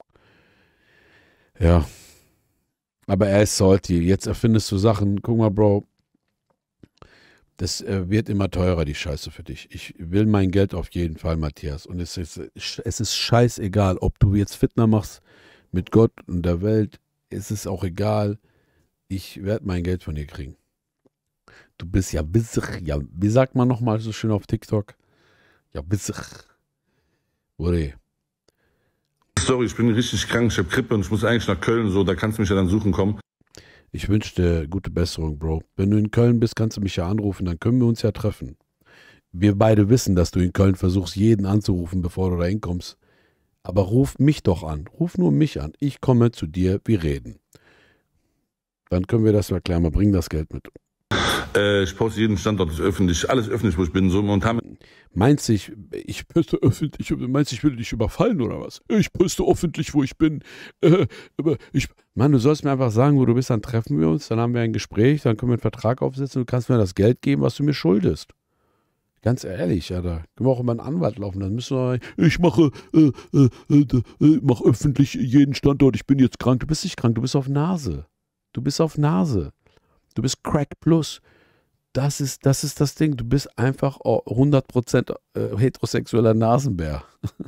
ja, aber er ist salty. Jetzt erfindest du Sachen. Guck mal, Bro, das äh, wird immer teurer, die Scheiße für dich. Ich will mein Geld auf jeden Fall, Matthias. Und es ist, es ist scheißegal, ob du jetzt Fitner machst mit Gott und der Welt. Es ist auch egal. Ich werde mein Geld von dir kriegen. Du bist ja bissig. Ja, wie sagt man nochmal so schön auf TikTok? Ja, bissig. Uri. Sorry, ich bin richtig krank, ich habe Grippe und ich muss eigentlich nach Köln, so, da kannst du mich ja dann suchen kommen. Ich wünsche dir gute Besserung, Bro. Wenn du in Köln bist, kannst du mich ja anrufen, dann können wir uns ja treffen. Wir beide wissen, dass du in Köln versuchst, jeden anzurufen, bevor du da hinkommst. Aber ruf mich doch an, ruf nur mich an. Ich komme zu dir, wir reden. Dann können wir das mal klären. Mal bringen das Geld mit. Äh, ich poste jeden Standort, das ist öffentlich, alles öffentlich, wo ich bin. So momentan. Meinst du, ich, ich poste öffentlich, meinst du, ich will dich überfallen oder was? Ich poste öffentlich, wo ich bin. Äh, aber ich, Mann, du sollst mir einfach sagen, wo du bist, dann treffen wir uns, dann haben wir ein Gespräch, dann können wir einen Vertrag aufsetzen, du kannst mir das Geld geben, was du mir schuldest. Ganz ehrlich, Alter. Können wir auch über einen Anwalt laufen, dann müssen wir, ich mache, äh, äh, äh, äh, mach öffentlich jeden Standort, ich bin jetzt krank. Du bist nicht krank, du bist auf Nase. Du bist auf Nase. Du bist Crack Plus. Das ist, das ist das Ding. Du bist einfach hundert Prozent äh, heterosexueller Nasenbär.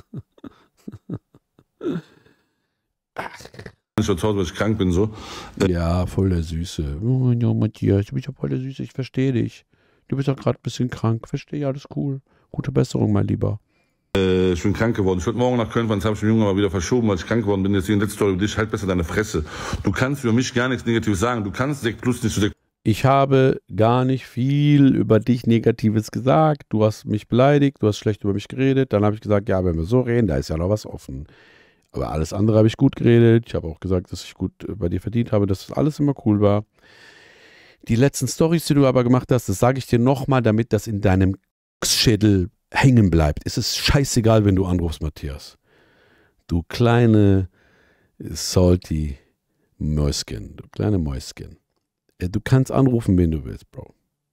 Ich war zu Hause, weil ich krank bin, so. Ja, voll der Süße. Oh, ja, Matthias, du bist ja voll der Süße, ich verstehe dich. Du bist doch gerade ein bisschen krank. Verstehe, alles cool. Gute Besserung, mein Lieber. Äh, ich bin krank geworden. Ich wollte morgen nach Köln fahren, jetzt habe ich den Jungen aber wieder verschoben, weil ich krank geworden bin. Jetzt die letzte Story über dich, halt besser deine Fresse. Du kannst über mich gar nichts Negatives sagen. Du kannst Sekt Plus nicht zu Sekt. Ich habe gar nicht viel über dich Negatives gesagt. Du hast mich beleidigt, du hast schlecht über mich geredet. Dann habe ich gesagt, ja, wenn wir so reden, da ist ja noch was offen. Aber alles andere habe ich gut geredet. Ich habe auch gesagt, dass ich gut bei dir verdient habe, dass das alles immer cool war. Die letzten Storys, die du aber gemacht hast, das sage ich dir nochmal, damit das in deinem Schädel hängen bleibt. Es ist scheißegal, wenn du anrufst, Matthias. Du kleine salty Mäuschen, du kleine Mäuschen. Du kannst anrufen, wen du willst, Bro.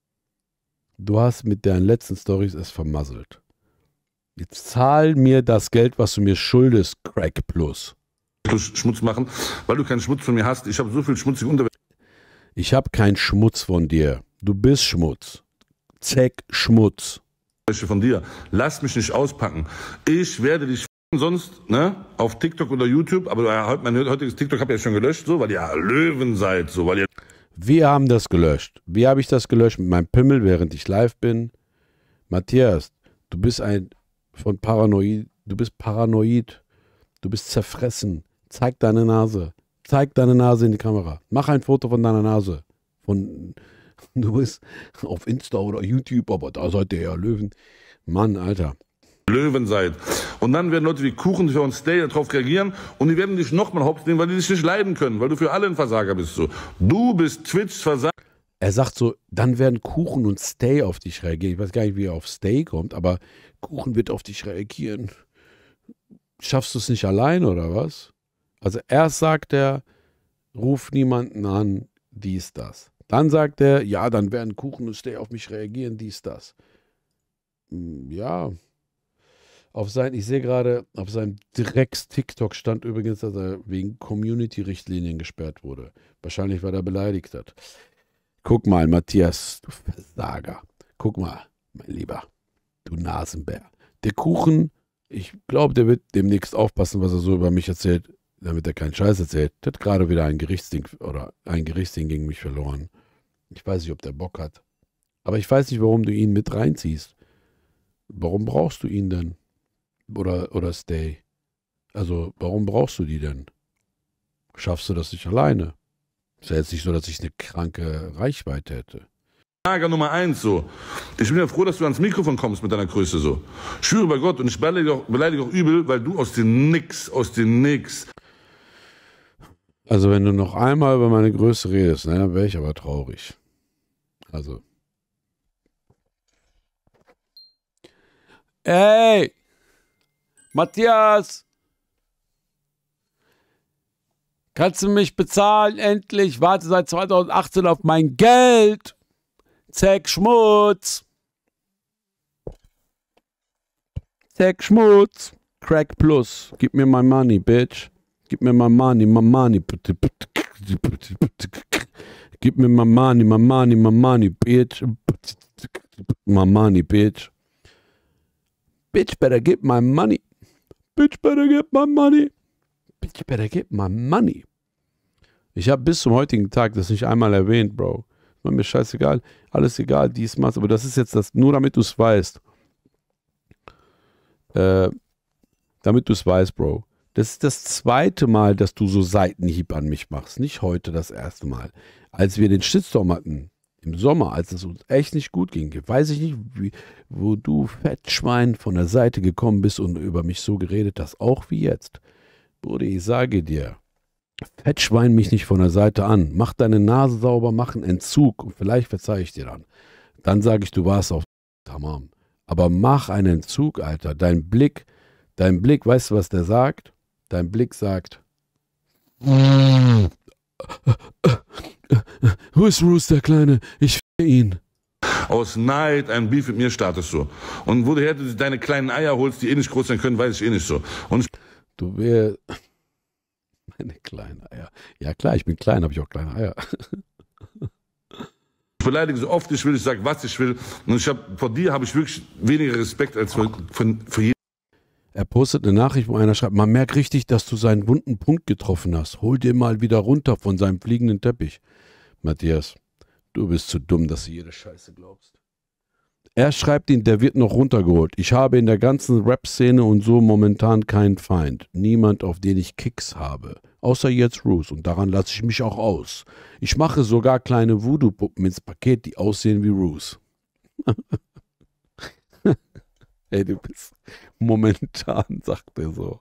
Du hast mit deinen letzten Storys es vermasselt. Jetzt zahl mir das Geld, was du mir schuldest, Crack Plus. Schmutz machen, weil du keinen Schmutz von mir hast. Ich habe so viel schmutzige Unterwäsche. Ich habe keinen Schmutz von dir. Du bist Schmutz. Zeck Schmutz. Von dir. Lass mich nicht auspacken. Ich werde dich sonst, ne, auf TikTok oder YouTube, aber äh, mein heutiges TikTok habt ihr ja schon gelöscht, so, weil ihr Löwen seid, so, weil ihr. Wir haben das gelöscht. Wie habe ich das gelöscht? Mit meinem Pimmel, während ich live bin. Matthias, du bist ein von Paranoid, du bist paranoid, du bist zerfressen. Zeig deine Nase. Zeig deine Nase in die Kamera. Mach ein Foto von deiner Nase. Von, du bist auf Insta oder YouTube, aber da seid ihr ja Löwen. Mann, Alter. Löwen seid. Und dann werden Leute wie Kuchen für uns Stay darauf reagieren und die werden dich nochmal hops nehmen, weil die dich nicht leiden können, weil du für alle ein Versager bist. So. Du bist Twitchs Versager. Er sagt so, dann werden Kuchen und Stay auf dich reagieren. Ich weiß gar nicht, wie er auf Stay kommt, aber Kuchen wird auf dich reagieren. Schaffst du es nicht allein oder was? Also erst sagt er, ruf niemanden an, dies, das. Dann sagt er, ja, dann werden Kuchen und Stay auf mich reagieren, dies, das. Ja. Auf sein, ich sehe gerade, auf seinem Drecks-TikTok stand übrigens, dass er wegen Community-Richtlinien gesperrt wurde. Wahrscheinlich, weil er beleidigt hat. Guck mal, Matthias, du Versager. Guck mal, mein Lieber, du Nasenbär. Der Kuchen, ich glaube, der wird demnächst aufpassen, was er so über mich erzählt, damit er keinen Scheiß erzählt. Der hat gerade wieder ein Gerichtsding oder ein Gerichtsding gegen mich verloren. Ich weiß nicht, ob der Bock hat. Aber ich weiß nicht, warum du ihn mit reinziehst. Warum brauchst du ihn denn? Oder, oder Stay. Also, warum brauchst du die denn? Schaffst du das nicht alleine? Ist ja jetzt nicht so, dass ich eine kranke Reichweite hätte. Versager Nummer eins, so. Ich bin ja froh, dass du ans Mikrofon kommst mit deiner Größe, so. Ich schwöre bei Gott und ich beleidige auch, beleidige auch übel, weil du aus dem Nix, aus dem Nix. Also, wenn du noch einmal über meine Größe redest, ne, dann wäre ich aber traurig. Also. Ey! Matthias! Kannst du mich bezahlen, endlich? Warte seit zweitausendachtzehn auf mein Geld. Zeck Schmutz. Zeck Schmutz. Crack Plus. Gib mir mein Money, Bitch. Gib mir mein Money, mein Money. Gib mir mein Money, mein Money, mein Money, Bitch. My money, Bitch. Bitch better get my money. Bitch better get my money. Bitch better get my money. Ich habe bis zum heutigen Tag das nicht einmal erwähnt, Bro. War mir scheißegal. Alles egal, dies, was. Aber das ist jetzt das, nur damit du es weißt. Äh, damit du es weißt, Bro. Das ist das zweite Mal, dass du so Seitenhieb an mich machst. Nicht heute das erste Mal. Als wir den Shitstorm hatten, im Sommer, als es uns echt nicht gut ging, weiß ich nicht, wie, wo du Fettschwein von der Seite gekommen bist und über mich so geredet hast, auch wie jetzt. Bruder, ich sage dir, Fettschwein mich nicht von der Seite an. Mach deine Nase sauber, mach einen Entzug und vielleicht verzeih ich dir dann. Dann sage ich, du warst auf Tamam. Aber mach einen Entzug, Alter. Dein Blick, dein Blick, weißt du, was der sagt? Dein Blick sagt, wo ist Roos, der Kleine? Ich f*** ihn. Aus Neid ein Beef mit mir startest du. Und wo du her deine kleinen Eier holst, die eh nicht groß sein können, weiß ich eh nicht so. Und Du wärst... Meine kleinen Eier. Ja klar, ich bin klein, habe ich auch kleine Eier. ich beleidige so oft ich will, ich sage, was ich will. Und ich hab, vor dir habe ich wirklich weniger Respekt als vor, von, für jeden. Er postet eine Nachricht, wo einer schreibt, man merkt richtig, dass du seinen wunden Punkt getroffen hast. Hol dir mal wieder runter von seinem fliegenden Teppich. Matthias, du bist zu dumm, dass du jede Scheiße glaubst. Er schreibt ihn, der wird noch runtergeholt. Ich habe in der ganzen Rap-Szene und so momentan keinen Feind. Niemand, auf den ich Kicks habe. Außer jetzt Roos. Und daran lasse ich mich auch aus. Ich mache sogar kleine Voodoo-Puppen ins Paket, die aussehen wie Roos. Ey, du bist momentan, sagt er so.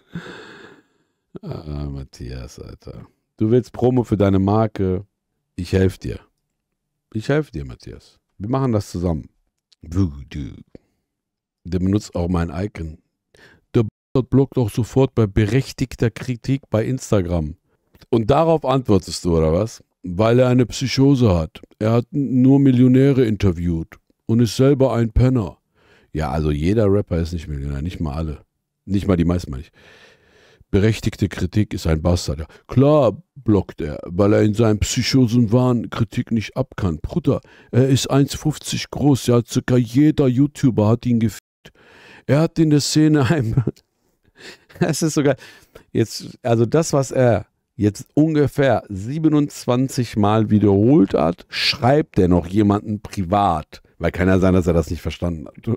Ah, Matthias, Alter. Du willst Promo für deine Marke. Ich helfe dir. Ich helfe dir, Matthias. Wir machen das zusammen. Voodoo. Der benutzt auch mein Icon. Der blockt auch sofort bei berechtigter Kritik bei Instagram. Und darauf antwortest du, oder was? Weil er eine Psychose hat. Er hat nur Millionäre interviewt und ist selber ein Penner. Ja, also jeder Rapper ist nicht Millionär, nicht mal alle. Nicht mal die meisten, meine ich. Berechtigte Kritik ist ein Bastard. Ja, klar blockt er, weil er in seinem Psychosenwahn Kritik nicht ab kann. Bruder, er ist eins fünfzig groß, ja, circa jeder YouTuber hat ihn gefickt. Er hat in der Szene ein... Es ist sogar... Jetzt, also das, was er jetzt ungefähr siebenundzwanzig Mal wiederholt hat, schreibt er noch jemanden privat. Weil kann ja sein, dass er das nicht verstanden hat.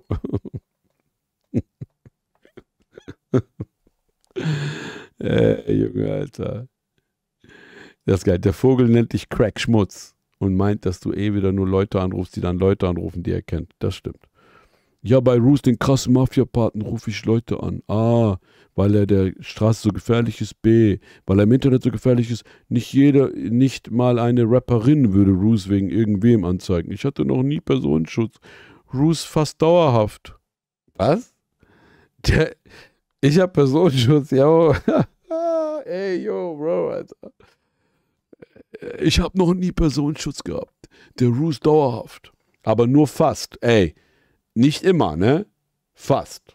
Äh, Junge, Alter. Das ist geil. Der Vogel nennt dich Crack Schmutz und meint, dass du eh wieder nur Leute anrufst, die dann Leute anrufen, die er kennt. Das stimmt. Ja, bei Roos, den krassen Mafia-Paten, rufe ich Leute an. A, weil er der Straße so gefährlich ist. B, weil er im Internet so gefährlich ist. Nicht jeder, nicht mal eine Rapperin würde Roos wegen irgendwem anzeigen. Ich hatte noch nie Personenschutz. Roos fast dauerhaft. Was? Der... Ich hab Personenschutz, yo. Ey, yo, Bro, Alter. Ich hab noch nie Personenschutz gehabt. Der Roos dauerhaft. Aber nur fast. Ey, nicht immer, ne? Fast.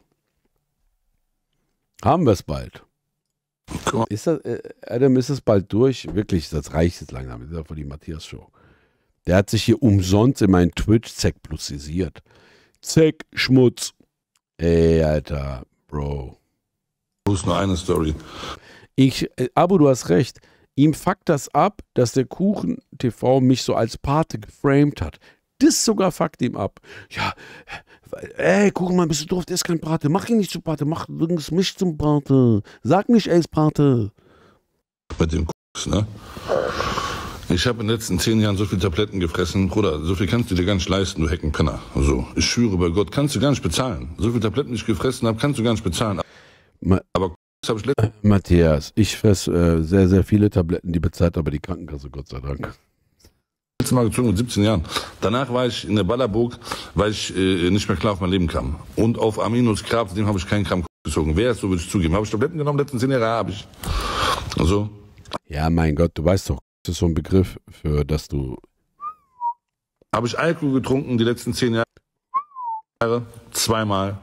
Haben wir es bald. Ist das, äh, Adam, ist es bald durch? Wirklich, das reicht jetzt langsam. Das ist ja für die Matthias-Show. Der hat sich hier umsonst in meinen Twitch-Zeck plusisiert. Zeck, Schmutz. Ey, Alter, Bro. Nur eine Story. Ich, aber du hast recht. Ihm fuckt das ab, dass der Kuchen-T V mich so als Pate geframed hat. Das sogar fuckt ihm ab. Ja, ey, Kuchenmann, bist du doof, der ist kein Pate. Mach ihn nicht zum Pate, mach mich zum Pate. Sag nicht, er ist Pate. Mit dem Kuchen, ne? Ich habe in den letzten zehn Jahren so viele Tabletten gefressen. Bruder, so viel kannst du dir gar nicht leisten, du Heckenpenner. Also, ich schwöre bei Gott, kannst du gar nicht bezahlen. So viele Tabletten, die ich gefressen habe, kannst du gar nicht bezahlen. Ma aber das habe ich letztens. Matthias, ich fresse äh, sehr, sehr viele Tabletten, die bezahlt aber die Krankenkasse, Gott sei Dank. Letztes Mal gezogen mit siebzehn Jahren. Danach war ich in der Ballerburg, weil ich äh, nicht mehr klar auf mein Leben kam. Und auf Aminos Grab, dem habe ich keinen Gramm gezogen. Wer ist so, würde ich zugeben. Habe ich Tabletten genommen, letzten zehn Jahre habe ich. Also. Ja, mein Gott, du weißt doch, das ist so ein Begriff, für das du... Habe ich Alkohol getrunken die letzten zehn Jahre? Zweimal.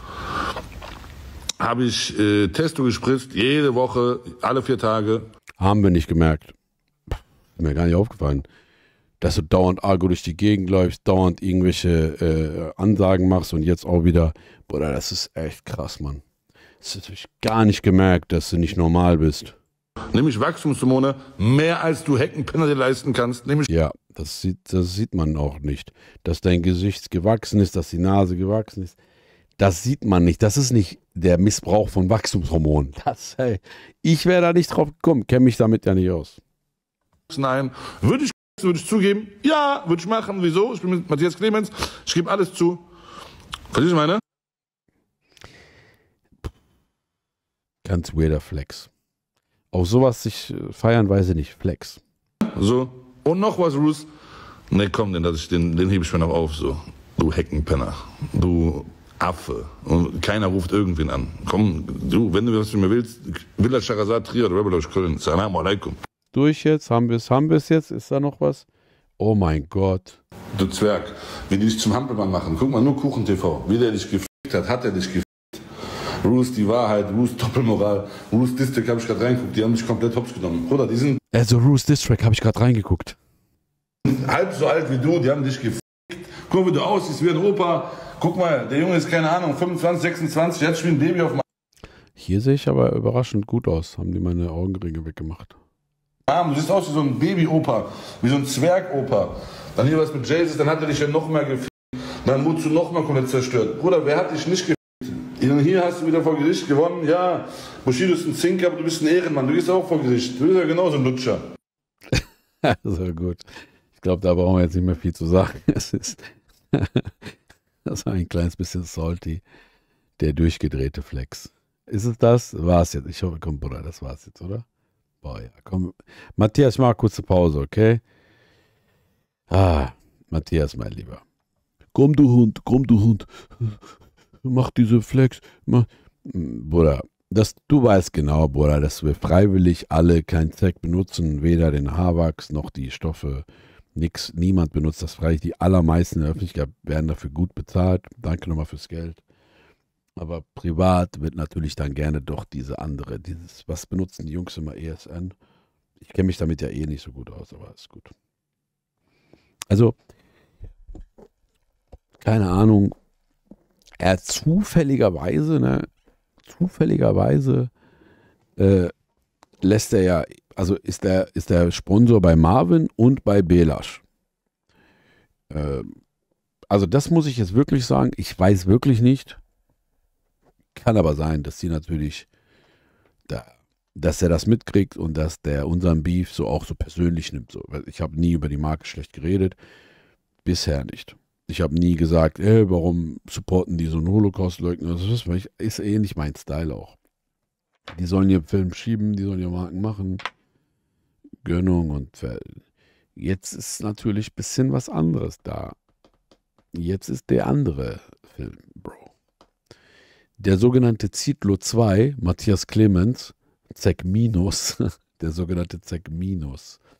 Habe ich äh, Testo gespritzt, jede Woche, alle vier Tage. Haben wir nicht gemerkt. Ist mir gar nicht aufgefallen. Dass du dauernd Argo durch die Gegend läufst, dauernd irgendwelche äh, Ansagen machst und jetzt auch wieder. Bruder, das ist echt krass, Mann. Das ist natürlich gar nicht gemerkt, dass du nicht normal bist. Nämlich Wachstumshormone, mehr als du Heckenpenner dir leisten kannst. Nämlich ja, das sieht, das sieht man auch nicht. Dass dein Gesicht gewachsen ist, dass die Nase gewachsen ist. Das sieht man nicht. Das ist nicht der Missbrauch von Wachstumshormonen. Das, hey, ich wäre da nicht drauf gekommen. Kenne mich damit ja nicht aus. Nein. Würde ich, würde ich zugeben? Ja, würde ich machen. Wieso? Ich bin mit Matthias Clemens. Ich gebe alles zu. Verstehst du meine? Ganz weirder Flex. Auf sowas sich feiern, weiß ich nicht. Flex. So. Und noch was, Roos. Ne, komm, den, den, den hebe ich mir noch auf, so. Du Heckenpenner. Du Affe. Und keiner ruft irgendwen an. Komm, du, wenn du was von mir willst, Villa Charazad, Trier, Rebel Köln. Salam alaikum. Durch jetzt, haben wir es haben wir's jetzt? Ist da noch was? Oh mein Gott. Du Zwerg, wie die dich zum Hampelmann machen. Guck mal, nur Kuchen T V. Wie der dich gefickt hat, hat er dich gefickt. Roos die Wahrheit, Roos Doppelmoral, Roos District habe ich gerade reingeguckt, die haben dich komplett hops genommen. Bruder, die sind Also Roos District habe ich gerade reingeguckt. halb so alt wie du, die haben dich gefickt. Guck mal, wie du aussiehst, wie ein Opa. Guck mal, der Junge ist, keine Ahnung, fünfundzwanzig, sechsundzwanzig, jetzt spielt ein Baby auf dem Hier sehe ich aber überraschend gut aus. Haben die meine Augenringe weggemacht. Arm. Du siehst aus wie so ein Baby-Opa, wie so ein Zwerg-Opa. Dann hier was mit Jesus, dann hat er dich ja noch mehr gefickt. Dann wurdest du noch mal komplett zerstört. Bruder, wer hat dich nicht gefickt? Hier hast du wieder vor Gericht gewonnen. Ja, Bushido ist ein Zinker, aber du bist ein Ehrenmann. Du gehst auch vor Gericht. Du bist ja genauso ein Lutscher. So gut. Ich glaube, da brauchen wir jetzt nicht mehr viel zu sagen. Es ist das war ein kleines bisschen salty. Der durchgedrehte Flex. Ist es das? War es jetzt? Ich hoffe, komm, Bruder, das war es jetzt, oder? Boah, ja, komm. Matthias, ich mache kurze Pause, okay? Ah, Matthias, mein Lieber. Komm, du Hund, komm, du Hund. Mach diese Flex. Mach. Bruder, das, du weißt genau, Bruder, dass wir freiwillig alle kein Zeck benutzen, weder den Haarwachs noch die Stoffe. Nix, niemand benutzt das freiwillig. Die allermeisten in der Öffentlichkeit werden dafür gut bezahlt. Danke nochmal fürs Geld. Aber privat wird natürlich dann gerne doch diese andere, dieses, was benutzen die Jungs immer, E S N. Ich kenne mich damit ja eh nicht so gut aus, aber ist gut. Also, keine Ahnung, er zufälligerweise, ne, zufälligerweise äh, lässt er ja, also ist der, ist der Sponsor bei Marvin und bei Belash. Äh, also das muss ich jetzt wirklich sagen, ich weiß wirklich nicht. Kann aber sein, dass die natürlich, da, dass er das mitkriegt und dass der unseren Beef so auch so persönlich nimmt. So. Ich habe nie über die Marke schlecht geredet. Bisher nicht. Ich habe nie gesagt, ey, warum supporten die so einen Holocaust-Leugner? Das ist, ist eh nicht mein Style auch. Die sollen ihren Film schieben, die sollen ihre Marken machen. Gönnung und jetzt ist natürlich ein bisschen was anderes da. Jetzt ist der andere Film, Bro. Der sogenannte Zitlo zwei, Matthias Clemens, Zeck Minus, der sogenannte Zeck Minus,